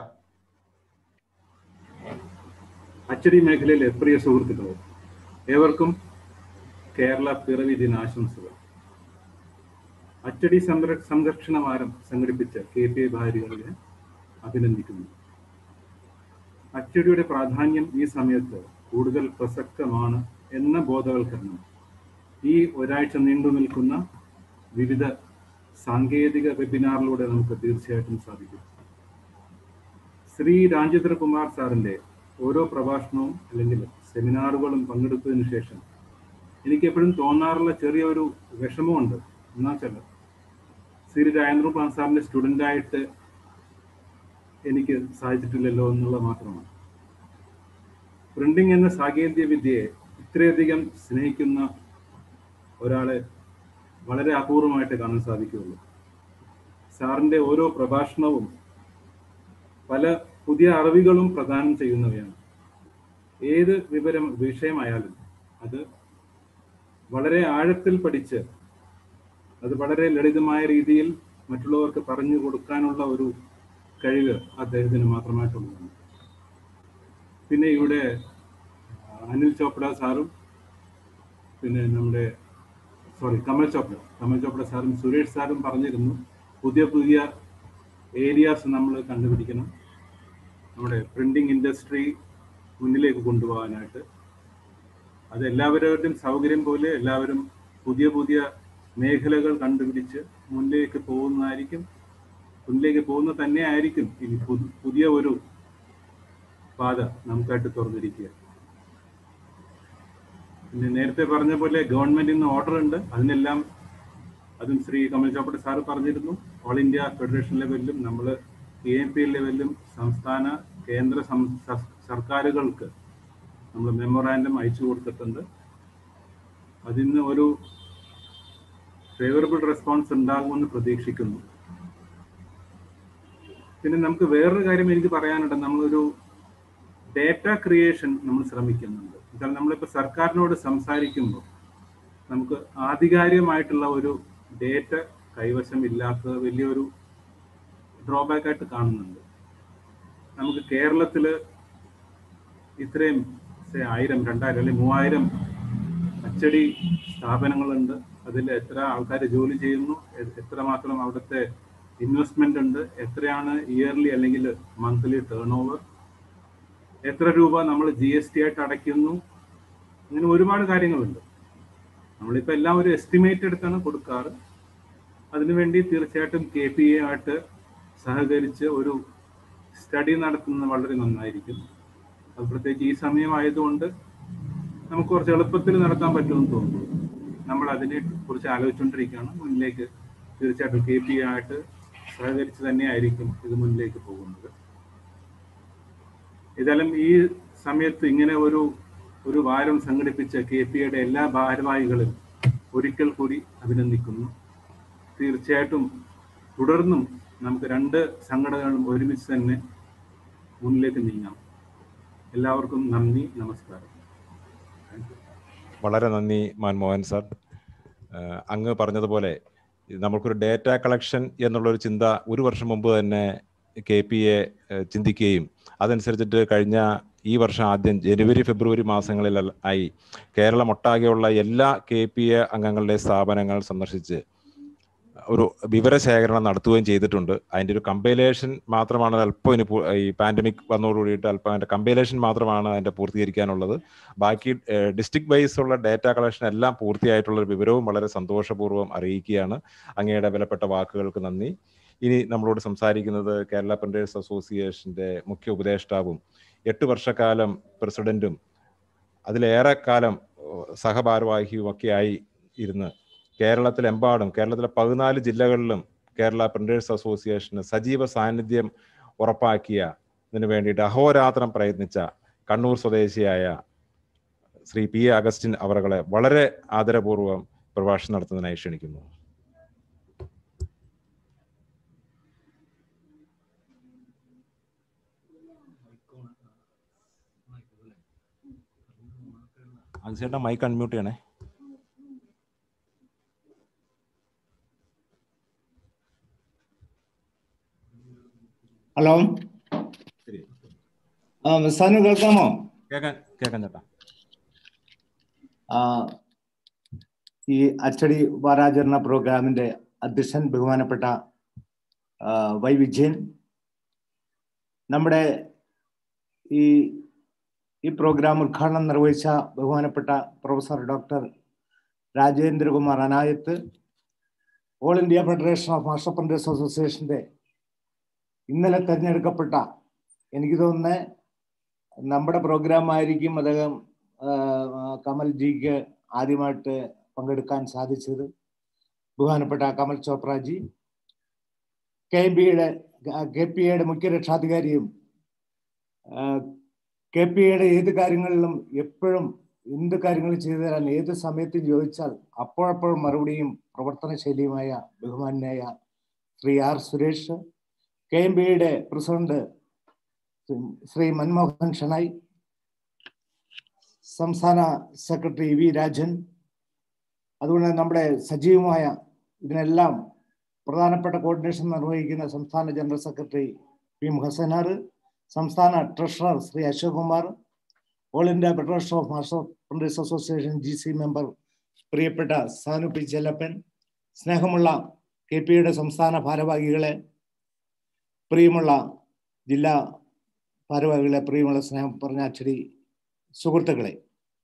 അച്ചടി മേഖലയിലെ പ്രിയ സുഹൃത്തുക്കളെ, ഏവർക്കും കേരള പിറവി ദിനാശംസകൾ. അച്ചടി സംരക്ഷണ വാരം സംഘടിപ്പിച്ച KPA ഭാരവാഹികളെ അഭിനന്ദിക്കുന്നു. അച്ചടിയുടെ പ്രാധാന്യം ഈ സമയത്ത് കൂടുതൽ പ്രസക്തമാണ് എന്ന ബോധവൽക്കരണം ഈ ഒരാഴ്ച നീണ്ടു നിൽക്കുന്ന വിവിധ സാങ്കേതിക വെബിനാറിലൂടെ നമുക്ക് തീർച്ചയായിട്ടും സാധിക്കും. ശ്രീ രാജേന്ദ്രകുമാർ സാറിൻ്റെ ഓരോ പ്രഭാഷണവും അല്ലെങ്കിൽ സെമിനാറുകളും പങ്കെടുത്തതിന് ശേഷം എനിക്ക് എപ്പോഴും തോന്നാറുള്ള ചെറിയൊരു വിഷമമുണ്ട്. എന്നാ വെച്ചാൽ ശ്രീ രാജേന്ദ്രകുമാർ സാറിൻ്റെ സ്റ്റുഡൻ്റായിട്ട് എനിക്ക് സാധിച്ചിട്ടില്ലല്ലോ എന്നുള്ളത് മാത്രമാണ്. പ്രിന്റിംഗ് എന്ന സാങ്കേതിക വിദ്യയെ ഇത്രയധികം സ്നേഹിക്കുന്ന ഒരാളെ വളരെ അപൂർവമായിട്ട് കാണാൻ സാധിക്കുകയുള്ളൂ. സാറിൻ്റെ ഓരോ പ്രഭാഷണവും പല പുതിയ അറിവുകളും പ്രദാനം ചെയ്യുന്നവയാണ്. ഏത് വിഷയമായാലും അത് വളരെ ആഴത്തിൽ പഠിച്ച് അത് വളരെ ലളിതമായ രീതിയിൽ മറ്റുള്ളവർക്ക് പറഞ്ഞു കൊടുക്കാനുള്ള ഒരു കഴിവ് അദ്ദേഹത്തിന് മാത്രമായിട്ടുള്ളതാണ്. പിന്നെ ഇവിടെ അനിൽ ചോപ്ര സാറും പിന്നെ നമ്മുടെ കമൽ ചോപ്ര സാറും സുരേഷ് സാറും പറഞ്ഞിരുന്നു, പുതിയ പുതിയ ഏരിയാസ് നമ്മൾ കണ്ടുപിടിക്കണം നമ്മുടെ പ്രിന്റിംഗ് ഇൻഡസ്ട്രി മുന്നിലേക്ക് കൊണ്ടുപോകാനായിട്ട്. അത് എല്ലാവരുടെയും സൗകര്യം പോലെ എല്ലാവരും പുതിയ പുതിയ മേഖലകൾ കണ്ടുപിടിച്ച് മുന്നിലേക്ക് പോകുന്ന തന്നെ ആയിരിക്കും ഇനി പുതിയ ഒരു പാത നമുക്കായിട്ട് തുറന്നിരിക്കുക. പിന്നെ നേരത്തെ പറഞ്ഞ പോലെ ഗവൺമെന്റിൽ നിന്ന് ഓർഡർ ഉണ്ട്. അതും ശ്രീ കമൽ ചോപ്ര സാറ് പറഞ്ഞിരുന്നു. ഓൾ ഇന്ത്യ ഫെഡറേഷൻ ലെവലിലും നമ്മൾ AMP ലെവലിലും സംസ്ഥാന കേന്ദ്ര സർക്കാരുകൾക്ക് നമ്മൾ മെമ്മോറാൻഡം അയച്ചു കൊടുത്തിട്ടുണ്ട്. അതിന് ഒരു ഫേവറബിൾ റെസ്പോൺസ് ഉണ്ടാകുമെന്ന് പ്രതീക്ഷിക്കുന്നു. പിന്നെ നമുക്ക് വേറൊരു കാര്യം എനിക്ക് പറയാനുണ്ട്. നമ്മളൊരു ഡേറ്റ ക്രിയേഷൻ നമ്മൾ ശ്രമിക്കുന്നുണ്ട്. കാരണം നമ്മളിപ്പോൾ സർക്കാരിനോട് സംസാരിക്കുമ്പോൾ നമുക്ക് ആധികാരികമായിട്ടുള്ള ഒരു ഡേറ്റ കൈവശം ഇല്ലാത്തത് വലിയൊരു ഡ്രോബാക്ക് ആയിട്ട് കാണുന്നുണ്ട്. നമുക്ക് കേരളത്തിൽ ഇത്രയും 1000, 2000 അല്ലെങ്കിൽ 3000 അച്ചടി സ്ഥാപനങ്ങളുണ്ട്. അതിൽ എത്ര ആൾക്കാർ ജോലി ചെയ്യുന്നു, എത്രമാത്രം അവിടുത്തെ ഇൻവെസ്റ്റ്മെന്റ് ഉണ്ട്, എത്രയാണ് ഇയർലി അല്ലെങ്കിൽ മന്ത്ലി ടേൺ ഓവർ, എത്ര രൂപ നമ്മൾ GST ആയിട്ട് അടയ്ക്കുന്നു, അങ്ങനെ ഒരുപാട് കാര്യങ്ങളുണ്ട്. നമ്മളിപ്പോൾ എല്ലാം ഒരു എസ്റ്റിമേറ്റ് എടുത്താണ് കൊടുക്കാറ്. അതിനുവേണ്ടി തീർച്ചയായിട്ടും KPA ആയിട്ട് സഹകരിച്ച് ഒരു സ്റ്റഡി നടത്തുന്നത് വളരെ നന്നായിരിക്കും. അത് പ്രത്യേകിച്ച് ഈ സമയമായതുകൊണ്ട് നമുക്ക് കുറച്ച് എളുപ്പത്തിൽ നടത്താൻ പറ്റുമെന്ന് തോന്നുന്നു. നമ്മൾ അതിനെ കുറിച്ച് ആലോചിച്ചുകൊണ്ടിരിക്കുകയാണ്. മുന്നിലേക്ക് തീർച്ചയായിട്ടും KPA ആയിട്ട് സഹകരിച്ച് തന്നെയായിരിക്കും ഇത് മുന്നിലേക്ക് പോകുന്നത്. ഏതായാലും ഈ സമയത്ത് ഇങ്ങനെ ഒരു വാരം സംഘടിപ്പിച്ച KPAയുടെ എല്ലാ ഭാരവാഹികളും ഒരിക്കൽ കൂടി അഭിനന്ദിക്കുന്നു. തീർച്ചയായിട്ടും തുടർന്നും നമുക്ക് രണ്ട് സംഘടനകളും ഒരുമിച്ച് തന്നെ മുന്നിലേക്ക് നീങ്ങാം. എല്ലാവർക്കും നന്ദി, നമസ്കാരം. വളരെ നന്ദി മാൻമോഹൻ സാർ. അങ്ങ് പറഞ്ഞതുപോലെ നമുക്കൊരു ഡേറ്റ കളക്ഷൻ എന്നുള്ളൊരു ചിന്ത ഒരു വർഷം മുമ്പ് തന്നെ KPA ചിന്തിക്കുകയും അതനുസരിച്ചിട്ട് കഴിഞ്ഞ ഈ വർഷം ആദ്യം ജനുവരി ഫെബ്രുവരി മാസങ്ങളിൽ ആയി കേരളം ഒട്ടാകെയുള്ള എല്ലാ KPA അംഗങ്ങളുടെ സ്ഥാപനങ്ങൾ സന്ദർശിച്ച് ഒരു വിവരശേഖരണം നടത്തുകയും ചെയ്തിട്ടുണ്ട്. അതിൻ്റെ ഒരു കമ്പൈലേഷൻ മാത്രമാണ് അല്പം ഇനി ഈ പാൻഡമിക് വന്നതോടുകൂടിയിട്ട് അല്പം അതിൻ്റെ കമ്പൈലേഷൻ മാത്രമാണ് അതിൻ്റെ പൂർത്തീകരിക്കാനുള്ളത്. ബാക്കി ഡിസ്ട്രിക്ട് വൈസ് ഉള്ള ഡാറ്റ കളക്ഷൻ എല്ലാം പൂർത്തിയായിട്ടുള്ള വിവരവും വളരെ സന്തോഷപൂർവ്വം അറിയിക്കുകയാണ്. അങ്ങയുടെ വിലപ്പെട്ട വാക്കുകൾക്ക് നന്ദി. ഇനി നമ്മളോട് സംസാരിക്കുന്നത് കേരള പ്രിന്റേഴ്സ് അസോസിയേഷൻ്റെ മുഖ്യ ഉപദേഷ്ടാവും 8 വർഷക്കാലം പ്രസിഡന്റും അതിലേറെ കാലം സഹഭാരവാഹിയുമൊക്കെയായി ഇരുന്ന് കേരളത്തിലെമ്പാടും, കേരളത്തിലെ 14 ജില്ലകളിലും കേരള പ്രിന്റേഴ്സ് അസോസിയേഷന് സജീവ സാന്നിധ്യം ഉറപ്പാക്കിയതിനു വേണ്ടിയിട്ട് അഹോരാത്രം പ്രയത്നിച്ച കണ്ണൂർ സ്വദേശിയായ ശ്രീ പി എ അഗസ്റ്റിൻ അവറുകളെ വളരെ ആദരപൂർവ്വം പ്രഭാഷണം നടത്തുന്നതിനായി ക്ഷണിക്കുന്നു. അഗസ്റ്റിന്റെ മൈക്ക് അൺമ്യൂട്ട് ചെയ്യണേ. ഹലോ, സാനു കേൾക്കാമോ? കേൾക്കാം ചേട്ടാ. ഈ അച്ചടി വാരാചരണ പ്രോഗ്രാമിന്റെ അധ്യക്ഷൻ ബഹുമാനപ്പെട്ട വൈ വിജയൻ, നമ്മുടെ ഈ പ്രോഗ്രാം ഉദ്ഘാടനം നിർവഹിച്ച ബഹുമാനപ്പെട്ട professor doctor Rajendrakumar Anayath, all India federation of master printers അസോസിയേഷന്റെ ഇന്നലെ തെരഞ്ഞെടുക്കപ്പെട്ട, എനിക്ക് തോന്നുന്നത് നമ്മുടെ പ്രോഗ്രാം ആയിരിക്കും അദ്ദേഹം കമൽജിക്ക് ആദ്യമായിട്ട് പങ്കെടുക്കാൻ സാധിച്ചത്. ബഹുമാനപ്പെട്ട കമൽ ചോപ്രാജി, KPA മുഖ്യ രക്ഷാധികാരിയും KPA ഏത് കാര്യങ്ങളിലും എപ്പോഴും എന്ത് കാര്യങ്ങൾ ചെയ്തു തരാൻ ഏത് സമയത്തും ചോദിച്ചാൽ അപ്പോഴപ്പോഴും മറുപടിയും പ്രവർത്തന ശൈലിയുമായ ബഹുമാന്യായ Shri R Suresh, KPA president Shri Manmohan Shenoy, സംസ്ഥാന സെക്രട്ടറി വി രാജൻ, അതുകൊണ്ട് നമ്മുടെ സജീവമായ ഇതിനെല്ലാം പ്രധാനപ്പെട്ട കോർഡിനേഷൻ നിർവഹിക്കുന്ന സംസ്ഥാന ജനറൽ സെക്രട്ടറി പി ഹസനാർ, സംസ്ഥാന treasurer Shri Ashok Kumar, all India federation of master printers association GC member പ്രിയപ്പെട്ട സാനു പി ചെല്ലപ്പൻ, സ്നേഹമുള്ള KPA സംസ്ഥാന ഭാരവാഹികളെ, പ്രിയമുള്ള ജില്ലാ ഭാരവാഹികളെ, പ്രിയമുള്ള സ്നേഹം പറഞ്ഞ അച്ചടി സുഹൃത്തുക്കളെ,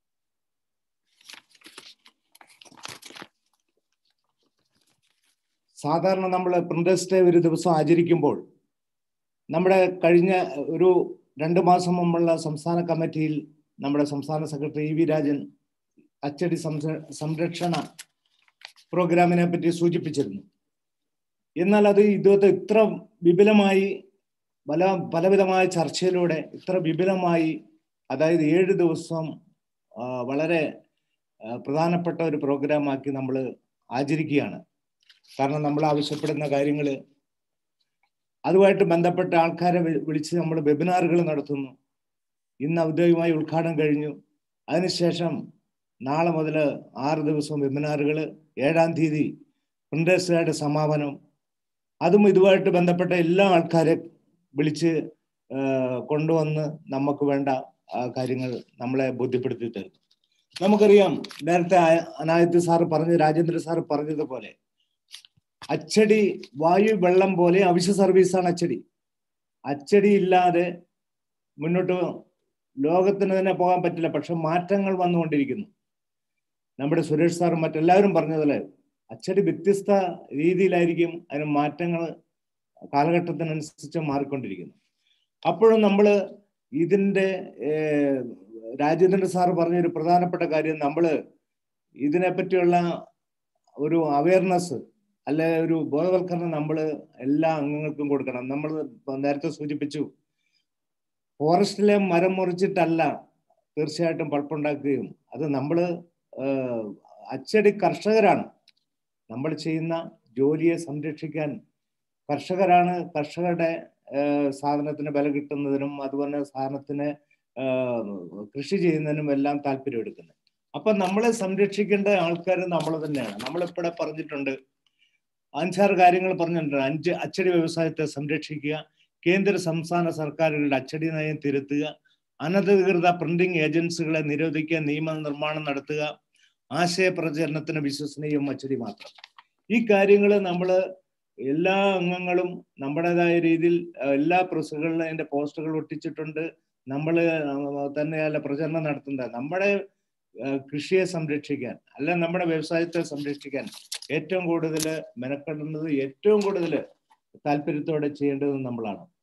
സാധാരണ നമ്മൾ പ്രിന്റേഴ്സ് ഡേ ഒരു ദിവസം ആചരിക്കുമ്പോൾ നമ്മുടെ കഴിഞ്ഞ ഒരു 2 മാസം മുമ്പുള്ള സംസ്ഥാന കമ്മിറ്റിയിൽ നമ്മുടെ സംസ്ഥാന സെക്രട്ടറി വി രാജൻ അച്ചടി സംരക്ഷണ പ്രോഗ്രാമിനെ പറ്റി സൂചിപ്പിച്ചിരുന്നു. എന്നാൽ അത് ഇതുവരെ ഇത്ര വിപുലമായി പലവിധമായ ചർച്ചയിലൂടെ ഇത്ര വിപുലമായി, അതായത് 7 ദിവസം വളരെ പ്രധാനപ്പെട്ട ഒരു പ്രോഗ്രാമാക്കി നമ്മൾ ആചരിക്കുകയാണ്. കാരണം നമ്മൾ ആവശ്യപ്പെടുന്ന കാര്യങ്ങൾ, അതുമായിട്ട് ബന്ധപ്പെട്ട ആൾക്കാരെ വിളിച്ച് നമ്മൾ വെബിനാറുകൾ നടത്തുന്നു. ഇന്ന് ഔദ്യോഗികമായി ഉദ്ഘാടനം കഴിഞ്ഞു. അതിനുശേഷം നാളെ മുതൽ 6 ദിവസം വെബിനാറുകൾ, 7-ാം തീയതി പ്രിന്റേഴ്സ് ഡേയുടെ സമാപനം, അതും ഇതുമായിട്ട് ബന്ധപ്പെട്ട എല്ലാ ആൾക്കാരെ വിളിച്ച് കൊണ്ടുവന്ന് നമുക്ക് വേണ്ട കാര്യങ്ങൾ നമ്മളെ ബോധ്യപ്പെടുത്തി തരും. നമുക്കറിയാം, നേരത്തെ അനായത്ത് സാറ് രാജേന്ദ്ര സാറ് പറഞ്ഞതുപോലെ അച്ചടി വായു വെള്ളം പോലെ അവശ്യ സർവീസാണ് അച്ചടി. അച്ചടി ഇല്ലാതെ മുന്നോട്ട് ലോകത്തിന് തന്നെ പോകാൻ പറ്റില്ല. പക്ഷെ മാറ്റങ്ങൾ വന്നുകൊണ്ടിരിക്കുന്നു. നമ്മുടെ സുരേഷ് സാറും മറ്റെല്ലാവരും പറഞ്ഞതുപോലെ അച്ചടി വ്യത്യസ്ത രീതിയിലായിരിക്കും, അതിന് മാറ്റങ്ങൾ കാലഘട്ടത്തിനനുസരിച്ച് മാറിക്കൊണ്ടിരിക്കുന്നു. അപ്പോഴും നമ്മൾ ഇതിൻ്റെ രാജേന്ദ്രൻ സാറ് പറഞ്ഞൊരു പ്രധാനപ്പെട്ട കാര്യം, നമ്മൾ ഇതിനെപ്പറ്റിയുള്ള ഒരു അവയർനെസ് അല്ലെ ഒരു ബോധവൽക്കരണം നമ്മൾ എല്ലാ അംഗങ്ങൾക്കും കൊടുക്കണം. നമ്മൾ നേരത്തെ സൂചിപ്പിച്ചു, ഫോറസ്റ്റിലെ മരം മുറിച്ചിട്ടല്ല തീർച്ചയായിട്ടും പൾപ്പുണ്ടാക്കുകയും, അത് നമ്മൾ അച്ചടി കർഷകരാണ്. നമ്മൾ ചെയ്യുന്ന ജോലിയെ സംരക്ഷിക്കാൻ കർഷകരാണ്. കർഷകരുടെ സാധനത്തിന് വില കിട്ടുന്നതിനും അതുപോലെ സാധനത്തിന് കൃഷി ചെയ്യുന്നതിനും എല്ലാം താല്പര്യം എടുക്കുന്നത്. അപ്പൊ നമ്മളെ സംരക്ഷിക്കേണ്ട ആൾക്കാർ നമ്മൾ തന്നെയാണ്. നമ്മളിവിടെ പറഞ്ഞിട്ടുണ്ട്, 5-6 കാര്യങ്ങൾ പറഞ്ഞിട്ടുണ്ട്. 5 അച്ചടി വ്യവസായത്തെ സംരക്ഷിക്കുക, കേന്ദ്ര സംസ്ഥാന സർക്കാരുകളുടെ അച്ചടി നയം തിരുത്തുക, അനധികൃത പ്രിന്റിംഗ് ഏജൻസികളെ നിരോധിക്കുക, നിയമനിർമ്മാണം നടത്തുക, ആശയപ്രചരണത്തിന് വിശ്വസനീയം അച്ചടി മാത്രം. ഈ കാര്യങ്ങൾ നമ്മൾ എല്ലാ അംഗങ്ങളും നമ്മുടേതായ രീതിയിൽ എല്ലാ പ്രസ്സുകളിലും അതിന്റെ പോസ്റ്ററുകൾ ഒട്ടിച്ചിട്ടുണ്ട്. നമ്മൾ തന്നെയല്ല പ്രചരണം നടത്തുന്നത്. നമ്മുടെ കൃഷിയെ സംരക്ഷിക്കാൻ, അല്ല നമ്മുടെ വ്യവസായത്തെ സംരക്ഷിക്കാൻ ഏറ്റവും കൂടുതൽ മെനക്കെടുന്നത്, ഏറ്റവും കൂടുതൽ താല്പര്യത്തോടെ ചെയ്യേണ്ടത് നമ്മളാണ്.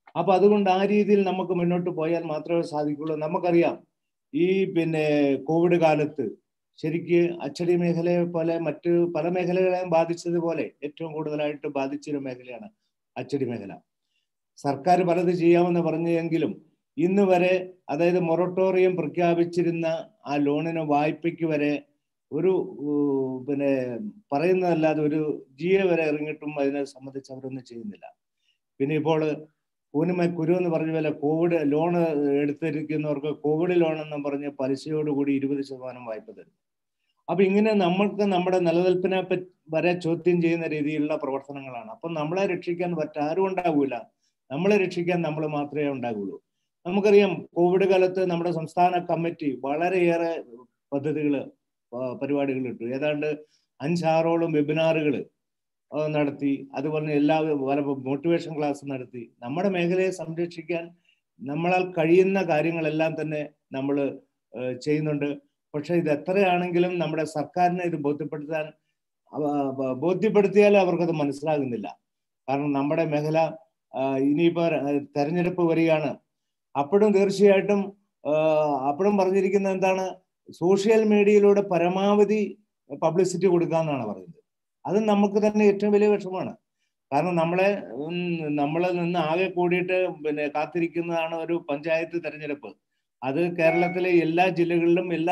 അപ്പൊ അതുകൊണ്ട് ആ രീതിയിൽ നമുക്ക് മുന്നോട്ട് പോയാൽ മാത്രമേ സാധിക്കുള്ളൂ. നമുക്കറിയാം ഈ കോവിഡ് കാലത്ത് ശരിക്ക് അച്ചടി മേഖലയെ പോലെ മറ്റ് പല മേഖലകളെയും ബാധിച്ചതുപോലെ ഏറ്റവും കൂടുതലായിട്ട് ബാധിച്ചൊരു മേഖലയാണ് അച്ചടി മേഖല. സർക്കാർ പലത് ചെയ്യാമെന്ന് പറഞ്ഞെങ്കിലും ഇന്ന് വരെ, അതായത് മൊറട്ടോറിയം പ്രഖ്യാപിച്ചിരുന്ന ആ ലോണിന് വായ്പയ്ക്ക് വരെ ഒരു പറയുന്നതല്ലാതെ ഒരു ജിയെ വരെ ഇറങ്ങിയിട്ടും അതിനെ സംബന്ധിച്ച് അവരൊന്നും ചെയ്യുന്നില്ല. പിന്നെ ഇപ്പോൾ കുരു എന്ന് പറഞ്ഞ പോലെ കോവിഡ് ലോൺ എടുത്തിരിക്കുന്നവർക്ക് കോവിഡ് ലോൺ എന്നും പറഞ്ഞ് പലിശയോടുകൂടി 20% വായ്പ തരും. അപ്പൊ ഇങ്ങനെ നമ്മൾക്ക് നമ്മുടെ നിലനിൽപ്പിനെ വരെ ചോദ്യം ചെയ്യുന്ന രീതിയിലുള്ള പ്രവർത്തനങ്ങളാണ്. അപ്പം നമ്മളെ രക്ഷിക്കാൻ ആരും ഉണ്ടാകൂല. നമ്മളെ രക്ഷിക്കാൻ നമ്മൾ മാത്രമേ ഉണ്ടാകുള്ളൂ. നമുക്കറിയാം കോവിഡ് കാലത്ത് നമ്മുടെ സംസ്ഥാന കമ്മിറ്റി വളരെയേറെ പരിപാടികൾ ഇട്ടു. ഏതാണ്ട് 5-6ഓളം വെബിനാറുകൾ നടത്തി. അതുപോലെ പല മോട്ടിവേഷൻ ക്ലാസ് നടത്തി. നമ്മുടെ മേഖലയെ സംരക്ഷിക്കാൻ നമ്മളാൽ കഴിയുന്ന കാര്യങ്ങളെല്ലാം തന്നെ നമ്മൾ ചെയ്യുന്നുണ്ട്. പക്ഷെ ഇത് എത്രയാണെങ്കിലും നമ്മുടെ സർക്കാരിനെ ഇത് ബോധ്യപ്പെടുത്തിയാൽ അവർക്കത് മനസ്സിലാകുന്നില്ല. കാരണം നമ്മുടെ മേഖല ഇനിയിപ്പോ തെരഞ്ഞെടുപ്പ് വരികയാണ്. അപ്പോഴും തീർച്ചയായിട്ടും അപ്പോഴും പറഞ്ഞിരിക്കുന്നത് എന്താണ്, സോഷ്യൽ മീഡിയയിലൂടെ പരമാവധി പബ്ലിസിറ്റി കൊടുക്കാമെന്നാണ് പറയുന്നത്. അത് നമുക്ക് തന്നെ ഏറ്റവും വലിയ വിഷമമാണ്. കാരണം നമ്മളെ നിന്ന് ആകെ കൂടിയിട്ട് കാത്തിരിക്കുന്നതാണ് ഒരു പഞ്ചായത്ത് തെരഞ്ഞെടുപ്പ്. അത് കേരളത്തിലെ എല്ലാ ജില്ലകളിലും എല്ലാ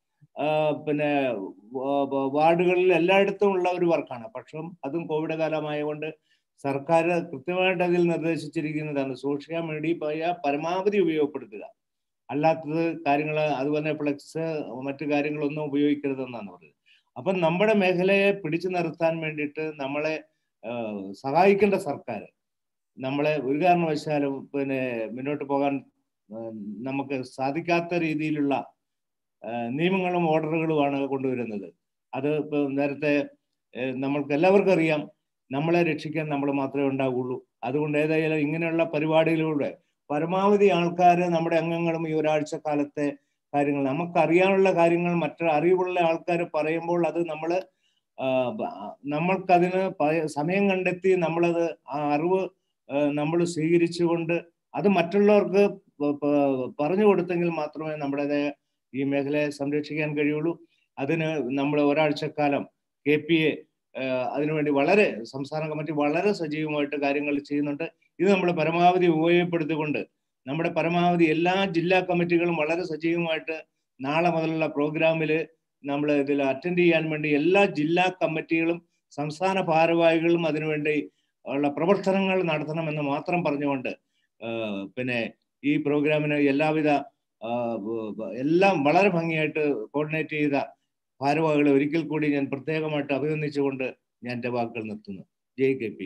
വാർഡുകളിലും എല്ലായിടത്തും ഉള്ള ഒരു വർക്കാണ്. പക്ഷെ അതും കോവിഡ് കാലമായതുകൊണ്ട് സർക്കാർ കൃത്യമായിട്ട് അതിൽ നിർദ്ദേശിച്ചിരിക്കുന്നതാണ് സോഷ്യൽ മീഡിയ പരമാവധി ഉപയോഗപ്പെടുത്തുക, അല്ലാത്തത് കാര്യങ്ങൾ അതുപോലെ ഫ്ലെക്സ് മറ്റു കാര്യങ്ങളൊന്നും ഉപയോഗിക്കരുതെന്നാണ് പറയുന്നത്. അപ്പം നമ്മുടെ മേഖലയെ പിടിച്ചു നിർത്താൻ വേണ്ടിയിട്ട് നമ്മളെ സഹായിക്കേണ്ട സർക്കാർ നമ്മളെ ഒരു കാരണവശാലും മുന്നോട്ട് പോകാൻ നമുക്ക് സാധിക്കാത്ത രീതിയിലുള്ള നിയമങ്ങളും ഓർഡറുകളുമാണ് കൊണ്ടുവരുന്നത്. അത് നേരത്തെ നമ്മൾക്ക് എല്ലാവർക്കും അറിയാം, നമ്മളെ രക്ഷിക്കാൻ നമ്മൾ മാത്രമേ ഉണ്ടാവുള്ളൂ. അതുകൊണ്ട് ഏതായാലും ഇങ്ങനെയുള്ള പരിപാടികളിലൂടെ പരമാവധി ആൾക്കാർ, നമ്മുടെ അംഗങ്ങളും ഈ ഒരാഴ്ച കാലത്തെ കാര്യങ്ങൾ, നമുക്കറിയാനുള്ള കാര്യങ്ങൾ അറിവുള്ള ആൾക്കാർ പറയുമ്പോൾ അത് നമ്മൾക്കതിന് സമയം കണ്ടെത്തി നമ്മളത് ആ അറിവ് നമ്മൾ സ്വീകരിച്ചുകൊണ്ട് അത് മറ്റുള്ളവർക്ക് പറഞ്ഞു കൊടുത്തെങ്കിൽ മാത്രമേ നമ്മുടേതായ ഈ മേഖലയെ സംരക്ഷിക്കാൻ കഴിയുള്ളൂ. അതിന് നമ്മൾ ഒരാഴ്ചക്കാലം KPA അതിനുവേണ്ടി സംസ്ഥാന കമ്മിറ്റി വളരെ സജീവമായിട്ട് കാര്യങ്ങൾ ചെയ്യുന്നുണ്ട്. ഇത് നമ്മൾ പരമാവധി ഉപയോഗപ്പെടുത്തിക്കൊണ്ട് നമ്മുടെ പരമാവധി എല്ലാ ജില്ലാ കമ്മിറ്റികളും വളരെ സജീവമായിട്ട് നാളെ മുതലുള്ള പ്രോഗ്രാമിൽ നമ്മൾ ഇതിൽ അറ്റൻഡ് ചെയ്യാൻ വേണ്ടി എല്ലാ ജില്ലാ കമ്മിറ്റികളും സംസ്ഥാന ഭാരവാഹികളും അതിനുവേണ്ടി ഉള്ള പ്രവർത്തനങ്ങൾ നടത്തണമെന്ന് മാത്രം പറഞ്ഞുകൊണ്ട് ഈ പ്രോഗ്രാമിന് എല്ലാം വളരെ ഭംഗിയായിട്ട് കോർഡിനേറ്റ് ചെയ്ത ഭാരവാഹികളെ ഒരിക്കൽ കൂടി ഞാൻ പ്രത്യേകമായിട്ട് അഭിനന്ദിച്ചുകൊണ്ട് ഞാൻ എൻ്റെ വാക്കുകൾ നിർത്തുന്നു. ജയ് KPA.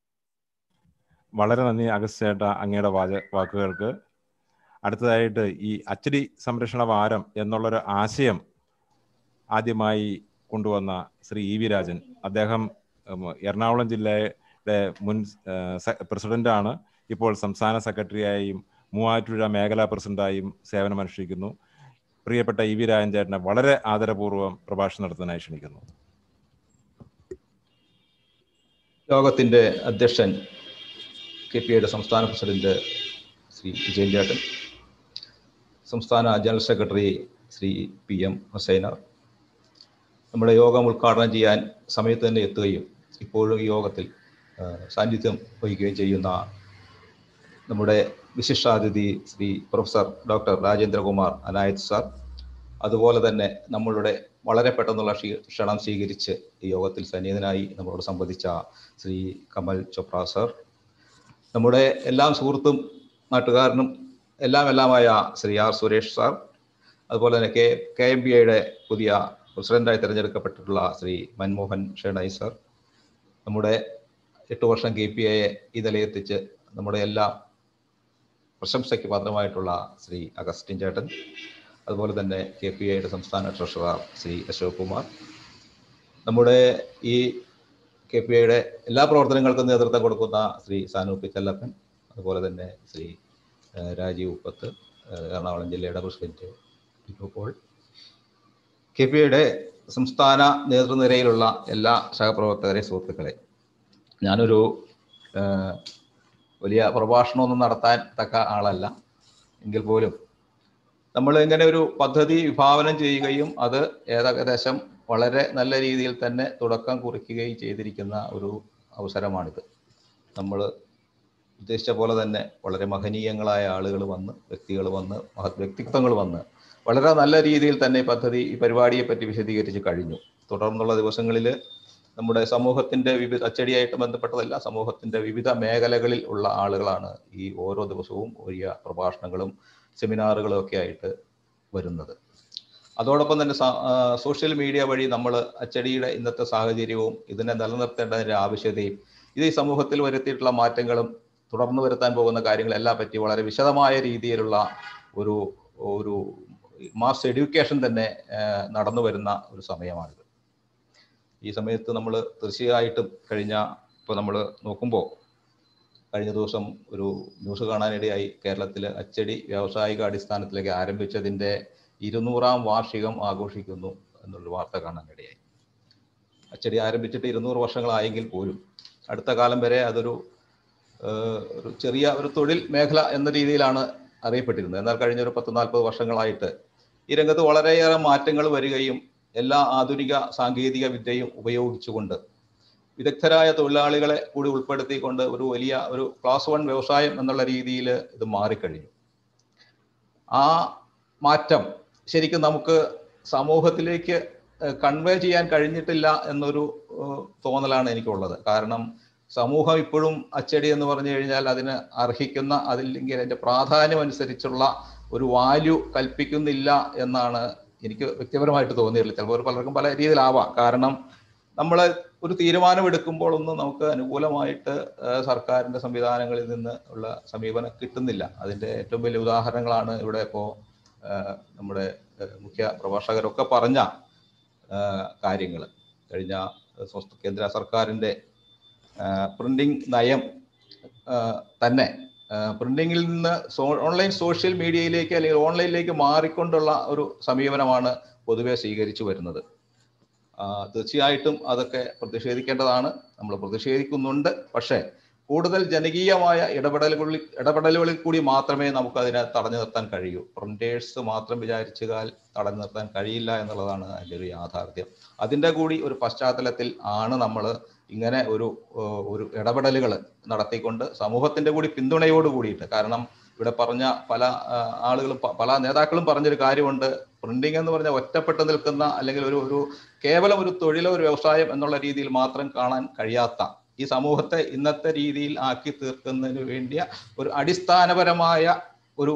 വളരെ നന്ദി അഗസ്റ്റ്യേട്ട അങ്ങയുടെ വാക്കുകൾക്ക്. അടുത്തതായിട്ട് ഈ അച്ചടി സംരക്ഷണ വാരം എന്നുള്ളൊരു ആശയം ആദ്യമായി കൊണ്ടുവന്ന ശ്രീ EV രാജൻ, അദ്ദേഹം എറണാകുളം ജില്ലയുടെ മുൻ പ്രസിഡന്റാണ്. ഇപ്പോൾ സംസ്ഥാന സെക്രട്ടറിയായും മൂവാറ്റുപുഴ മേഖലാ പ്രസിഡന്റായും സേവനമനുഷ്ഠിക്കുന്നു. പ്രിയപ്പെട്ട EV രാജൻ ചേട്ടനെ വളരെ ആദരപൂർവ്വം പ്രഭാഷണം നടത്താനായി ക്ഷണിക്കുന്നു. യോഗത്തിന്റെ അധ്യക്ഷൻ KPAയുടെ സംസ്ഥാന പ്രസിഡന്റ് ശ്രീ വിജയൻ ചേട്ടൻ, സംസ്ഥാന general secretary Shri PM Husainar, നമ്മുടെ യോഗം ഉദ്ഘാടനം ചെയ്യാൻ സമയത്ത് തന്നെ എത്തുകയും ഇപ്പോഴും ഈ യോഗത്തിൽ സാന്നിധ്യം വഹിക്കുകയും ചെയ്യുന്ന നമ്മുടെ വിശിഷ്ടാതിഥി Shri professor doctor Rajendrakumar Anayath sir, അതുപോലെ തന്നെ നമ്മളുടെ വളരെ പെട്ടെന്നുള്ള ക്ഷണം സ്വീകരിച്ച് ഈ യോഗത്തിൽ സന്നിഹിതനായി നമ്മളോട് സംബന്ധിച്ച ശ്രീ കമൽ ചോപ്ര സാർ, നമ്മുടെ എല്ലാം സുഹൃത്തും നാട്ടുകാരനും എല്ലാമായ ശ്രീ R സുരേഷ് സാർ, അതുപോലെ തന്നെ KMBAയുടെ പുതിയ പ്രസിഡന്റായി തിരഞ്ഞെടുക്കപ്പെട്ടിട്ടുള്ള ശ്രീ മൻമോഹൻ ഷെണായി സാർ, നമ്മുടെ 8 വർഷം KPAയെ ഈ നിലയെത്തിച്ച് നമ്മുടെ എല്ലാം പ്രശംസയ്ക്ക് പാത്രമായിട്ടുള്ള ശ്രീ അഗസ്റ്റിൻ ചേട്ടൻ, അതുപോലെ തന്നെ KPAയുടെ സംസ്ഥാന ട്രഷറർ ശ്രീ അശോക് കുമാർ, നമ്മുടെ ഈ KPAയുടെ എല്ലാ പ്രവർത്തനങ്ങൾക്കും നേതൃത്വം കൊടുക്കുന്ന ശ്രീ സാനു പിച്ചല്ലപ്പൻ, അതുപോലെ തന്നെ ശ്രീ രാജീവ് ഉപ്പത്ത്, എറണാകുളം ജില്ലയുടെ പ്രസിഡന്റ് ഇപ്പോൾ KPAയുടെ സംസ്ഥാന നേതൃനിരയിലുള്ള എല്ലാ സഹപ്രവർത്തകരെ, സുഹൃത്തുക്കളെ, ഞാനൊരു വലിയ പ്രഭാഷണമൊന്നും നടത്താൻ തക്ക ആളല്ല. എങ്കിൽ പോലും നമ്മൾ ഇങ്ങനെ ഒരു പദ്ധതി വിഭാവനം ചെയ്യുകയും അത് ഏകദേശം വളരെ നല്ല രീതിയിൽ തന്നെ തുടക്കം കുറിക്കുകയും ചെയ്തിരിക്കുന്ന ഒരു അവസരമാണിത്. നമ്മൾ ഉദ്ദേശിച്ച പോലെ തന്നെ വളരെ മഹനീയങ്ങളായ ആളുകൾ വന്ന്, വ്യക്തികൾ വന്ന്, വ്യക്തിത്വങ്ങൾ വന്ന് വളരെ നല്ല രീതിയിൽ തന്നെ ഈ പരിപാടിയെ പറ്റി വിശദീകരിച്ച് കഴിഞ്ഞു. തുടർന്നുള്ള ദിവസങ്ങളിൽ നമ്മുടെ സമൂഹത്തിൻ്റെ അച്ചടിയായിട്ട് ബന്ധപ്പെട്ടതല്ല, സമൂഹത്തിൻ്റെ വിവിധ മേഖലകളിൽ ഉള്ള ആളുകളാണ് ഈ ഓരോ ദിവസവും വലിയ പ്രഭാഷണങ്ങളും സെമിനാറുകളും ഒക്കെ ആയിട്ട് വരുന്നത്. അതോടൊപ്പം തന്നെ സോഷ്യൽ മീഡിയ വഴി നമ്മൾ അച്ചടിയുടെ ഇന്നത്തെ സാഹചര്യവും ഇതിനെ നിലനിർത്തേണ്ടതിൻ്റെ ആവശ്യതയും ഇത് ഈ സമൂഹത്തിൽ വരുത്തിയിട്ടുള്ള മാറ്റങ്ങളും തുടർന്ന് വരുത്താൻ പോകുന്ന കാര്യങ്ങളെല്ലാം പറ്റി വളരെ വിശദമായ രീതിയിലുള്ള ഒരു മാസ് എഡ്യൂക്കേഷൻ തന്നെ നടന്നു വരുന്ന ഒരു സമയമാണിത്. ഈ സമയത്ത് നമ്മൾ തീർച്ചയായിട്ടും ഇപ്പോൾ നമ്മൾ നോക്കുമ്പോൾ കഴിഞ്ഞ ദിവസം ഒരു ന്യൂസ് കാണാനിടയായി. കേരളത്തിൽ അച്ചടി വ്യാവസായിക അടിസ്ഥാനത്തിലേക്ക് ആരംഭിച്ചതിൻ്റെ 200-ാം വാർഷികം ആഘോഷിക്കുന്നു എന്നുള്ള വാർത്ത കാണാനിടയായി. അച്ചടി ആരംഭിച്ചിട്ട് 200 വർഷങ്ങളായെങ്കിൽ പോലും അടുത്ത കാലം വരെ അതൊരു ചെറിയ ഒരു തൊഴിൽ മേഖല എന്ന രീതിയിലാണ് അറിയപ്പെട്ടിരുന്നത്. എന്നാൽ കഴിഞ്ഞ ഒരു 10-40 വർഷങ്ങളായിട്ട് ഈ രംഗത്ത് വളരെയേറെ മാറ്റങ്ങൾ വരികയും എല്ലാ ആധുനിക സാങ്കേതിക വിദ്യയും ഉപയോഗിച്ചുകൊണ്ട് വിദഗ്ധരായ തൊഴിലാളികളെ കൂടി ഉൾപ്പെടുത്തിക്കൊണ്ട് ഒരു വലിയ ക്ലാസ് 1 വ്യവസായം എന്നുള്ള രീതിയിൽ ഇത് മാറിക്കഴിഞ്ഞു. ആ മാറ്റം ശരിക്കും നമുക്ക് സമൂഹത്തിലേക്ക് കൺവേ ചെയ്യാൻ കഴിഞ്ഞിട്ടില്ല എന്നൊരു തോന്നലാണ് എനിക്കുള്ളത്. കാരണം സമൂഹം ഇപ്പോഴും അച്ചടി എന്ന് പറഞ്ഞു കഴിഞ്ഞാൽ അതിന് അർഹിക്കുന്ന, അതില്ലെങ്കിൽ അതിൻ്റെ പ്രാധാന്യം അനുസരിച്ചുള്ള ഒരു വാല്യൂ കൽപ്പിക്കുന്നില്ല എന്നാണ് എനിക്ക് വ്യക്തിപരമായിട്ട് തോന്നിയിട്ടുള്ളത്. ചിലപ്പോൾ പലർക്കും പല രീതിയിലാവാം. കാരണം നമ്മൾ ഒരു തീരുമാനമെടുക്കുമ്പോഴൊന്നും നമുക്ക് അനുകൂലമായിട്ട് സർക്കാരിൻ്റെ സംവിധാനങ്ങളിൽ നിന്ന് ഉള്ള സമീപനം കിട്ടുന്നില്ല. അതിൻ്റെ ഏറ്റവും വലിയ ഉദാഹരണങ്ങളാണ് ഇവിടെ ഇപ്പോൾ നമ്മുടെ മുഖ്യ പ്രഭാഷകരൊക്കെ പറഞ്ഞ കാര്യങ്ങൾ. കഴിഞ്ഞ കേന്ദ്ര സർക്കാരിൻ്റെ പ്രിന്റിംഗ് നയം തന്നെ പ്രിന്റിങ്ങിൽ നിന്ന് ഓൺലൈൻ സോഷ്യൽ മീഡിയയിലേക്ക് അല്ലെങ്കിൽ ഓൺലൈനിലേക്ക് മാറിക്കൊണ്ടുള്ള ഒരു സമീപനമാണ് പൊതുവെ സ്വീകരിച്ചു വരുന്നത്. തീർച്ചയായിട്ടും അതൊക്കെ പ്രതിഷേധിക്കേണ്ടതാണ്, നമ്മൾ പ്രതിഷേധിക്കുന്നുണ്ട്. പക്ഷേ കൂടുതൽ ജനകീയമായ ഇടപെടലുകളിൽ കൂടി മാത്രമേ നമുക്കതിനെ തടഞ്ഞു നിർത്താൻ കഴിയൂ. പ്രിന്റേഴ്സ് മാത്രം വിചാരിച്ചാൽ തടഞ്ഞു നിർത്താൻ കഴിയില്ല എന്നുള്ളതാണ് അതിൻ്റെ ഒരു യാഥാർത്ഥ്യം. അതിൻ്റെ കൂടി ഒരു പശ്ചാത്തലത്തിൽ ആണ് നമ്മൾ ഇങ്ങനെ ഒരു ഇടപെടലുകൾ നടത്തിക്കൊണ്ട് സമൂഹത്തിൻ്റെ കൂടി പിന്തുണയോട് കൂടിയിട്ട്. കാരണം ഇവിടെ പറഞ്ഞ പല ആളുകളും പല നേതാക്കളും പറഞ്ഞൊരു കാര്യമുണ്ട്, പ്രിന്റിംഗ് എന്ന് പറഞ്ഞാൽ ഒറ്റപ്പെട്ട് നിൽക്കുന്ന അല്ലെങ്കിൽ കേവലം ഒരു തൊഴിലോ ഒരു വ്യവസായം എന്നുള്ള രീതിയിൽ മാത്രം കാണാൻ കഴിയാത്ത ഈ സമൂഹത്തെ ഇന്നത്തെ രീതിയിൽ ആക്കി തീർക്കുന്നതിന് വേണ്ടിയ ഒരു അടിസ്ഥാനപരമായ ഒരു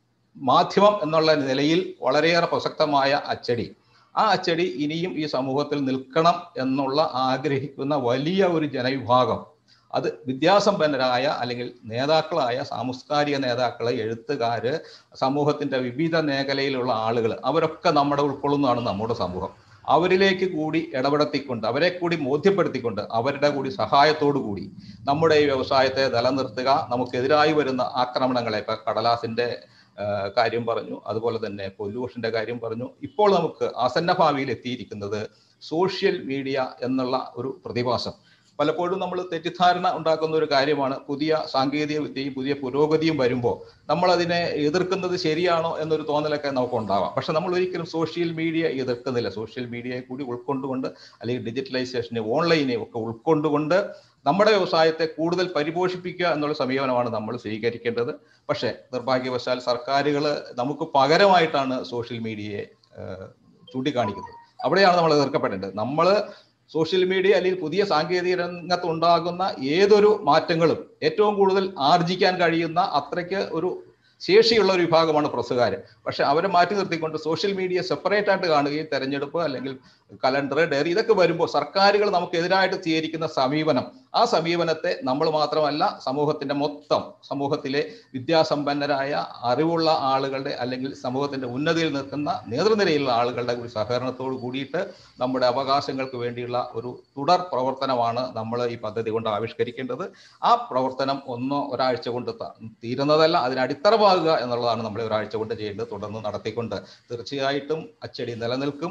മാധ്യമം എന്നുള്ള നിലയിൽ വളരെയേറെ പ്രസക്തമായ അച്ചടി, ആ അച്ചടി ഇനിയും ഈ സമൂഹത്തിൽ നിൽക്കണം എന്നുള്ള ആഗ്രഹിക്കുന്ന വലിയ ഒരു ജനവിഭാഗം, അത് വിദ്യാസമ്പന്നരായ അല്ലെങ്കിൽ നേതാക്കളായ സാംസ്കാരിക നേതാക്കളെ, എഴുത്തുകാര്, സമൂഹത്തിൻ്റെ വിവിധ മേഖലയിലുള്ള ആളുകൾ, അവരൊക്കെ ഉൾക്കൊള്ളുന്നതാണ് നമ്മുടെ സമൂഹം. അവരിലേക്ക് കൂടി ഇടപെടുത്തിക്കൊണ്ട് അവരെ കൂടി ബോധ്യപ്പെടുത്തിക്കൊണ്ട് അവരുടെ കൂടി സഹായത്തോടു കൂടി നമ്മുടെ ഈ വ്യവസായത്തെ നിലനിർത്തുക. നമുക്കെതിരായി വരുന്ന ആക്രമണങ്ങളെ, ഇപ്പം കടലാസിൻ്റെ കാര്യം പറഞ്ഞു, അതുപോലെ തന്നെ പൊല്യൂഷൻ്റെ കാര്യം പറഞ്ഞു. ഇപ്പോൾ നമുക്ക് ആസന്ന ഭാവിയിൽ എത്തിയിരിക്കുന്നത് സോഷ്യൽ മീഡിയ എന്നുള്ള ഒരു പ്രതിഭാസം. പലപ്പോഴും നമ്മൾ തെറ്റിദ്ധാരണ ഉണ്ടാക്കുന്ന ഒരു കാര്യമാണ്. പുതിയ സാങ്കേതിക വിദ്യയും പുതിയ പുരോഗതിയും വരുമ്പോൾ നമ്മളതിനെ എതിർക്കുന്നത് ശരിയാണോ എന്നൊരു തോന്നലൊക്കെ നമുക്ക് ഉണ്ടാവാം. പക്ഷെ നമ്മൾ ഒരിക്കലും സോഷ്യൽ മീഡിയ എതിർക്കുന്നില്ല. സോഷ്യൽ മീഡിയയെ കൂടി ഉൾക്കൊണ്ടുകൊണ്ട് അല്ലെങ്കിൽ ഡിജിറ്റലൈസേഷനെ, ഓൺലൈനെ ഒക്കെ ഉൾക്കൊണ്ടുകൊണ്ട് നമ്മുടെ വ്യവസായത്തെ കൂടുതൽ പരിപോഷിപ്പിക്കുക എന്നുള്ള സമീപനമാണ് നമ്മൾ സ്വീകരിക്കേണ്ടത്. പക്ഷേ നിർഭാഗ്യവശാൽ സർക്കാരുകൾ നമുക്ക് പകരമായിട്ടാണ് സോഷ്യൽ മീഡിയയെ ചൂണ്ടിക്കാണിക്കുന്നത്. അവിടെയാണ് നമ്മൾ എതിർക്കപ്പെടേണ്ടത്. നമ്മൾ സോഷ്യൽ മീഡിയ അല്ലെങ്കിൽ പുതിയ സാങ്കേതിക രംഗത്ത് ഉണ്ടാകുന്ന ഏതൊരു മാറ്റങ്ങളും ഏറ്റവും കൂടുതൽ ആർജിക്കാൻ കഴിയുന്ന അത്രയ്ക്ക് ഒരു ശേഷിയുള്ള ഒരു വിഭാഗമാണ് പ്രസ്സുകാർ. പക്ഷെ അവരെ മാറ്റി നിർത്തിക്കൊണ്ട് സോഷ്യൽ മീഡിയ സെപ്പറേറ്റ് ആയിട്ട് കാണുകയും തെരഞ്ഞെടുപ്പ് അല്ലെങ്കിൽ കലണ്ടർ, ഡയറി ഇതൊക്കെ വരുമ്പോൾ സർക്കാരുകൾ നമുക്കെതിരായിട്ട് സ്വീകരിക്കുന്ന സമീപനം, ആ സമീപനത്തെ നമ്മൾ മാത്രമല്ല സമൂഹത്തിൻ്റെ മൊത്തം, സമൂഹത്തിലെ വിദ്യാസമ്പന്നരായ അറിവുള്ള ആളുകളുടെ അല്ലെങ്കിൽ സമൂഹത്തിൻ്റെ ഉന്നതിയിൽ നിൽക്കുന്ന നേതൃനിരയിലുള്ള ആളുകളുടെ ഒരു സഹകരണത്തോട് കൂടിയിട്ട് നമ്മുടെ അവകാശങ്ങൾക്ക് വേണ്ടിയുള്ള ഒരു തുടർ പ്രവർത്തനമാണ് നമ്മൾ ഈ പദ്ധതി കൊണ്ട് ആവിഷ്കരിക്കേണ്ടത്. ആ പ്രവർത്തനം ഒരാഴ്ച കൊണ്ട് തീരുന്നതല്ല, അതിന് അടിത്തറവാകുക എന്നുള്ളതാണ് നമ്മൾ ഒരാഴ്ച കൊണ്ട് ചെയ്യേണ്ടത്. തുടർന്ന് നടത്തിക്കൊണ്ട് തീർച്ചയായിട്ടും അച്ചടി നിലനിൽക്കും.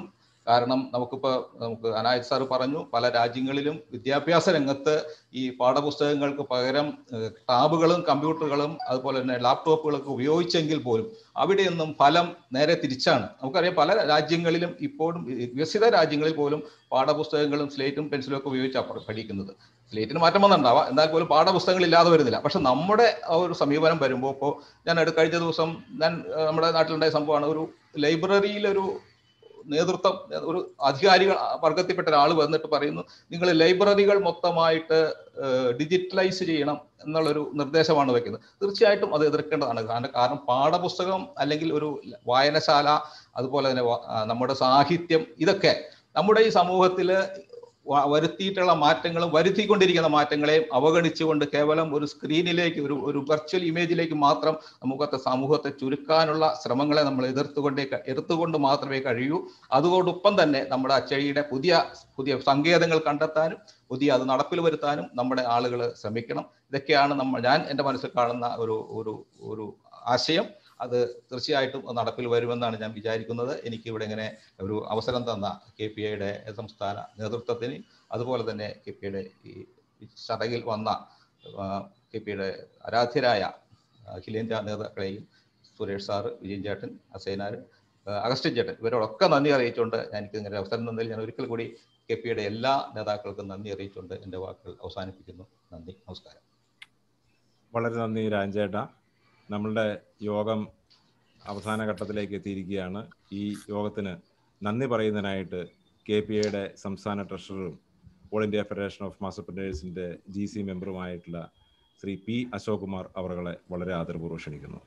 കാരണം നമുക്ക് അനായത് സാറ് പറഞ്ഞു, പല രാജ്യങ്ങളിലും വിദ്യാഭ്യാസ രംഗത്ത് ഈ പാഠപുസ്തകങ്ങൾക്ക് പകരം ടാബുകളും കമ്പ്യൂട്ടറുകളും അതുപോലെ തന്നെ ലാപ്ടോപ്പുകളൊക്കെ ഉപയോഗിച്ചെങ്കിൽ പോലും അവിടെയൊന്നും ഫലം നേരെ തിരിച്ചാണ്. നമുക്കറിയാം പല രാജ്യങ്ങളിലും ഇപ്പോഴും വികസിത രാജ്യങ്ങളിൽ പോലും പാഠപുസ്തകങ്ങളും സ്ലേറ്റും പെൻസിലും ഒക്കെ ഉപയോഗിച്ചാണ് പഠിക്കുന്നത്. സ്ലേറ്റിന് മാറ്റം വന്നിട്ടുണ്ടാവാം, എന്നാൽ പോലും പാഠപുസ്തകങ്ങൾ ഇല്ലാതെ വരുന്നില്ല. പക്ഷെ നമ്മുടെ ആ ഒരു സമീപനം വരുമ്പോൾ, ഇപ്പോൾ ഞാൻ കഴിഞ്ഞ ദിവസം നമ്മുടെ നാട്ടിലുണ്ടായ സംഭവമാണ്, ഒരു ലൈബ്രറിയിലൊരു നേതൃത്വം, ഒരു അധികാരികൾ വർഗത്തിൽപ്പെട്ട ഒരാൾ വന്നിട്ട് പറയുന്നു, നിങ്ങൾ ലൈബ്രറികൾ മൊത്തമായിട്ട് ഡിജിറ്റലൈസ് ചെയ്യണം എന്നുള്ളൊരു നിർദ്ദേശമാണ് വയ്ക്കുന്നത്. തീർച്ചയായിട്ടും അത് എതിർക്കേണ്ടതാണ്. കാരണം പാഠപുസ്തകം അല്ലെങ്കിൽ ഒരു വായനശാല, അതുപോലെ തന്നെ നമ്മുടെ സാഹിത്യം, ഇതൊക്കെ നമ്മുടെ ഈ സമൂഹത്തിൽ വരുത്തിയിട്ടുള്ള മാറ്റങ്ങളും വരുത്തിക്കൊണ്ടിരിക്കുന്ന മാറ്റങ്ങളെയും അവഗണിച്ചുകൊണ്ട് കേവലം ഒരു സ്ക്രീനിലേക്ക്, ഒരു വെർച്വൽ ഇമേജിലേക്ക് മാത്രം നമുക്കത്തെ സമൂഹത്തെ ചുരുക്കാനുള്ള ശ്രമങ്ങളെ നമ്മൾ എതിർത്തുകൊണ്ട് മാത്രമേ കഴിയൂ. അതോടൊപ്പം തന്നെ നമ്മുടെ അച്ചടിയുടെ പുതിയ സങ്കേതങ്ങൾ കണ്ടെത്താനും അത് നടപ്പിൽ വരുത്താനും നമ്മുടെ ആളുകൾ ശ്രമിക്കണം. ഇതൊക്കെയാണ് ഞാൻ എൻ്റെ മനസ്സിൽ കാണുന്ന ഒരു ആശയം. അത് തീർച്ചയായിട്ടും നടപ്പിൽ വരുമെന്നാണ് ഞാൻ വിചാരിക്കുന്നത്. എനിക്കിവിടെ ഇങ്ങനെ ഒരു അവസരം തന്ന KPIയുടെ സംസ്ഥാന നേതൃത്വത്തിന്, അതുപോലെ തന്നെ KPIയുടെ ഈ ചടങ്ങിൽ വന്ന KPIയുടെ ആരാധ്യരായ അഖിലേന്ത്യാ നേതാക്കളെയും, സുരേഷ് സാറ്, വിജയൻ ചേട്ടൻ, അസൈനാർ, അഗസ്റ്റിൻ ചേട്ടൻ, ഇവരോടൊക്കെ നന്ദി അറിയിച്ചുകൊണ്ട് എനിക്ക് ഇങ്ങനെ അവസരം തന്നതിൽ ഞാൻ ഒരിക്കൽ കൂടി KPIയുടെ എല്ലാ നേതാക്കൾക്കും നന്ദി അറിയിച്ചുകൊണ്ട് എൻ്റെ വാക്കുകൾ അവസാനിപ്പിക്കുന്നു. നന്ദി, നമസ്കാരം. വളരെ നന്ദി രാജേട്ട. നമ്മളുടെ യോഗം അവസാന ഘട്ടത്തിലേക്ക് എത്തിയിരിക്കുകയാണ്. ഈ യോഗത്തിന് നന്ദി പറയുന്നതിനായിട്ട് KPIയുടെ സംസ്ഥാന ട്രഷററും all India federation of master പ്രിന്റേഴ്സിൻ്റെ GC മെമ്പറുമായിട്ടുള്ള ശ്രീ P. അശോക് കുമാർ അവരെ വളരെ ആദരപൂർവ്വം ക്ഷണിക്കുന്നു.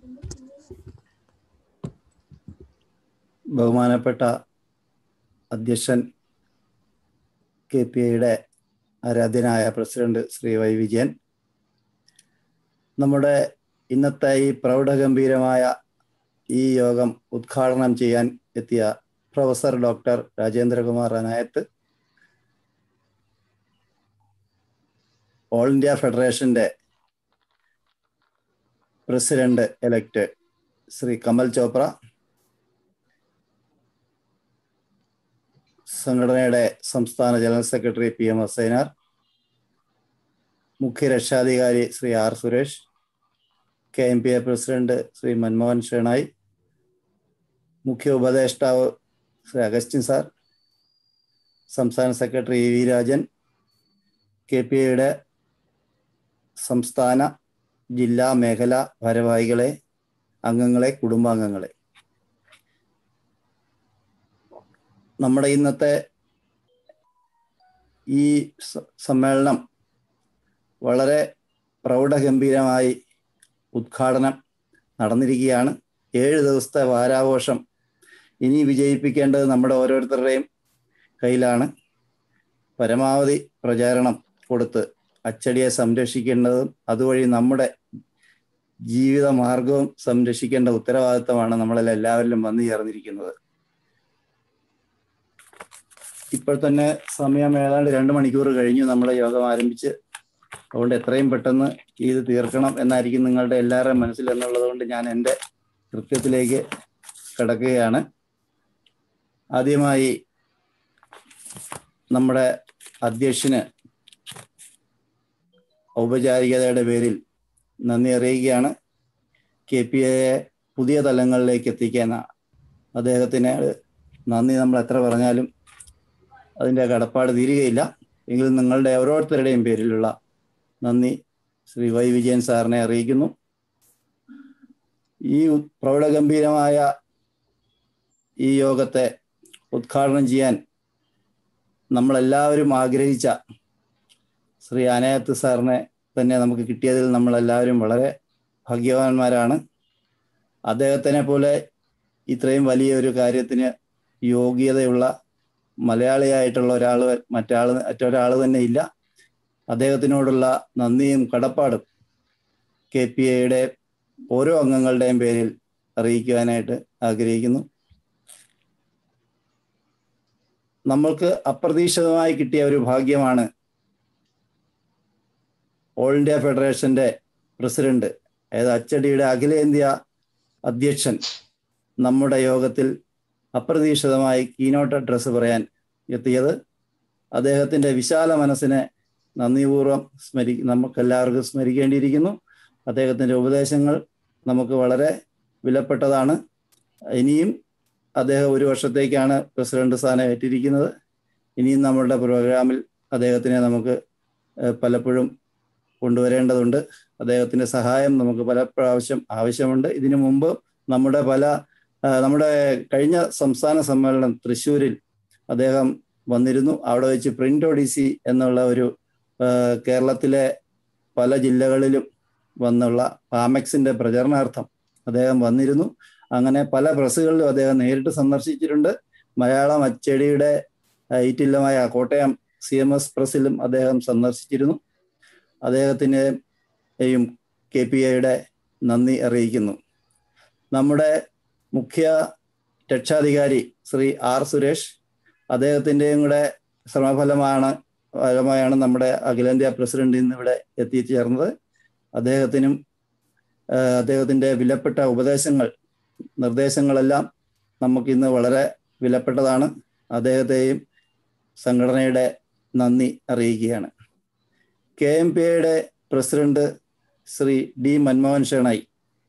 ബഹുമാനപ്പെട്ട അധ്യക്ഷൻ KPIയുടെ ആരാധ്യനായ പ്രസിഡന്റ് ശ്രീ Y. വിജയൻ, നമ്മുടെ ഇന്നത്തെ ഈ പ്രൗഢഗംഭീരമായ ഈ യോഗം ഉദ്ഘാടനം ചെയ്യാൻ എത്തിയ professor doctor Rajendrakumar Anayath, all India ഫെഡറേഷന്റെ പ്രസിഡന്റ് എലക്ട് ശ്രീ കമൽ ചോപ്ര, സംഘടനയുടെ സംസ്ഥാന ജനറൽ സെക്രട്ടറി PM അസൈനാർ, മുഖ്യ രക്ഷാധികാരി Shri R. Suresh, KMPA president Shri Manmohan Shenoy, മുഖ്യ ഉപദേഷ്ടാവ് ശ്രീ അഗസ്റ്റിൻ സാർ, സംസ്ഥാന സെക്രട്ടറി E. V. രാജൻ, KPIയുടെ സംസ്ഥാന, ജില്ലാ, മേഖല ഭാരവാഹികളെ, അംഗങ്ങളെ, കുടുംബാംഗങ്ങളെ, നമ്മുടെ ഇന്നത്തെ ഈ സമ്മേളനം വളരെ പ്രൗഢഗംഭീരമായി ഉദ്ഘാടനം നടന്നിരിക്കുകയാണ്. 7 ദിവസത്തെ വാരാഘോഷം ഇനി വിജയിപ്പിക്കേണ്ടത് നമ്മുടെ ഓരോരുത്തരുടെയും കയ്യിലാണ്. പരമാവധി പ്രചാരണം കൊടുത്ത് അച്ചടിയെ സംരക്ഷിക്കേണ്ടതും അതുവഴി നമ്മുടെ ജീവിത മാർഗവും സംരക്ഷിക്കേണ്ട ഉത്തരവാദിത്തമാണ് നമ്മളെല്ലാവരിലും വന്നു ചേർന്നിരിക്കുന്നത്. ഇപ്പോൾ തന്നെ സമയം ഏതാണ്ട് 2 മണിക്കൂർ കഴിഞ്ഞു നമ്മുടെ യോഗം ആരംഭിച്ച്. അതുകൊണ്ട് എത്രയും പെട്ടെന്ന് ഇത് തീർക്കണം എന്നായിരിക്കും നിങ്ങളുടെ എല്ലാവരുടെയും മനസ്സിൽ എന്നുള്ളത് കൊണ്ട് ഞാൻ എൻ്റെ കൃത്യത്തിലേക്ക് കിടക്കുകയാണ്. ആദ്യമായി നമ്മുടെ അധ്യക്ഷന് ഔപചാരികതയുടെ പേരിൽ നന്ദി അറിയിക്കുകയാണ്. KPIയെ പുതിയ തലങ്ങളിലേക്ക് എത്തിക്കാൻ അദ്ദേഹത്തിന് നന്ദി നമ്മൾ എത്ര പറഞ്ഞാലും അതിൻ്റെ കടപ്പാട് തീരുകയില്ല. എങ്കിലും നിങ്ങളുടെ ഓരോരുത്തരുടെയും പേരിലുള്ള നന്ദി ശ്രീ Y. വിജയൻ സാറിനെ അറിയിക്കുന്നു. ഈ പ്രൗഢഗംഭീരമായ ഈ യോഗത്തെ ഉദ്ഘാടനം ചെയ്യാൻ നമ്മളെല്ലാവരും ആഗ്രഹിച്ച ശ്രീ അനായത്ത് സാറിനെ തന്നെ നമുക്ക് കിട്ടിയതിൽ നമ്മളെല്ലാവരും വളരെ ഭാഗ്യവാന്മാരാണ്. അദ്ദേഹത്തിനെ പോലെ ഇത്രയും വലിയൊരു കാര്യത്തിന് യോഗ്യതയുള്ള മലയാളിയായിട്ടുള്ള മറ്റൊരാൾ തന്നെ ഇല്ല. അദ്ദേഹത്തിനോടുള്ള നന്ദിയും കടപ്പാടും KPIയുടെ ഓരോ അംഗങ്ങളുടെയും പേരിൽ അറിയിക്കുവാനായിട്ട് ആഗ്രഹിക്കുന്നു. നമ്മൾക്ക് അപ്രതീക്ഷിതമായി കിട്ടിയ ഒരു ഭാഗ്യമാണ് ഓൾ ഇന്ത്യ ഫെഡറേഷന്റെ പ്രസിഡന്റ്, അതായത് അച്ചടിയുടെ അഖിലേന്ത്യാ അധ്യക്ഷൻ നമ്മുടെ യോഗത്തിൽ അപ്രതീക്ഷിതമായി കീനോട്ട് അഡ്രസ്സ് പറയാൻ എത്തിയത്. അദ്ദേഹത്തിൻ്റെ വിശാല മനസ്സിനെ നന്ദിപൂർവ്വം നമുക്കെല്ലാവർക്കും സ്മരിക്കേണ്ടിയിരിക്കുന്നു. അദ്ദേഹത്തിൻ്റെ ഉപദേശങ്ങൾ നമുക്ക് വളരെ വിലപ്പെട്ടതാണ്. ഇനിയും അദ്ദേഹം 1 വർഷത്തേക്കാണ് പ്രസിഡന്റ് സ്ഥാനം ഏറ്റിരിക്കുന്നത്. ഇനിയും നമ്മളുടെ പ്രോഗ്രാമിൽ അദ്ദേഹത്തിനെ നമുക്ക് പലപ്പോഴും കൊണ്ടുവരേണ്ടതുണ്ട്. അദ്ദേഹത്തിൻ്റെ സഹായം നമുക്ക് പല പ്രാവശ്യം ആവശ്യമുണ്ട്. ഇതിനു മുമ്പ് നമ്മുടെ കഴിഞ്ഞ സംസ്ഥാന സമ്മേളനം തൃശ്ശൂരിൽ അദ്ദേഹം വന്നിരുന്നു. അവിടെ വെച്ച് പ്രിന്റ് ഒഡീസി എന്നുള്ള ഒരു കേരളത്തിലെ പല ജില്ലകളിലും വന്നുള്ള പാമെക്സിന്റെ പ്രചരണാർത്ഥം അദ്ദേഹം വന്നിരുന്നു. അങ്ങനെ പല പ്രസ്സുകളിലും അദ്ദേഹം നേരിട്ട് സന്ദർശിച്ചിട്ടുണ്ട്. മലയാളം അച്ചടിയുടെ ഈറ്റില്ലമായ കോട്ടയം CMS പ്രസ്സിലും അദ്ദേഹം സന്ദർശിച്ചിരുന്നു. അദ്ദേഹത്തിനെയും KPIയുടെ നന്ദി അറിയിക്കുന്നു. നമ്മുടെ മുഖ്യ രക്ഷാധികാരി ശ്രീ R. സുരേഷ്, അദ്ദേഹത്തിൻ്റെയും കൂടെ ശ്രമഫലമായാണ് നമ്മുടെ അഖിലേന്ത്യാ പ്രസിഡന്റ് ഇന്നിവിടെ എത്തിച്ചേർന്നത്. അദ്ദേഹത്തിൻ്റെ വിലപ്പെട്ട നിർദ്ദേശങ്ങളെല്ലാം നമുക്കിന്ന് വളരെ വിലപ്പെട്ടതാണ്. അദ്ദേഹത്തെയും സംഘടനയുടെ നന്ദി അറിയിക്കുകയാണ്. KMPIയുടെ പ്രസിഡന്റ് ശ്രീ D. മൻമോഹൻ ഷേണായി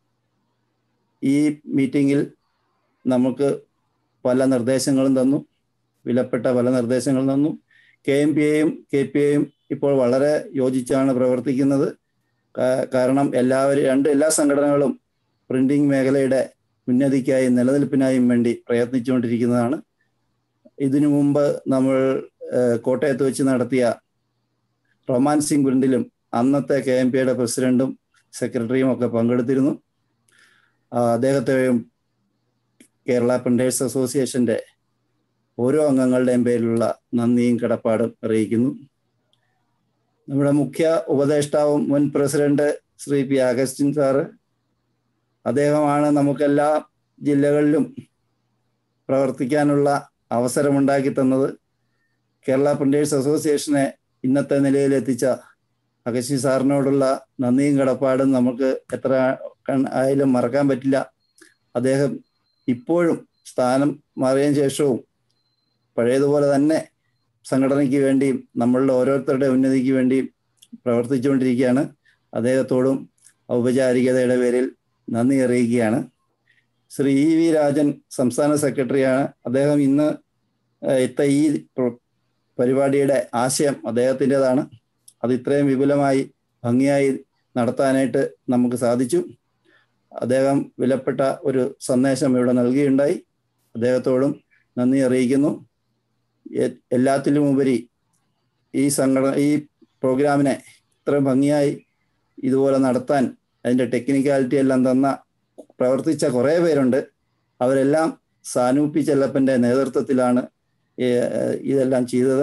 ഈ മീറ്റിങ്ങിൽ നമുക്ക് പല നിർദ്ദേശങ്ങളും തന്നു, വിലപ്പെട്ട പല നിർദ്ദേശങ്ങളും തന്നു. KMPIയും KPIയും ഇപ്പോൾ വളരെ യോജിച്ചാണ് പ്രവർത്തിക്കുന്നത്. കാരണം എല്ലാ സംഘടനകളും പ്രിന്റിംഗ് മേഖലയുടെ ഉന്നതിക്കായും നിലനിൽപ്പിനായും വേണ്ടി പ്രയത്നിച്ചുകൊണ്ടിരിക്കുന്നതാണ്. ഇതിനു മുമ്പ് നമ്മൾ കോട്ടയത്ത് വെച്ച് നടത്തിയ റൊമാൻസിംഗ് പ്രിന്റിലും അന്നത്തെ KMPIയുടെ പ്രസിഡന്റും സെക്രട്ടറിയും ഒക്കെ പങ്കെടുത്തിരുന്നു. അദ്ദേഹത്തെയും കേരള പ്രിന്റേഴ്സ് അസോസിയേഷന്റെ ഓരോ അംഗങ്ങളുടെയും പേരിലുള്ള നന്ദിയും കടപ്പാടും അറിയിക്കുന്നു. നമ്മുടെ മുഖ്യ ഉപദേഷ്ടാവും മുൻ president Shri P. Augustine sir, അദ്ദേഹമാണ് നമുക്കെല്ലാ ജില്ലകളിലും പ്രവർത്തിക്കാനുള്ള അവസരമുണ്ടാക്കി തന്നത്. കേരള പ്രിന്റേഴ്സ് അസോസിയേഷനെ ഇന്നത്തെ നിലയിലെത്തിച്ച അഗസ്റ്റിൻ സാറിനോടുള്ള നന്ദിയും കടപ്പാടും നമുക്ക് എത്ര ആയാലും മറക്കാൻ പറ്റില്ല. അദ്ദേഹം ഇപ്പോഴും സ്ഥാനം മാറിയതിനു ശേഷവും പഴയതുപോലെ തന്നെ സംഘടനയ്ക്ക് വേണ്ടിയും നമ്മളുടെ ഓരോരുത്തരുടെ ഉന്നതിക്ക് വേണ്ടിയും പ്രവർത്തിച്ചുകൊണ്ടിരിക്കുകയാണ്. അദ്ദേഹത്തോടും ഔപചാരികതയുടെ പേരിൽ നന്ദി അറിയിക്കുകയാണ്. ശ്രീ E.V. രാജൻ സംസ്ഥാന സെക്രട്ടറിയാണ്. അദ്ദേഹം ഇന്ന് ഈ പരിപാടിയുടെ ആശയം അദ്ദേഹത്തിൻ്റെതാണ്. അത് ഇത്രയും വിപുലമായി ഭംഗിയായി നടത്താനായിട്ട് നമുക്ക് സാധിച്ചു. അദ്ദേഹം വിലപ്പെട്ട ഒരു സന്ദേശം ഇവിടെ നൽകിയുണ്ടായി. അദ്ദേഹത്തോടും നന്ദി അറിയിക്കുന്നു. എല്ലാത്തിലുമുപരി ഈ പ്രോഗ്രാമിനെ ഇത്രയും ഭംഗിയായി ഇതുപോലെ നടത്താൻ അതിൻ്റെ ടെക്നിക്കാലിറ്റി എല്ലാം പ്രവർത്തിച്ച കുറേ പേരുണ്ട്. അവരെല്ലാം സാനൂപി ചെല്ലപ്പൻ്റെ നേതൃത്വത്തിലാണ് ഇതെല്ലാം ചെയ്തത്.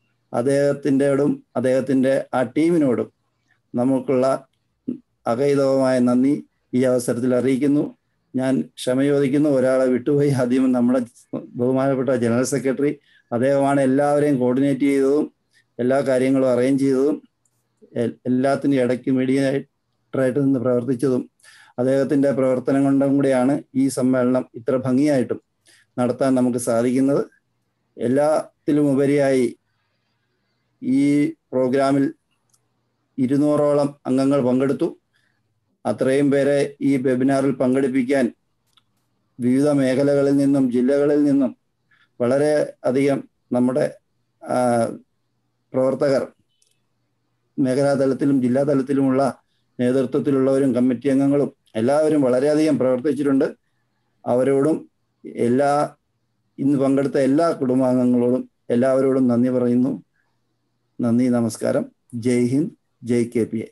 അദ്ദേഹത്തിൻ്റെ ആ ടീമിനോടും നമുക്കുള്ള അകൈതവമായ നന്ദി ഈ അവസരത്തിൽ അറിയിക്കുന്നു. ഞാൻ ക്ഷമ ചോദിക്കുന്നു, ഒരാളെ വിട്ടുപോയി. ആദ്യം നമ്മുടെ ബഹുമാനപ്പെട്ട ജനറൽ സെക്രട്ടറി, അദ്ദേഹമാണ് എല്ലാവരെയും കോർഡിനേറ്റ് ചെയ്തതും എല്ലാ കാര്യങ്ങളും അറേഞ്ച് ചെയ്തതും എല്ലാത്തിനും ഇടയ്ക്ക് മീഡിയേറ്ററായിട്ട് നിന്ന് പ്രവർത്തിച്ചതും അദ്ദേഹത്തിൻ്റെ പ്രവർത്തനം കൊണ്ടും കൂടിയാണ് ഈ സമ്മേളനം ഇത്ര ഭംഗിയായിട്ടും നടത്താൻ നമുക്ക് സാധിക്കുന്നത്. എല്ലാത്തിലും ഉപരിയായി ഈ പ്രോഗ്രാമിൽ 200ഓളം അംഗങ്ങൾ പങ്കെടുത്തു. അത്രയും പേരെ ഈ വെബിനാറിൽ പങ്കെടുപ്പിക്കാൻ വിവിധ മേഖലകളിൽ നിന്നും ജില്ലകളിൽ നിന്നും വളരെ അധികം നമ്മുടെ പ്രവർത്തകർ മേഖലാ തലത്തിലും ജില്ലാ തലത്തിലുമുള്ള നേതൃത്വത്തിലുള്ളവരും കമ്മിറ്റി അംഗങ്ങളും എല്ലാവരും വളരെയധികം പ്രവർത്തിച്ചിട്ടുണ്ട്. അവരോടും ഇന്ന് പങ്കെടുത്ത എല്ലാ കുടുംബാംഗങ്ങളോടും എല്ലാവരോടും നന്ദി പറയുന്നു. നന്ദി, നമസ്കാരം. ജയ് ഹിന്ദ്, ജയ് KPI.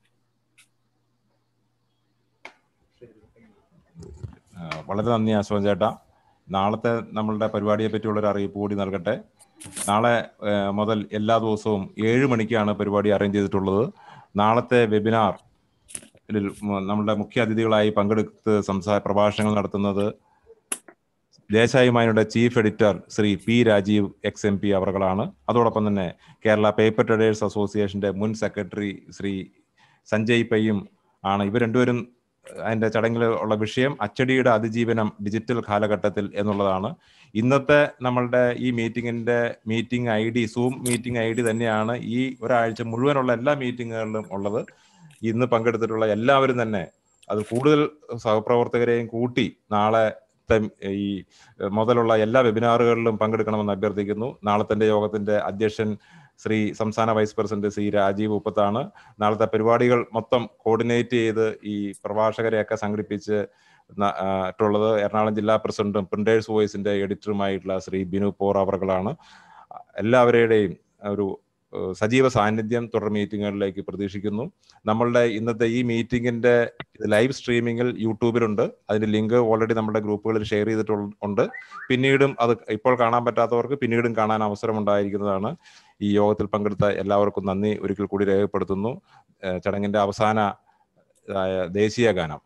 വളരെ നന്ദി അശോകൻ ചേട്ടാ. നാളത്തെ നമ്മളുടെ പരിപാടിയെ പറ്റിയുള്ളൊരു അറിയിപ്പ് കൂടി നൽകട്ടെ. നാളെ മുതൽ എല്ലാ ദിവസവും 7 മണിക്കാണ് പരിപാടി അറേഞ്ച് ചെയ്തിട്ടുള്ളത്. നാളത്തെ വെബിനാർ നമ്മളുടെ മുഖ്യ അതിഥികളായി പങ്കെടുത്ത് പ്രഭാഷണങ്ങൾ നടത്തുന്നത് ദേശാഭിമാനിയുടെ chief editor Shri P. Rajeev XMP അവർകളാണ്. അതോടൊപ്പം തന്നെ കേരള പേപ്പർ ട്രേഡേഴ്സ് അസോസിയേഷന്റെ മുൻ സെക്രട്ടറി ശ്രീ സഞ്ജയ് പയ്യും ആണ്. ഇവർ രണ്ടുപേരും അതിൻ്റെ ചടങ്ങിൽ ഉള്ള വിഷയം അച്ചടിയുടെ അതിജീവനം ഡിജിറ്റൽ കാലഘട്ടത്തിൽ എന്നുള്ളതാണ്. ഇന്നത്തെ നമ്മളുടെ ഈ meeting ID, zoom meeting ID തന്നെയാണ് ഈ ഒരാഴ്ച മുഴുവനുള്ള എല്ലാ മീറ്റിങ്ങുകളിലും ഉള്ളത്. ഇന്ന് പങ്കെടുത്തിട്ടുള്ള എല്ലാവരും തന്നെ അത് കൂടുതൽ സഹപ്രവർത്തകരെയും കൂട്ടി നാളെ ഈ മുതലുള്ള എല്ലാ വെബിനാറുകളിലും പങ്കെടുക്കണമെന്ന് അഭ്യർത്ഥിക്കുന്നു. നാളത്തെ യോഗത്തിന്റെ അധ്യക്ഷൻ ശ്രീ സംസ്ഥാന വൈസ് പ്രസിഡന്റ് ശ്രീ രാജീവ് ഉപ്പത്താണ്. നാളത്തെ പരിപാടികൾ മൊത്തം കോർഡിനേറ്റ് ചെയ്ത് ഈ പ്രഭാഷകരെയൊക്കെ സംഘടിപ്പിച്ച് ട്ടുള്ളത് എറണാകുളം ജില്ലാ പ്രസിഡന്റും പ്രിന്റേഴ്സ് വോയിസിന്റെ എഡിറ്ററുമായിട്ടുള്ള ശ്രീ ബിനു പോർ അവർകളാണ്. എല്ലാവരുടെയും ഒരു സജീവ സാന്നിധ്യം തുടർ മീറ്റിങ്ങുകളിലേക്ക് പ്രതീക്ഷിക്കുന്നു. നമ്മളുടെ ഇന്നത്തെ ഈ മീറ്റിംഗിന്റെ ലൈവ് സ്ട്രീമിങ്ങിൽ യൂട്യൂബിലുണ്ട്. അതിന്റെ ലിങ്ക് ഓൾറെഡി നമ്മുടെ ഗ്രൂപ്പുകളിൽ ഷെയർ ചെയ്തിട്ടുണ്ട്. പിന്നീടും അത് ഇപ്പോൾ കാണാൻ പറ്റാത്തവർക്ക് പിന്നീടും കാണാൻ അവസരം ഉണ്ടായിരിക്കുന്നതാണ്. ഈ യോഗത്തിൽ പങ്കെടുത്ത എല്ലാവർക്കും നന്ദി ഒരിക്കൽ കൂടി രേഖപ്പെടുത്തുന്നു. ചടങ്ങിന്റെ അവസാന ദേശീയ ഗാനം.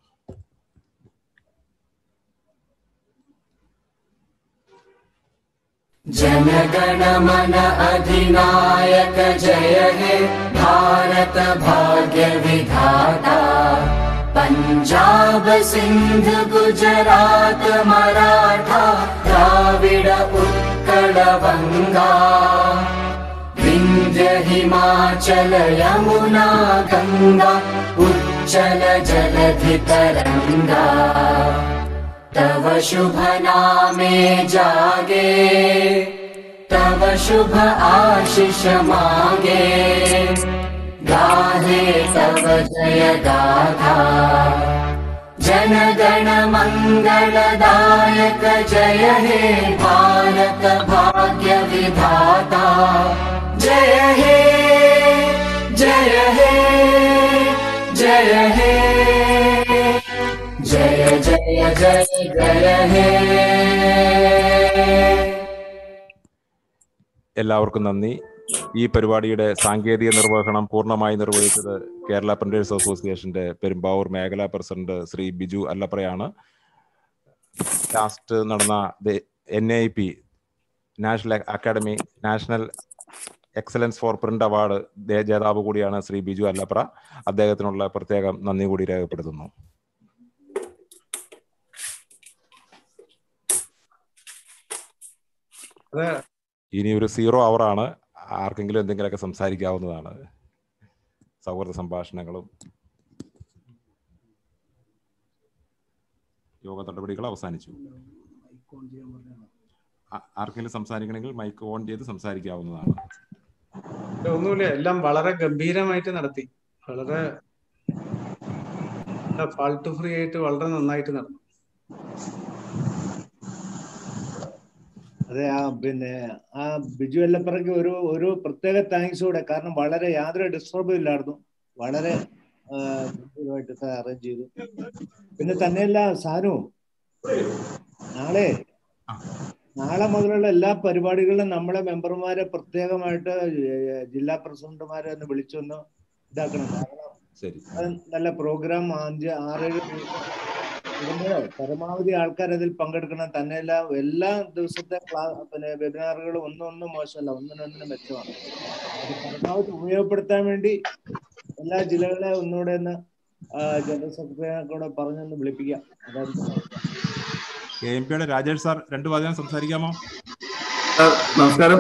जनगण मन अधिनायक जय हे भारत भाग्य विधाता। पंजाब सिंध गुजरात मराठा द्राविड उत्कल बंगा। विंध्य हिमाचल यमुना गंगा उच्चल जलधि तरंगा। तव शुभ नामे जागे तव शुभ आशीष मांगे। गाहे तव जय गाथा जनगण मंगलदायक जय हे भारत भाग्य विधाता। जय हे जय हे जय हे जय जय जय जय हे। എല്ലാവർക്കും നന്ദി. ഈ പരിപാടിയുടെ സാങ്കേതിക നിർവഹണം പൂർണ്ണമായി നിർവഹിച്ചത് കേരള പ്രിന്റേഴ്സ് അസോസിയേഷന്റെ പെരുമ്പാവൂർ മേഖലാ പ്രസിഡന്റ് ശ്രീ ബിജു അല്ലപ്രയാണ്. ലാസ്റ്റ് നടന്ന NIP national academy national excellence for print award ജേതാവ് കൂടിയാണ് ശ്രീ ബിജു അല്ലപ്ര. അദ്ദേഹത്തിനുള്ള പ്രത്യേകം നന്ദി കൂടി രേഖപ്പെടുത്തുന്നു. ഇനി ഒരു 0 hour ആർക്കെങ്കിലും എന്തെങ്കിലുമൊക്കെ സംസാരിക്കാവുന്നതാണ്. സൗഹൃദ സംഭാഷണങ്ങളും യോഗ നടപടികൾ അവസാനിച്ചു. ആർക്കെങ്കിലും സംസാരിക്കണമെങ്കിൽ മൈക്ക് ഓൺ ചെയ്ത് സംസാരിക്കാവുന്നതാണ്. ഒന്നുമില്ല, എല്ലാം വളരെ ഗംഭീരമായിട്ട് നടത്തി. വളരെ ഫാൾട്ട് ഫ്രീ ആയിട്ട് വളരെ നന്നായിട്ട് നടന്നു. അതെ, ആ ബിജു അല്ലപ്പറയ്ക്ക് ഒരു പ്രത്യേക താങ്ക്സ് കൂടെ. കാരണം വളരെ യാതൊരു ഡിസ്റ്റർബും ഇല്ലായിരുന്നു. വളരെ ഗംഭീരമായിട്ട് അറേഞ്ച് ചെയ്തു. പിന്നെ തന്നെയല്ല സാനു, നാളെ മുതലുള്ള എല്ലാ പരിപാടികളിലും നമ്മളെ മെമ്പർമാരെ പ്രത്യേകമായിട്ട് ജില്ലാ പ്രസിഡന്റുമാരെ ഒന്ന് വിളിച്ചൊന്ന് ഇതാക്കണം. കാരണം നല്ല പ്രോഗ്രാം 6-7 പരമാവധി ആൾക്കാർ അതിൽ പങ്കെടുക്കണം. തന്നെയല്ല എല്ലാ ദിവസത്തെ വെബിനാറുകളും ഒന്നും മോശമല്ല, ഒന്നിനൊന്നിനും മെച്ചമാണ്. അത് പരമാവധി ഉപയോഗപ്പെടുത്താൻ വേണ്ടി എല്ലാ ജില്ലകളെ ഒന്നുകൂടെ ഒന്ന് ജനറൽ സെക്രട്ടറിയോടെ പറഞ്ഞൊന്ന് വിളിപ്പിക്കാം. അതായത് രാജേഷ് സാർ 2 വാചകം സംസാരിക്കാമോ? നമസ്കാരം.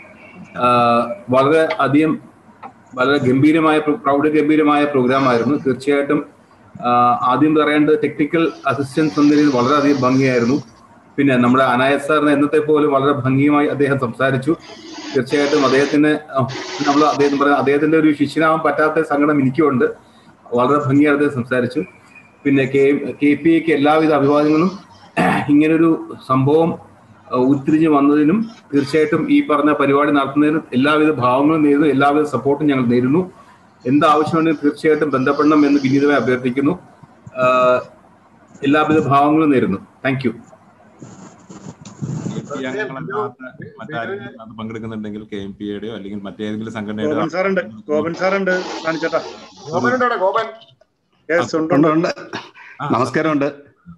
വളരെ ഗംഭീരമായ പ്രൗഢഗംഭീരമായ പ്രോഗ്രാം ആയിരുന്നു. തീർച്ചയായിട്ടും ആദ്യം പറയേണ്ടത് ടെക്നിക്കൽ അസിസ്റ്റൻസ് എന്ന രീതിയിൽ വളരെയധികം ഭംഗിയായിരുന്നു. പിന്നെ നമ്മുടെ അനായസ് സാറിന് എന്നത്തെ പോലും വളരെ ഭംഗിയുമായി അദ്ദേഹം സംസാരിച്ചു. തീർച്ചയായിട്ടും അദ്ദേഹത്തിന്റെ ഒരു ശിഷ്യനാവാൻ പറ്റാത്ത സങ്കടം എനിക്കുണ്ട്. വളരെ ഭംഗിയായി അദ്ദേഹം സംസാരിച്ചു. പിന്നെ KPAക്ക് എല്ലാവിധ അഭിവാദ്യങ്ങളും. ഇങ്ങനൊരു സംഭവം ഉരുത്തിരിഞ്ഞ് വന്നതിനും തീർച്ചയായിട്ടും ഈ പറഞ്ഞ പരിപാടി നടത്തുന്നതിനും എല്ലാവിധ ഭാവങ്ങളും നേരുന്നു, എല്ലാവിധ സപ്പോർട്ടും ഞങ്ങൾ നേരുന്നു. എന്താവശ്യമുണ്ടെങ്കിലും തീർച്ചയായിട്ടും ബന്ധപ്പെടണം എന്ന് വിനീതമായി അഭ്യർത്ഥിക്കുന്നു. എല്ലാവിധ ഭാവങ്ങളും നേരുന്നു. Thank you. പങ്കെടുക്കുന്നുണ്ടെങ്കിൽ KMPയുടെയോ അല്ലെങ്കിൽ മറ്റേതെങ്കിലും സംഘടനയുടെ നമസ്കാരമുണ്ട്.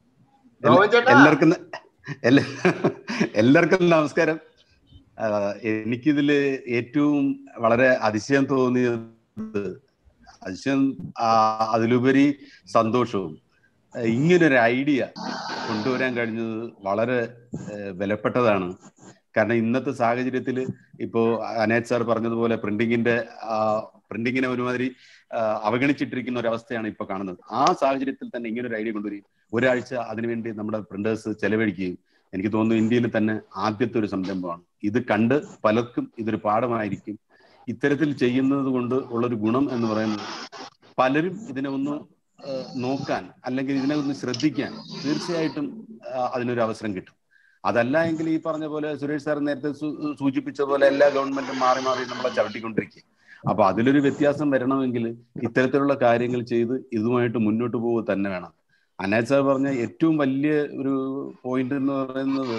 എല്ലാവർക്കും നമസ്കാരം. എനിക്കിതിൽ ഏറ്റവും വളരെ അതിശയം തോന്നിയത് അതിലുപരി സന്തോഷവും ഇങ്ങനൊരു ഐഡിയ കൊണ്ടുവരാൻ കഴിഞ്ഞത് വളരെ വിലപ്പെട്ടതാണ്. കാരണം ഇന്നത്തെ സാഹചര്യത്തിൽ ഇപ്പോൾ അനേത് സാർ പറഞ്ഞതുപോലെ പ്രിന്റിങ്ങിനെ ഒരുമാതിരി അവഗണിച്ചിട്ടിരിക്കുന്ന ഒരവസ്ഥയാണ് ഇപ്പോൾ കാണുന്നത്. ആ സാഹചര്യത്തിൽ തന്നെ ഇങ്ങനൊരു ഐഡിയ കൊണ്ടുവരികയും ഒരാഴ്ച അതിനുവേണ്ടി നമ്മുടെ പ്രിന്റേഴ്സ് ചെലവഴിക്കുകയും എനിക്ക് തോന്നുന്നു ഇന്ത്യയിൽ തന്നെ ആദ്യത്തെ ഒരു സംരംഭമാണ്. ഇത് കണ്ട് പലർക്കും ഇതൊരു പാഠമായിരിക്കും. ഇത്തരത്തിൽ ചെയ്യുന്നത് കൊണ്ട് ഉള്ളൊരു ഗുണം എന്ന് പറയുന്നത് പലരും ഇതിനെ ഒന്ന് നോക്കാൻ അല്ലെങ്കിൽ ഇതിനെ ഒന്ന് ശ്രദ്ധിക്കാൻ തീർച്ചയായിട്ടും അതിനൊരു അവസരം കിട്ടും. അതല്ല എങ്കിൽ ഈ പറഞ്ഞ പോലെ സുരേഷ് സാർ നേരത്തെ സൂചിപ്പിച്ച പോലെ എല്ലാ ഗവൺമെന്റും മാറി മാറി നമ്മളെ ചവിട്ടിക്കൊണ്ടിരിക്കുക. അപ്പൊ അതിലൊരു വ്യത്യാസം വരണമെങ്കിൽ ഇത്തരത്തിലുള്ള കാര്യങ്ങൾ ചെയ്ത് ഇതുമായിട്ട് മുന്നോട്ട് പോവുക തന്നെ വേണം. അനേത് സാർ പറഞ്ഞ ഏറ്റവും വലിയ ഒരു പോയിന്റ് എന്ന് പറയുന്നത്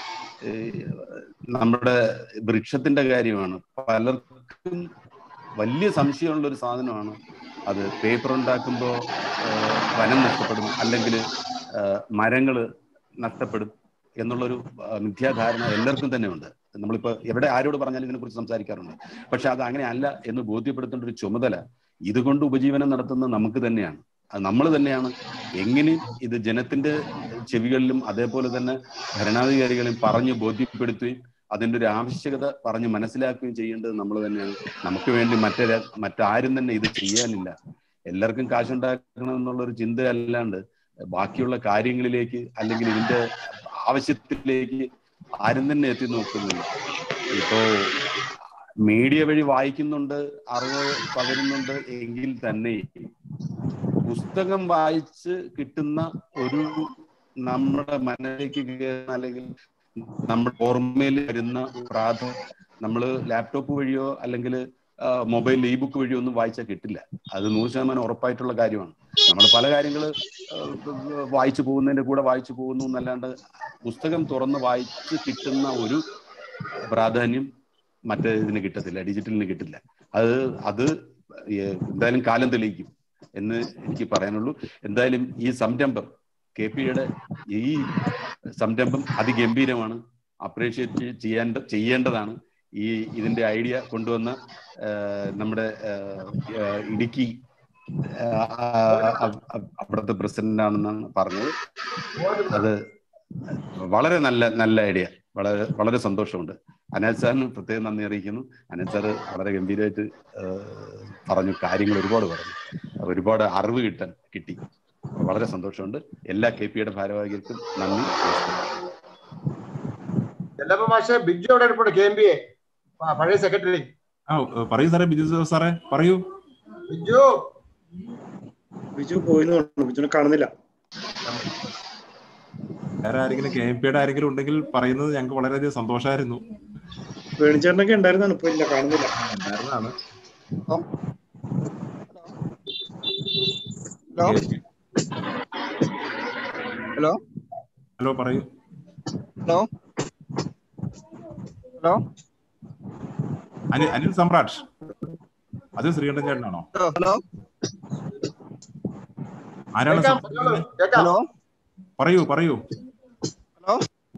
നമ്മുടെ വൃക്ഷത്തിന്റെ കാര്യമാണ്. പലർക്കും വലിയ സംശയമുള്ള ഒരു സാധനമാണ് അത്. പേപ്പർ ഉണ്ടാക്കുമ്പോൾ വനം നഷ്ടപ്പെടും, അല്ലെങ്കിൽ മരങ്ങൾ നഷ്ടപ്പെടും എന്നുള്ളൊരു മിഥ്യാധാരണ എല്ലാവർക്കും തന്നെ ഉണ്ട്. നമ്മളിപ്പോൾ എവിടെ ആരോട് പറഞ്ഞാലും ഇതിനെക്കുറിച്ച് സംസാരിക്കാറുണ്ട്. പക്ഷെ അത് അങ്ങനെ അല്ല എന്ന് ബോധ്യപ്പെടുത്തേണ്ട ഒരു ചുമതല ഇതുകൊണ്ട് ഉപജീവനം നടത്തുന്ന നമുക്ക് തന്നെയാണ്. അത് നമ്മൾ തന്നെയാണ് എങ്ങനെയും ഇത് ജനത്തിന്റെ ചെവികളിലും അതേപോലെ തന്നെ ഭരണാധികാരികളെയും പറഞ്ഞ് ബോധ്യപ്പെടുത്തുകയും അതിൻ്റെ ഒരു ആവശ്യകത പറഞ്ഞ് മനസ്സിലാക്കുകയും ചെയ്യേണ്ടത് നമ്മൾ തന്നെയാണ്. നമുക്ക് വേണ്ടി മറ്റാരും തന്നെ ഇത് ചെയ്യാനില്ല. എല്ലാവർക്കും കാശുണ്ടാക്കണം എന്നുള്ളൊരു ചിന്ത അല്ലാണ്ട് ബാക്കിയുള്ള കാര്യങ്ങളിലേക്ക് അല്ലെങ്കിൽ ഇതിന്റെ ആവശ്യത്തിലേക്ക് ആരും തന്നെ എത്തി നോക്കുന്നില്ല. ഇപ്പോ മീഡിയ വഴി വായിക്കുന്നുണ്ട്, അറിവ് പകരുന്നുണ്ട് എങ്കിൽ തന്നെ പുസ്തകം വായിച്ച് കിട്ടുന്ന ഒരു നമ്മുടെ മനസ്സിലേക്ക് കയറുന്ന അല്ലെങ്കിൽ നമ്മുടെ ഓർമ്മയിൽ വരുന്ന പ്രാധാന്യം നമ്മൾ ലാപ്ടോപ്പ് വഴിയോ അല്ലെങ്കിൽ മൊബൈൽ ഇ ബുക്ക് വഴിയോ ഒന്നും വായിച്ചാൽ കിട്ടില്ല. അത് 100% ഉറപ്പായിട്ടുള്ള കാര്യമാണ്. നമ്മൾ പല കാര്യങ്ങൾ വായിച്ചു പോകുന്നതിന്റെ കൂടെ വായിച്ചു പോകുന്നു എന്നല്ലാണ്ട് പുസ്തകം തുറന്ന് വായിച്ച് കിട്ടുന്ന ഒരു പ്രാധാന്യം മറ്റേ ഇതിന് കിട്ടത്തില്ല, ഡിജിറ്റലിന് കിട്ടില്ല. അത് എന്തായാലും കാലം തെളിയിക്കും എന്ന് എനിക്ക് പറയാനുള്ളൂ. എന്തായാലും ഈ സംരംഭം KPയുടെ ഈ സംരംഭം അതിഗംഭീരമാണ്, അപ്രീഷിയേറ്റ് ചെയ്യേണ്ടതാണ്. ഇതിന്റെ ഐഡിയ കൊണ്ടുവന്ന നമ്മുടെ ഇടുക്കി അവിടുത്തെ പ്രസിഡന്റ് ആണെന്നാണ് പറഞ്ഞത്. അത് വളരെ നല്ല ഐഡിയ, വളരെ സന്തോഷമുണ്ട്. അനേത് സാറിന് പ്രത്യേകം നന്ദി അറിയിക്കുന്നു. അനേത് സാറ് വളരെ ഗംഭീരമായിട്ട് പറഞ്ഞു, കാര്യങ്ങൾ ഒരുപാട് പറഞ്ഞു, ഒരുപാട് അറിവ് കിട്ടി. വളരെ സന്തോഷമുണ്ട്. എല്ലാ KPയുടെ ഭാരവാഹികൾക്കും നന്ദി. പഴയ സെക്രട്ടറി പറയൂ സാറേ. ബിജു സാറേ പറയൂ. ബിജു ബിജുവിനെ കാണുന്നില്ല. വേറെ ആരെങ്കിലും KPയുടെ ആരെങ്കിലും ഉണ്ടെങ്കിൽ പറയുന്നത് ഞങ്ങൾക്ക് വളരെയധികം സന്തോഷമായിരുന്നു. വേണിച്ചേട്ടനൊക്കെ ഉണ്ടായിരുന്നാണ്, ഇപ്പൊ ഇല്ല, കാണുന്നില്ല. ഉണ്ടായിരുന്നതാണ്. ഹലോ ഹലോ പറയൂ. ഹലോ അനിൽ സമ്രാട്ട്, അത് ശ്രീകണ്ഠൻ ചേട്ടനാണോ? ഹലോ ആരാണ്? ഹലോ പറയൂ. ഹലോ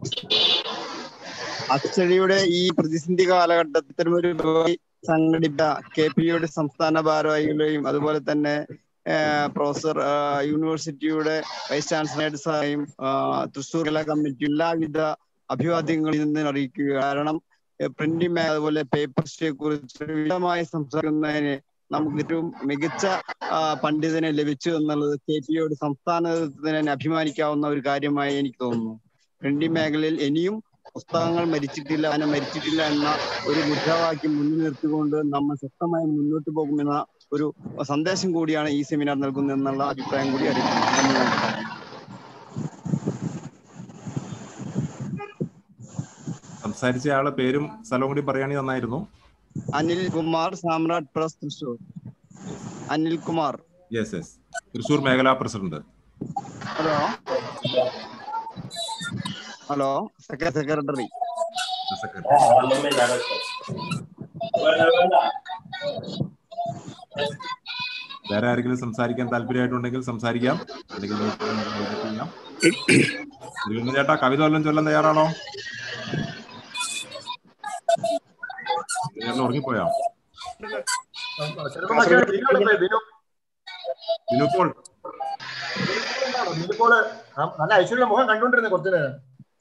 അച്ചടിയുടെ ഈ പ്രതിസന്ധി കാലഘട്ടത്തിലും ഒരു സംഘടിപ്പിച്ച KPയുടെ സംസ്ഥാന ഭാരവാഹികളെയും അതുപോലെ തന്നെ പ്രൊഫസർ യൂണിവേഴ്സിറ്റിയുടെ വൈസ് ചാൻസലർസായും തൃശ്ശൂർ ജില്ലാ കമ്മിറ്റി എല്ലാവിധ അഭിവാദ്യങ്ങളിൽ നിന്ന് അറിയിക്കുക. കാരണം പ്രിന്റിംഗ് അതുപോലെ പേപ്പർസിനെ കുറിച്ച് വിശദമായി സംസാരിക്കുന്നതിന് നമുക്ക് ഏറ്റവും മികച്ച പണ്ഡിതനെ ലഭിച്ചു എന്നുള്ളത് KPയുടെ സംസ്ഥാനത്തിന് അഭിമാനിക്കാവുന്ന ഒരു കാര്യമായി എനിക്ക് തോന്നുന്നു. പ്രിന്റിംഗ് മേഖലയിൽ ഇനിയും പുസ്തകങ്ങൾ മരിച്ചിട്ടില്ല എന്ന ഒരു മുദ്രാവാക്യം മുന്നിൽ നിർത്തിക്കൊണ്ട് നമ്മൾ ശക്തമായി മുന്നോട്ട് പോകുമെന്ന ഒരു സന്ദേശം കൂടിയാണ് ഈ സെമിനാർ നൽകുന്നത് എന്നുള്ള അഭിപ്രായം കൂടി അറിയിക്കുന്നു. സംസാരിച്ച ആളെ പേരും സ്ഥലവും കൂടി പറയുകയാണെങ്കിൽ നന്നായിരുന്നു. അനിൽ കുമാർ, സാമ്രാട്ട് പ്രസ്, തൃശ്ശൂർ. അനിൽ കുമാർ, തൃശ്ശൂർ മേഖലാ പ്രസിഡന്റ്. Hello secretary. വേറെ ആരെങ്കിലും സംസാരിക്കാൻ താല്പര്യമായിട്ടുണ്ടെങ്കിൽ സംസാരിക്കാം. ചേട്ടാ, കവിത വല്ലതും ചൊല്ലാൻ തയ്യാറാണോ? ഉറങ്ങിപ്പോയോ? ഇതിപ്പോൾ നല്ല ഐശ്വര്യ മുഖം കണ്ടുകൊണ്ടിരുന്നത് കുറച്ചു നേരം.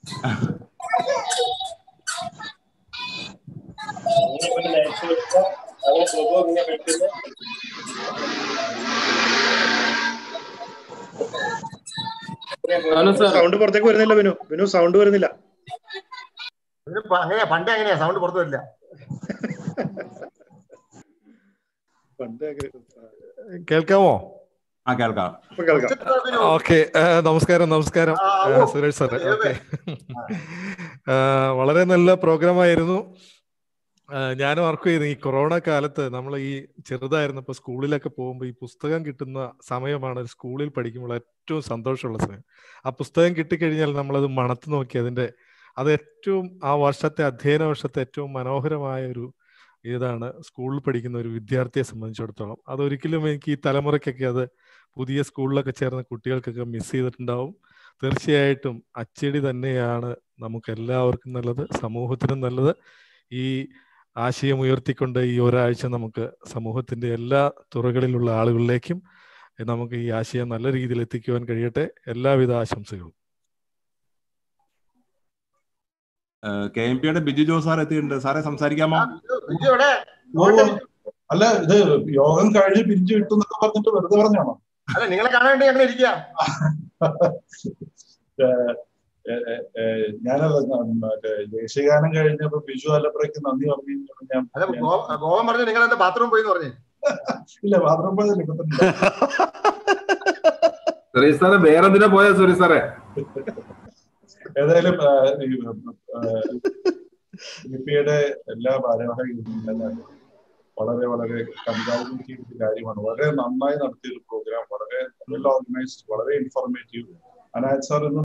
സൗണ്ട് പുറത്തേക്ക് വരുന്നില്ല വിനു സൗണ്ട് വരുന്നില്ല. അങ്ങനെയാ പണ്ട് എങ്ങനെയാ സൗണ്ട് പുറത്തു വരില്ല. കേൾക്കാമോ? ആ കേൾക്കാം. ഓക്കെ, നമസ്കാരം സുരേഷ് സാർ. ഓക്കെ, വളരെ നല്ല പ്രോഗ്രാമായിരുന്നു. ഞാനും ഓർക്കും ചെയ്തു ഈ കൊറോണ കാലത്ത് നമ്മൾ ഈ ചെറുതായിരുന്നപ്പോൾ സ്കൂളിലൊക്കെ പോകുമ്പോൾ ഈ പുസ്തകം കിട്ടുന്ന സമയമാണ് സ്കൂളിൽ പഠിക്കുമ്പോൾ ഏറ്റവും സന്തോഷമുള്ള സമയം. ആ പുസ്തകം കിട്ടിക്കഴിഞ്ഞാൽ നമ്മളത് മണത്ത് നോക്കി അത് ഏറ്റവും ആ വർഷത്തെ അധ്യയന വർഷത്തെ ഏറ്റവും മനോഹരമായ ഒരു ഇതാണ് സ്കൂളിൽ പഠിക്കുന്ന ഒരു വിദ്യാർത്ഥിയെ സംബന്ധിച്ചിടത്തോളം. അതൊരിക്കലും എനിക്ക് ഈ തലമുറയ്ക്കൊക്കെ അത് പുതിയ സ്കൂളിലൊക്കെ ചേർന്ന കുട്ടികൾക്കൊക്കെ മിസ് ചെയ്തിട്ടുണ്ടാവും. തീർച്ചയായിട്ടും അച്ചടി തന്നെയാണ് നമുക്ക് എല്ലാവർക്കും നല്ലത്, സമൂഹത്തിനും നല്ലത്. ഈ ആശയം ഉയർത്തിക്കൊണ്ട് ഈ ഒരാഴ്ച നമുക്ക് സമൂഹത്തിന്റെ എല്ലാ തുറകളിലുള്ള ആളുകളിലേക്കും നമുക്ക് ഈ ആശയം നല്ല രീതിയിൽ എത്തിക്കുവാൻ കഴിയട്ടെ. എല്ലാവിധ ആശംസകളും. KMP ബിജു ജോസ് സാർ എത്തിയിട്ടുണ്ട്. സാറെ സംസാരിക്കാമോ? അല്ല, ഇത് യോഗം കഴിഞ്ഞ് പിരിച്ചു വിട്ടു എന്നൊക്കെ പറഞ്ഞിട്ട് വെറുതെ പറഞ്ഞാണോ? അല്ല, നിങ്ങളെ കാണാൻ വേണ്ടി ഞങ്ങൾ ഇരിക്കാം. ഞാനല്ല, മറ്റേ ദേശീയഗാനം കഴിഞ്ഞപ്പോ ബിജു അല്ലപ്പുറയ്ക്ക് നന്ദി പറഞ്ഞു. ഞാൻ ഗോവൻ പറഞ്ഞു നിങ്ങൾ എന്താ ബാത്റൂം പോയി പറഞ്ഞു. ഇല്ല, ബാത്റൂം പോയതല്ലേ കിട്ടുന്നില്ല. സുരേഷ് സാറെ വേറെ എന്തിനാ പോയാ സുരേഷ് സാറെ? ഏതായാലും KPയുടെ എല്ലാ ഭാരവാഹികളും വളരെ വളരെ കൺഗ്രാജുലേറ്റ് ചെയ്ത കാര്യമാണ്. വളരെ നന്നായി നടത്തിയൊരു പ്രോഗ്രാം, വളരെ വെൽ ഓർഗനൈസ്ഡ്, വളരെ ഇൻഫോർമേറ്റീവ്. അനായത് സാർ